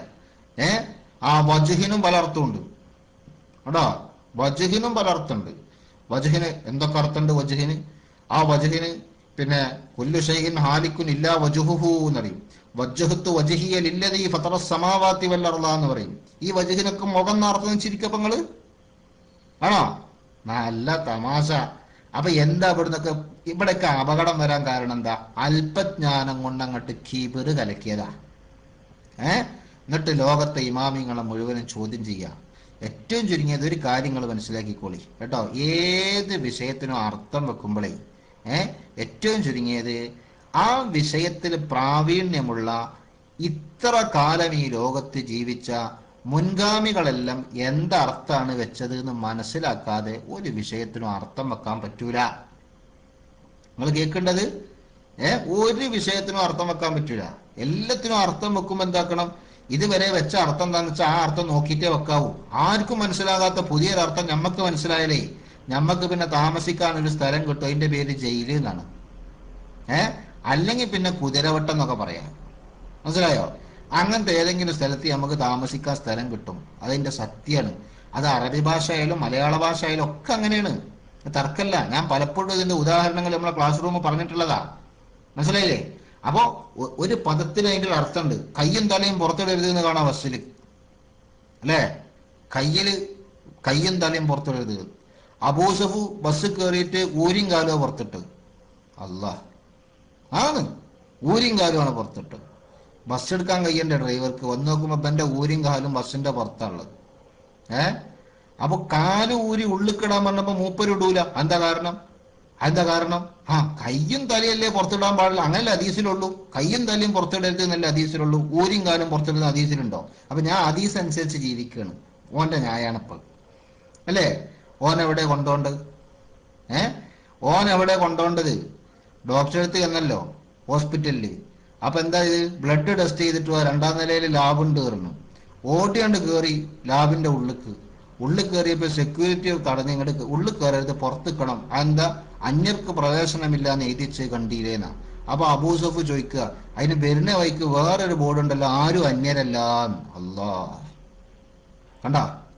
ആ വജ്ഹിനും പല അർത്ഥമുണ്ട് കേട്ടോ. വജ്ഹിനും പല അർത്ഥമുണ്ട്. വജ്ഹിന് എന്തൊക്കെ അർത്ഥമുണ്ട്? വജ്ഹിന് ആ വജ്ഹിന് പിന്നെ കുല്ലു ഷൈഇൻ ഹാലിക്കുൻ ഇല്ലാ വജ്ഹുഹു എന്നറിയും. വജ്ഹത്തു വജ്ഹിയ ലില്ലദീ ഫതറസ് സമാവാതി വൽ അർള എന്ന് പറയും. ഈ വജ്ഹിനൊക്കെ മുഖം എന്നർത്ഥം വെച്ചിരിക്കപ്പങ്ങള് ആണോ? നല്ല തമാശ. അപ്പൊ എന്താ ഇവിടൊക്കെ അപകടം വരാൻ കാരണം എന്താ? അല്പജ്ഞാനം കൊണ്ട് അങ്ങോട്ട് കിബിർ കലക്കിയതാ. എന്നിട്ട് ലോകത്തെ ഇമാമിങ്ങളെ മുഴുവനും ചോദ്യം ചെയ്യുക. ഏറ്റവും ചുരുങ്ങിയത് ഒരു കാര്യങ്ങൾ മനസ്സിലാക്കിക്കോളി കേട്ടോ. ഏത് വിഷയത്തിനും അർത്ഥം വെക്കുമ്പോഴേ ഏറ്റവും ചുരുങ്ങിയത് ആ വിഷയത്തിൽ പ്രാവീണ്യമുള്ള ഇത്ര കാലം ഈ ലോകത്ത് ജീവിച്ച മുൻഗാമികളെല്ലാം എന്തർത്ഥാണ് വെച്ചത് എന്ന് മനസ്സിലാക്കാതെ ഒരു വിഷയത്തിനും അർത്ഥം വെക്കാൻ പറ്റൂല. നിങ്ങൾ കേൾക്കേണ്ടത് ഒരു വിഷയത്തിനും അർത്ഥം വെക്കാൻ പറ്റൂല. എല്ലാത്തിനും അർത്ഥം വെക്കുമ്പോൾ എന്താക്കണം? ഇതുവരെ വെച്ച അർത്ഥം എന്താണെന്ന് വെച്ചാൽ ആ അർത്ഥം നോക്കിയിട്ടേ വെക്കാവൂ. ആർക്കും മനസ്സിലാകാത്ത പുതിയൊരർത്ഥം ഞമ്മക്ക് മനസ്സിലായാലേ ഞമ്മക്ക് പിന്നെ താമസിക്കാൻ ഒരു സ്ഥലം കിട്ടും. അതിന്റെ പേര് ജയില് എന്നാണ്. അല്ലെങ്കിൽ പിന്നെ കുതിരവട്ടം എന്നൊക്കെ പറയാം. മനസ്സിലായോ? അങ്ങനത്തെ ഏതെങ്കിലും സ്ഥലത്ത് നമുക്ക് താമസിക്കാൻ സ്ഥലം കിട്ടും. അതിന്റെ സത്യമാണ്. അത് അറബി ഭാഷ ആയാലും മലയാള ഭാഷ ആയാലും ഒക്കെ അങ്ങനെയാണ്. തർക്കല്ല. ഞാൻ പലപ്പോഴും ഇതിന്റെ ഉദാഹരണങ്ങൾ നമ്മളെ ക്ലാസ് റൂമിൽ പറഞ്ഞിട്ടുള്ളതാ. മനസ്സിലായില്ലേ? അപ്പോ ഒരു പദത്തിന് അതിന്റെ അർത്ഥമുണ്ട്. കയ്യും തലയും പുറത്തിടരുത് എന്ന് കാണാം ബസ്സില്, അല്ലേ? കയ്യും തലയും പുറത്തിടരുത്. അബൂസഫു ബസ് കയറിയിട്ട് ഊരിയും കാലോ പുറത്തിട്ട്. അല്ലാ ആണ്, ഊരിയും കാലുമാണ് പുറത്തിട്ട്. ബസ് എടുക്കാൻ കഴിയണ്ട ഡ്രൈവർക്ക്. വന്ന് നോക്കുമ്പോ എന്റെ ഊരിയും കാലും ബസ്സിന്റെ പുറത്താണുള്ളത്. അപ്പൊ കാല് ഊരി ഉള്ളിക്കിടാൻ പറഞ്ഞപ്പോ മൂപ്പരിടൂല. എന്താ കാരണം? കയ്യും തലയല്ലേ പുറത്തിടാൻ പാടില്ല, അങ്ങനല്ലേ ഹദീസിലുള്ളൂ. കയ്യും തലയും പുറത്തിടരുത് എന്നല്ലേ ഹദീസിലുള്ളൂ. ഊരിയും കാലും പുറത്തിടുന്ന ഹദീസിലുണ്ടോ? അപ്പൊ ഞാൻ ഹദീസ് അനുസരിച്ച് ജീവിക്കുകയാണ്. ഓന്റെ ന്യായാണിപ്പോ, അല്ലേ? ഓനെവിടെ കൊണ്ടോണ്ടത്? ഓനെവിടെ കൊണ്ടോണ്ടത്? ഡോക്ടറെ അടുത്ത് എന്നല്ലോ, ഹോസ്പിറ്റലില്. അപ്പൊ എന്താ ഇത്? ബ്ലഡ് ടെസ്റ്റ് ചെയ്തിട്ട് 2ാം നിലയിൽ ലാബുണ്ട് കയറുന്നു. ഓടിയാണ്ട് കയറി ലാബിന്റെ ഉള്ളിൽ കയറിയപ്പോ സെക്യൂരിറ്റി തടഞ്ഞ് ഇങ്ങോട്ട് ഉള്ളിൽ കയറരുത്, പുറത്തിക്കണം. എന്താ? അന്യർക്ക് പ്രവേശനമില്ല എന്ന് എഴുതിച്ച് കണ്ടില്ലേന്നാ. അപ്പൊ അബൂസഫ് ചോദിക്കുക, അതിന് വരുന്ന വഴിക്ക് വേറൊരു ബോർഡ് ഉണ്ടല്ലോ, ആരും അന്യരല്ല. അല്ലാ, കണ്ട?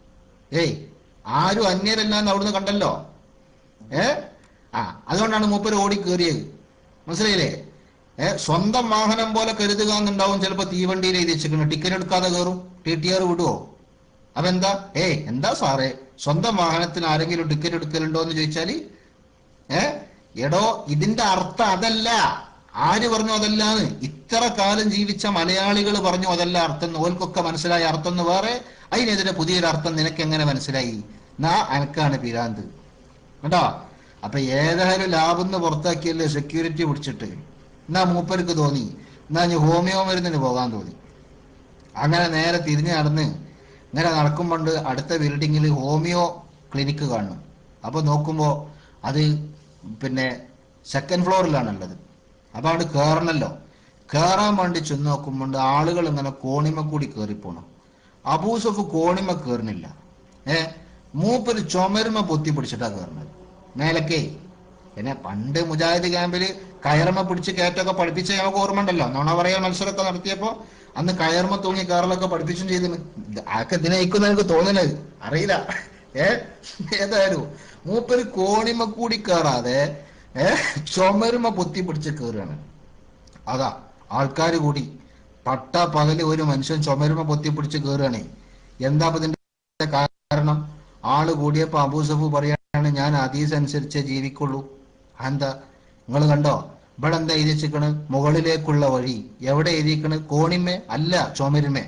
ആരും അന്യരല്ല എന്ന് അവിടുന്ന് കണ്ടല്ലോ. അതുകൊണ്ടാണ് മൂപ്പര് ഓടി കയറിയത്. മനസ്സിലായില്ലേ? സ്വന്തം വാഹനം പോലെ കരുതുക എന്നുണ്ടാവും. ചിലപ്പോ തീവണ്ടിയിൽ എഴുതി വെച്ചിരിക്കണം, ടിക്കറ്റ് എടുക്കാതെ കയറും, TTR വിടുവോ? അതെന്താ? എന്താ സാറേ സ്വന്തം വാഹനത്തിന് ആരെങ്കിലും ടിക്കറ്റ് എടുക്കലുണ്ടോ എന്ന് ചോദിച്ചാല് എടോ ഇതിന്റെ അർത്ഥം അതല്ല. ആര് പറഞ്ഞു അതല്ലാന്ന്? ഇത്ര കാലം ജീവിച്ച മലയാളികൾ പറഞ്ഞു അതല്ല അർത്ഥം. ഓൽക്കൊക്കെ മനസ്സിലായ അർത്ഥം എന്ന് വേറെ, അതിനെതിരെ പുതിയൊരു അർത്ഥം നിനക്ക് എങ്ങനെ മനസ്സിലായി? അനക്കാണ് പിരാന്ത് കേട്ടോ. അപ്പൊ ഏതായാലും ലാഭെന്ന് പുറത്താക്കിയല്ലേ സെക്യൂരിറ്റി പിടിച്ചിട്ട്. മൂപ്പർക്ക് തോന്നി ഞാൻ ഹോമിയോ മരുന്നിന് പോകാൻ തോന്നി. അങ്ങനെ നേരെ തിരിഞ്ഞു നടന്ന് ഇങ്ങനെ നടക്കുമ്പോണ്ട് അടുത്ത ബിൽഡിങ്ങിൽ ഹോമിയോ ക്ലിനിക്ക് കാണും. അപ്പൊ നോക്കുമ്പോ അത് പിന്നെ സെക്കൻഡ് ഫ്ലോറിലാണുള്ളത്. അപ്പൊ അവിടെ കയറണല്ലോ. കയറാൻ വേണ്ടി ചെന്ന് നോക്കുമ്പോണ്ട് ആളുകൾ ഇങ്ങനെ കോണിമ കൂടി കയറിപ്പോണം. അബൂസഫ് കോണിമ കയറുന്നില്ല. മൂപ്പര് ചുമരുമ പൊത്തി പിടിച്ചിട്ടാ കയറുന്നത് മേലക്കേ. പിന്നെ പണ്ട് മുജാഹിദ് ക്യാമ്പിൽ കയറമ പിടിച്ച് കയറ്റൊക്കെ പഠിപ്പിച്ച നമുക്ക് ഓർമ്മ ഉണ്ടല്ലോ. നുണ പറയാൻ മത്സരമൊക്കെ നടത്തിയപ്പോ അന്ന് കയർമ തൂങ്ങി കയറലൊക്കെ പഠിപ്പിച്ചും ചെയ്തിന്. ആക്കെ ഇതിനയക്കുന്ന എനിക്ക് തോന്നുന്നത് അറിയില്ല. ഏതായാലും മൂപ്പര് കോണിമ കൂടി കയറാതെ ചുമരുമ പൊത്തി പിടിച്ച് കയറുകയാണ്. അതാ ആൾക്കാർ കൂടി പട്ട പകല് ഒരു മനുഷ്യൻ ചുമരുമ പൊത്തി പിടിച്ച് കയറുകയാണേ. എന്താ ഇതിന്റെ കാരണം? ആള് കൂടിയപ്പോ അബൂസഫ് പറയാണ് ഞാൻ ഹദീസ് അനുസരിച്ചേ ജീവിക്കുള്ളൂ. എന്താ നിങ്ങൾ കണ്ടോ ഇവിടെ എന്താ എഴുതിച്ചിക്കണ്? മുകളിലേക്കുള്ള വഴി. എവിടെ എഴുതിക്കണ്? കോണിമേ അല്ല ചുമരുമേ.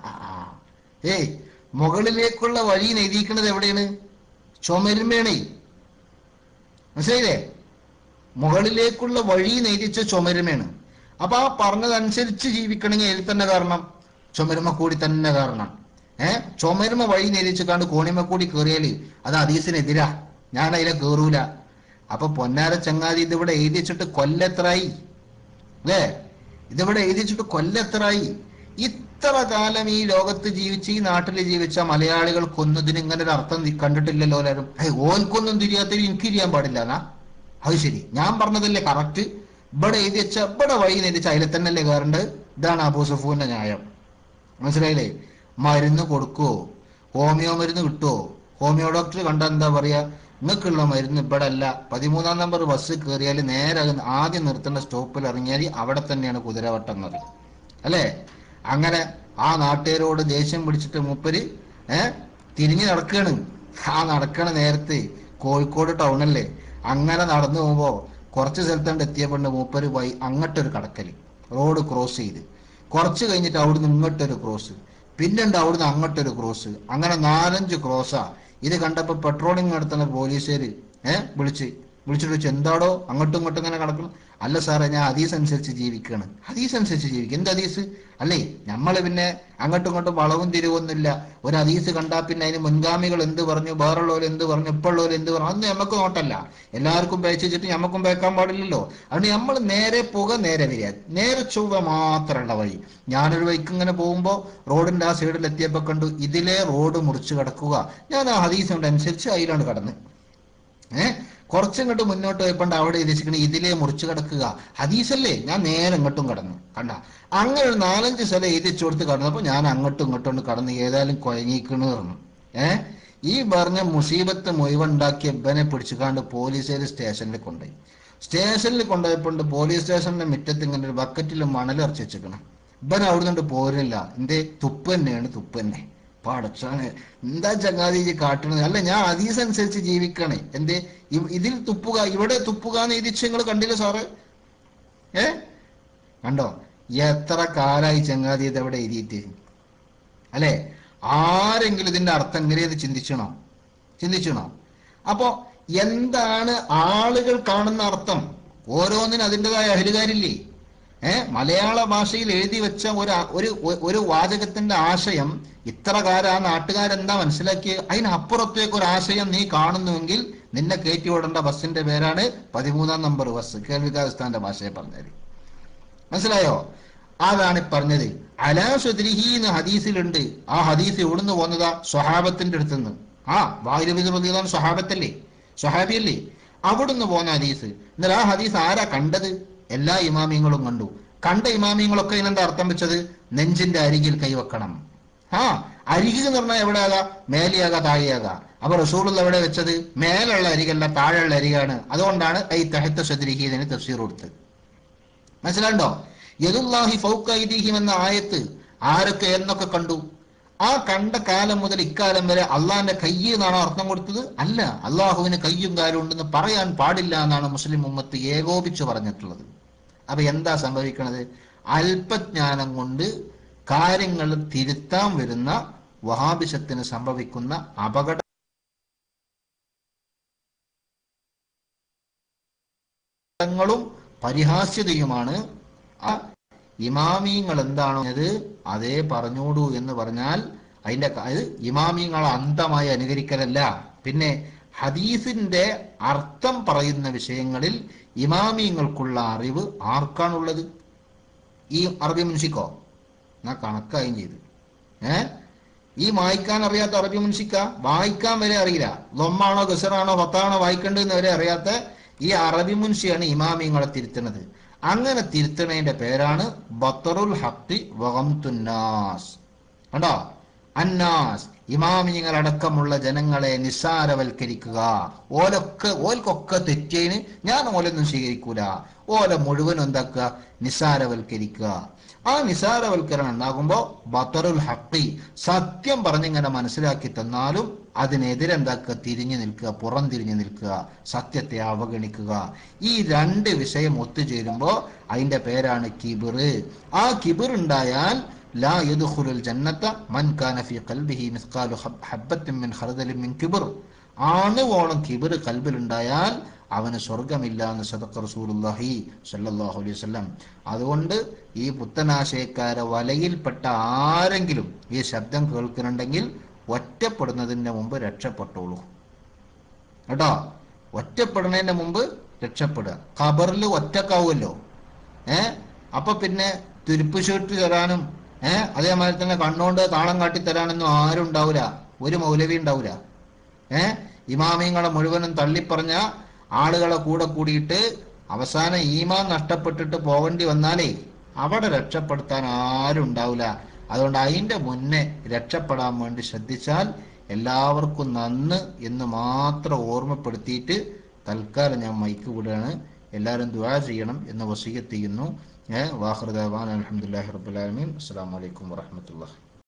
മുകളിലേക്കുള്ള വഴി എഴുതിക്കണത് എവിടെയാണ്? ചുമരുമേണേ. മനസ്സിലായില്ലേ? മുകളിലേക്കുള്ള വഴി എഴുതിച്ച ചുമരുമേണ്. അപ്പൊ ആ പറഞ്ഞതനുസരിച്ച് ജീവിക്കണമെങ്കിൽ ഏതിൽ തന്നെ കാരണം? ചുമരുമ കൂടി തന്നെ കാരണം. ചുമരുമ വഴി നേരിച്ചിക്കാണ്ട് കോണിമ കൂടി കയറിയാല് അത് ഹദീസിനെതിരാ. ഞാൻ അതിലെ കയറൂല. അപ്പൊ പൊന്നാര ചങ്ങാതി ഇതിവിടെ എഴുതിച്ചിട്ട് കൊല്ലെത്രായി അല്ലേ? ഇതിവിടെ എഴുതിച്ചിട്ട് കൊല്ലെത്രായി. ഇത്ര കാലം ഈ ലോകത്ത് ജീവിച്ച് ഈ നാട്ടിൽ ജീവിച്ച മലയാളികൾക്കൊന്നും ഇതിന് ഇങ്ങനെ ഒരു അർത്ഥം കണ്ടിട്ടില്ലല്ലോ എല്ലാവരും. ഓൽക്കൊന്നും തിരിയാത്തവര് എനിക്ക് തിരിയാൻ പാടില്ല എന്നാ? അത് ശരി, ഞാൻ പറഞ്ഞതല്ലേ കറക്റ്റ്? ഇവിടെ എഴുതി വെച്ച ഇവിടെ വഴി നേരിച്ച അതിലെ തന്നെയല്ലേ കയറേണ്ടത്? ഇതാണ് അബൂസഫൂന്റെ ന്യായം. മനസ്സിലായില്ലേ? മരുന്ന് കൊടുക്കുവോ? ഹോമിയോ മരുന്ന് കിട്ടുവോ? ഹോമിയോ ഡോക്ടർ കണ്ട എന്താ പറയാ? നിങ്ങൾക്കുള്ള മരുന്ന് ഇവിടെ അല്ല. 13-ാം നമ്പർ ബസ് കയറിയാൽ നേരെ ആദ്യം നിർത്തേണ്ട സ്റ്റോപ്പിൽ ഇറങ്ങിയാൽ അവിടെ തന്നെയാണ് കുതിരവട്ടം എന്ന് പറയും അല്ലേ? അങ്ങനെ ആ നാട്ടുകാരോട് ദേഷ്യം പിടിച്ചിട്ട് മൂപ്പര് തിരിഞ്ഞു നടക്കുകയാണ്. ആ നടക്കണ നേരത്ത് കോഴിക്കോട് ടൗണല്ലേ, അങ്ങനെ നടന്നു പോകുമ്പോ കുറച്ച് സ്ഥലത്തോണ്ട് എത്തിയപ്പോണ്ട് മൂപ്പര് പോയി അങ്ങോട്ടൊരു കടക്കല്, റോഡ് ക്രോസ് ചെയ്ത് കുറച്ച് കഴിഞ്ഞിട്ട് അവിടുന്ന് ഇങ്ങോട്ടൊരു ക്രോസ്, പിന്നുണ്ട് അവിടുന്ന് അങ്ങോട്ടൊരു ക്രോസ്, അങ്ങനെ 4-5 ക്രോസാ. ഇത് കണ്ടപ്പോ പെട്രോളിംഗ് നടത്തുന്ന പോലീസുകാര് വിളിച്ചിട്ട് വെച്ച് എന്താടോ അങ്ങോട്ടും ഇങ്ങോട്ടും ഇങ്ങനെ കിടക്കണം? അല്ല സാറേ ഞാൻ ഹദീസ് അനുസരിച്ച് ജീവിക്കുകയാണ്. ഹദീസ് അനുസരിച്ച് ജീവിക്കുക? എന്ത് ഹദീസ്? അല്ലേ നമ്മള് പിന്നെ അങ്ങോട്ടും ഇങ്ങോട്ടും വളവും തിരിവൊന്നുമില്ല. ഒരു ഹദീസ് കണ്ടാൽ പിന്നെ അതിന് മുൻഗാമികൾ എന്ത് പറഞ്ഞു, വേറുള്ളവർ എന്ത് പറഞ്ഞു, ഇപ്പോഴുള്ളവർ എന്ത് പറഞ്ഞു, അന്ന് നമുക്ക് നോട്ടല്ല. എല്ലാവർക്കും പേച്ചിട്ട് ഞമ്മക്കും പേക്കാൻ പാടില്ലല്ലോ. അതുകൊണ്ട് നമ്മൾ നേരെ പോക, നേരെ വരിക, നേരെ ചൊവ്വ മാത്രമുള്ള വഴി. ഞാനൊരു വഴിക്ക് ഇങ്ങനെ പോകുമ്പോ റോഡിന്റെ ആ സൈഡിൽ എത്തിയപ്പോ കണ്ടു ഇതിലെ റോഡ് മുറിച്ച് കിടക്കുക. ഞാൻ ആ ഹദീസിനോട് അനുസരിച്ച് അതിലാണ് കടന്ന് കുറച്ചിങ്ങോട്ട് മുന്നോട്ട് പോയപ്പോണ്ട് അവിടെ എഴുതിച്ചിരിക്കണ ഇതിലെ മുറിച്ചു കിടക്കുക. ഹദീസല്ലേ? ഞാൻ നേരെ ഇങ്ങോട്ടും കടന്നു. കണ്ട അങ്ങനെ ഒരു 4-5 സ്ഥലം എഴുതിച്ചു കൊടുത്ത് കടന്നപ്പോ ഞാൻ അങ്ങോട്ടും ഇങ്ങോട്ടും കടന്ന് ഏതായാലും കുഴങ്ങിക്കണ് പറഞ്ഞു. ഈ പറഞ്ഞ മുസീബത്ത് മുഴുവൻ ഉണ്ടാക്കിയ ഇവനെ പിടിച്ചുകാണ്ട് പോലീസുകാർ സ്റ്റേഷനിൽ കൊണ്ടുപോയി. സ്റ്റേഷനിൽ കൊണ്ടുപോയപ്പോണ്ട് പോലീസ് സ്റ്റേഷന്റെ മുറ്റത്ത് ഇങ്ങനെ ഒരു ബക്കറ്റിൽ മണലറച്ച് വെച്ചിരിക്കണം. ഇവൻ അവിടുന്ന് പോരില്ല. എന്റെ തുപ്പ് തന്നെയാണ്, തുപ്പ് തന്നെ. പടച്ചാണ് എന്താ ചങ്ങാതി കാട്ടുന്നത്? അല്ല ഞാൻ ഹദീസ് അനുസരിച്ച് ജീവിക്കണേ. എന്തേ ഇതിൽ തുപ്പുക, ഇവിടെ തുപ്പുക എന്ന് എഴുതിച്ച് നിങ്ങൾ കണ്ടില്ല സാറ്? കണ്ടോ? എത്ര കാലായി ചങ്ങാതി ഇതെവിടെ എഴുതിയിട്ട് അല്ലെ? ആരെങ്കിലും ഇതിന്റെ അർത്ഥം എങ്ങനെയത് ചിന്തിച്ചണോ? അപ്പോ എന്താണ് ആളുകൾ കാണുന്ന അർത്ഥം? ഓരോന്നിനും അതിൻ്റെതായ അഹലുകാരില്ലേ? മലയാള ഭാഷയിൽ എഴുതി വെച്ച ഒരു വാചകത്തിന്റെ ആശയം ഇത്ര കാലം ആ നാട്ടുകാരെന്താ മനസ്സിലാക്കിയത്? അതിനപ്പുറത്തേക്ക് ഒരു ആശയം നീ കാണുന്നുവെങ്കിൽ നിന്നെ കയറ്റി ഓടേണ്ട ബസ്സിന്റെ പേരാണ് 13-ാം നമ്പർ ബസ്. കേൾവിക്കാസ്ഥാന്റെ ഭാഷയെ പറഞ്ഞത് മനസ്സിലായോ? അതാണ് പറഞ്ഞത്. അലാ സുദ്രിഹി എന്ന് ഹദീസിലുണ്ട്. ആ ഹദീസ് എവിടുന്ന് പോന്നതാ? സ്വഹാബത്തിന്റെ അടുത്തുനിന്ന്. വായുബിൻ സ്വഹാബത്തല്ലേ, സ്വഹാബിയല്ലേ? അവിടുന്ന് പോന്ന ഹദീസ്. എന്നാൽ ആ ഹദീസ് ആരാ കണ്ടത്? എല്ലാ ഇമാമിയങ്ങളും കണ്ടു. കണ്ട ഇമാമിയങ്ങളൊക്കെ ഇതിനെന്താ അർത്ഥം വെച്ചത്? നെഞ്ചിന്റെ അരികിൽ കൈവെക്കണം. അരികിൽ എന്ന് പറഞ്ഞാൽ എവിടെയാകാം? മേലെയാകാ, താഴെയാകാം. അപ്പൊ റസൂലുള്ള എവിടെ വെച്ചത്? മേലുള്ള അരികല്ല, താഴെയുള്ള അരികാണ്. അതുകൊണ്ടാണ് ഈ തഹത്ത സദ്രിഹി ഇതിന് തഫ്സീർ കൊടുത്തത്. മനസ്സിലാണ്ടോ? യദുല്ലാഹി ഫൗക ഐദീഹിം എന്ന ആയത്ത് ആരൊക്കെ എന്നൊക്കെ കണ്ടു? ആ കണ്ട കാലം മുതൽ ഇക്കാലം വരെ അള്ളാഹിന്റെ കയ്യ് എന്നാണോ അർത്ഥം കൊടുത്തത്? അല്ല, അള്ളാഹുവിന് കയ്യും കാലും ഉണ്ടെന്ന് പറയാൻ പാടില്ല എന്നാണ് മുസ്ലിം ഉമ്മത്ത് ഏകോപിച്ചു പറഞ്ഞിട്ടുള്ളത്. അപ്പൊ എന്താ സംഭവിക്കണത്? അല്പജ്ഞാനം കൊണ്ട് കാര്യങ്ങൾ തിരുത്താൻ വരുന്ന വഹാബിസത്തിന് സംഭവിക്കുന്ന അപകടങ്ങളും പരിഹാസ്യതയുമാണ്. ആ ഇമാമിയങ്ങൾ എന്താണോ അത് അതേ പറഞ്ഞോടൂ എന്ന് പറഞ്ഞാൽ അതിന്റെ ഇമാമിയങ്ങൾ അന്ധമായി അനുകരിക്കലല്ല. പിന്നെ ഹദീസിന്റെ അർത്ഥം പറയുന്ന വിഷയങ്ങളിൽ ഇമാമിയങ്ങൾക്കുള്ള അറിവ് ആർക്കാണുള്ളത്? ഈ അറബി മുൻഷിക്കോ? എന്നാ കണക്കായും ചെയ്ത് ഈ വായിക്കാൻ അറിയാത്ത അറബി മുൻഷിക്ക വായിക്കാൻ വരെ അറിയില്ല. ലൊമ്മാണോ ഗസറാണോ ഫത്താണോ വായിക്കേണ്ടതെന്ന് വരെ അറിയാത്ത ഈ അറബി മുൻഷിയാണ് ഇമാമിയങ്ങളെ തിരുത്തുന്നത്. അങ്ങനെ തിരുത്തണതിന്റെ പേരാണ് ബത്തറുൽ ഹഖ് വഗംതുന്നാസ്. കണ്ടോ? അന്നാസ്, ഇമാമിയങ്ങൾ അടക്കമുള്ള ജനങ്ങളെ നിസ്സാരവൽക്കരിക്കുക. ഓൽക്കൊക്കെ തെറ്റേന് ഞാൻ ഓലൊന്നും സ്വീകരിക്കൂല, ഓല മുഴുവനും എന്താക്കുക? നിസ്സാരവൽക്കരിക്കുക. ആ നിസ്സാരവൽക്കരണം ഉണ്ടാകുമ്പോ ബത്തറുൽ ഹഖ്, സത്യം പറഞ്ഞിങ്ങനെ മനസ്സിലാക്കി തന്നാലും അതിനെതിരെന്താക്കുക? തിരിഞ്ഞു നിൽക്കുക, പുറം തിരിഞ്ഞു നിൽക്കുക, സത്യത്തെ അവഗണിക്കുക. ഈ രണ്ട് വിഷയം ഒത്തുചേരുമ്പോ അതിന്റെ പേരാണ് കിബിർ. ആ കിബിർ ഉണ്ടായാൽ ലാ യദ്ഖുലുൽ ജന്നത മൻ കാന ഫീ ഖൽബിഹി മിസ്ഖാലു ഹബ്ബത്തിൻ മിൻ ഖർദലിൻ മിൻ കിബർ. ആണുവോളം കിബിർ കൽബിലുണ്ടായാൽ അവന് സ്വർഗമില്ല എന്ന് സദഖ റസൂലുള്ളാഹി സ്വല്ലല്ലാഹു അലൈഹി വസല്ലം. അതുകൊണ്ട് ഈ പുത്തനാശയക്കാരെ വലയിൽപ്പെട്ട ആരെങ്കിലും ഈ ശബ്ദം കേൾക്കുന്നുണ്ടെങ്കിൽ ഒറ്റപ്പെടുന്നതിന് മുമ്പ് രക്ഷപ്പെട്ടോളൂ കേട്ടോ. ഒറ്റപ്പെടുന്നതിന്റെ മുമ്പ് രക്ഷപ്പെടുക. ഖബറിൽ ഒറ്റക്കാവുമല്ലോ. അപ്പൊ പിന്നെ തുരുപ്പ് ഷീട്ട് തരാനും അതേമാതിരി തന്നെ കണ്ണുകൊണ്ട് താളം കാട്ടി തരാനൊന്നും ആരും ഉണ്ടാവില്ല, ഒരു മൗലവി ഉണ്ടാവില്ല. ഇമാമിയങ്ങളെ മുഴുവനും തള്ളിപ്പറഞ്ഞ ആളുകളെ കൂടെ കൂടിയിട്ട് അവസാനം ഈമാൻ നഷ്ടപ്പെട്ടിട്ട് പോകേണ്ടി വന്നാലേ അവിടെ രക്ഷപ്പെടുത്താൻ ആരും ഉണ്ടാവില്ല. അതുകൊണ്ട് അതിന്റെ മുന്നേ രക്ഷപ്പെടാൻ വേണ്ടി ശ്രദ്ധിച്ചാൽ എല്ലാവർക്കും നന്ന് എന്ന് മാത്രം ഓർമ്മപ്പെടുത്തിയിട്ട് തൽക്കാലം ഞാൻ മൈക്ക് വിടുകയാണ്. എല്ലാവരും ദുആ ചെയ്യണം എന്ന് വസിയത്ത് ചെയ്യുന്നു. വാഖിറു ദഅവാന അൽഹംദുലില്ലാഹി റബ്ബിൽ ആലമീൻ. അസ്സലാമു അലൈക്കും വറഹ്മത്തുള്ളാഹി.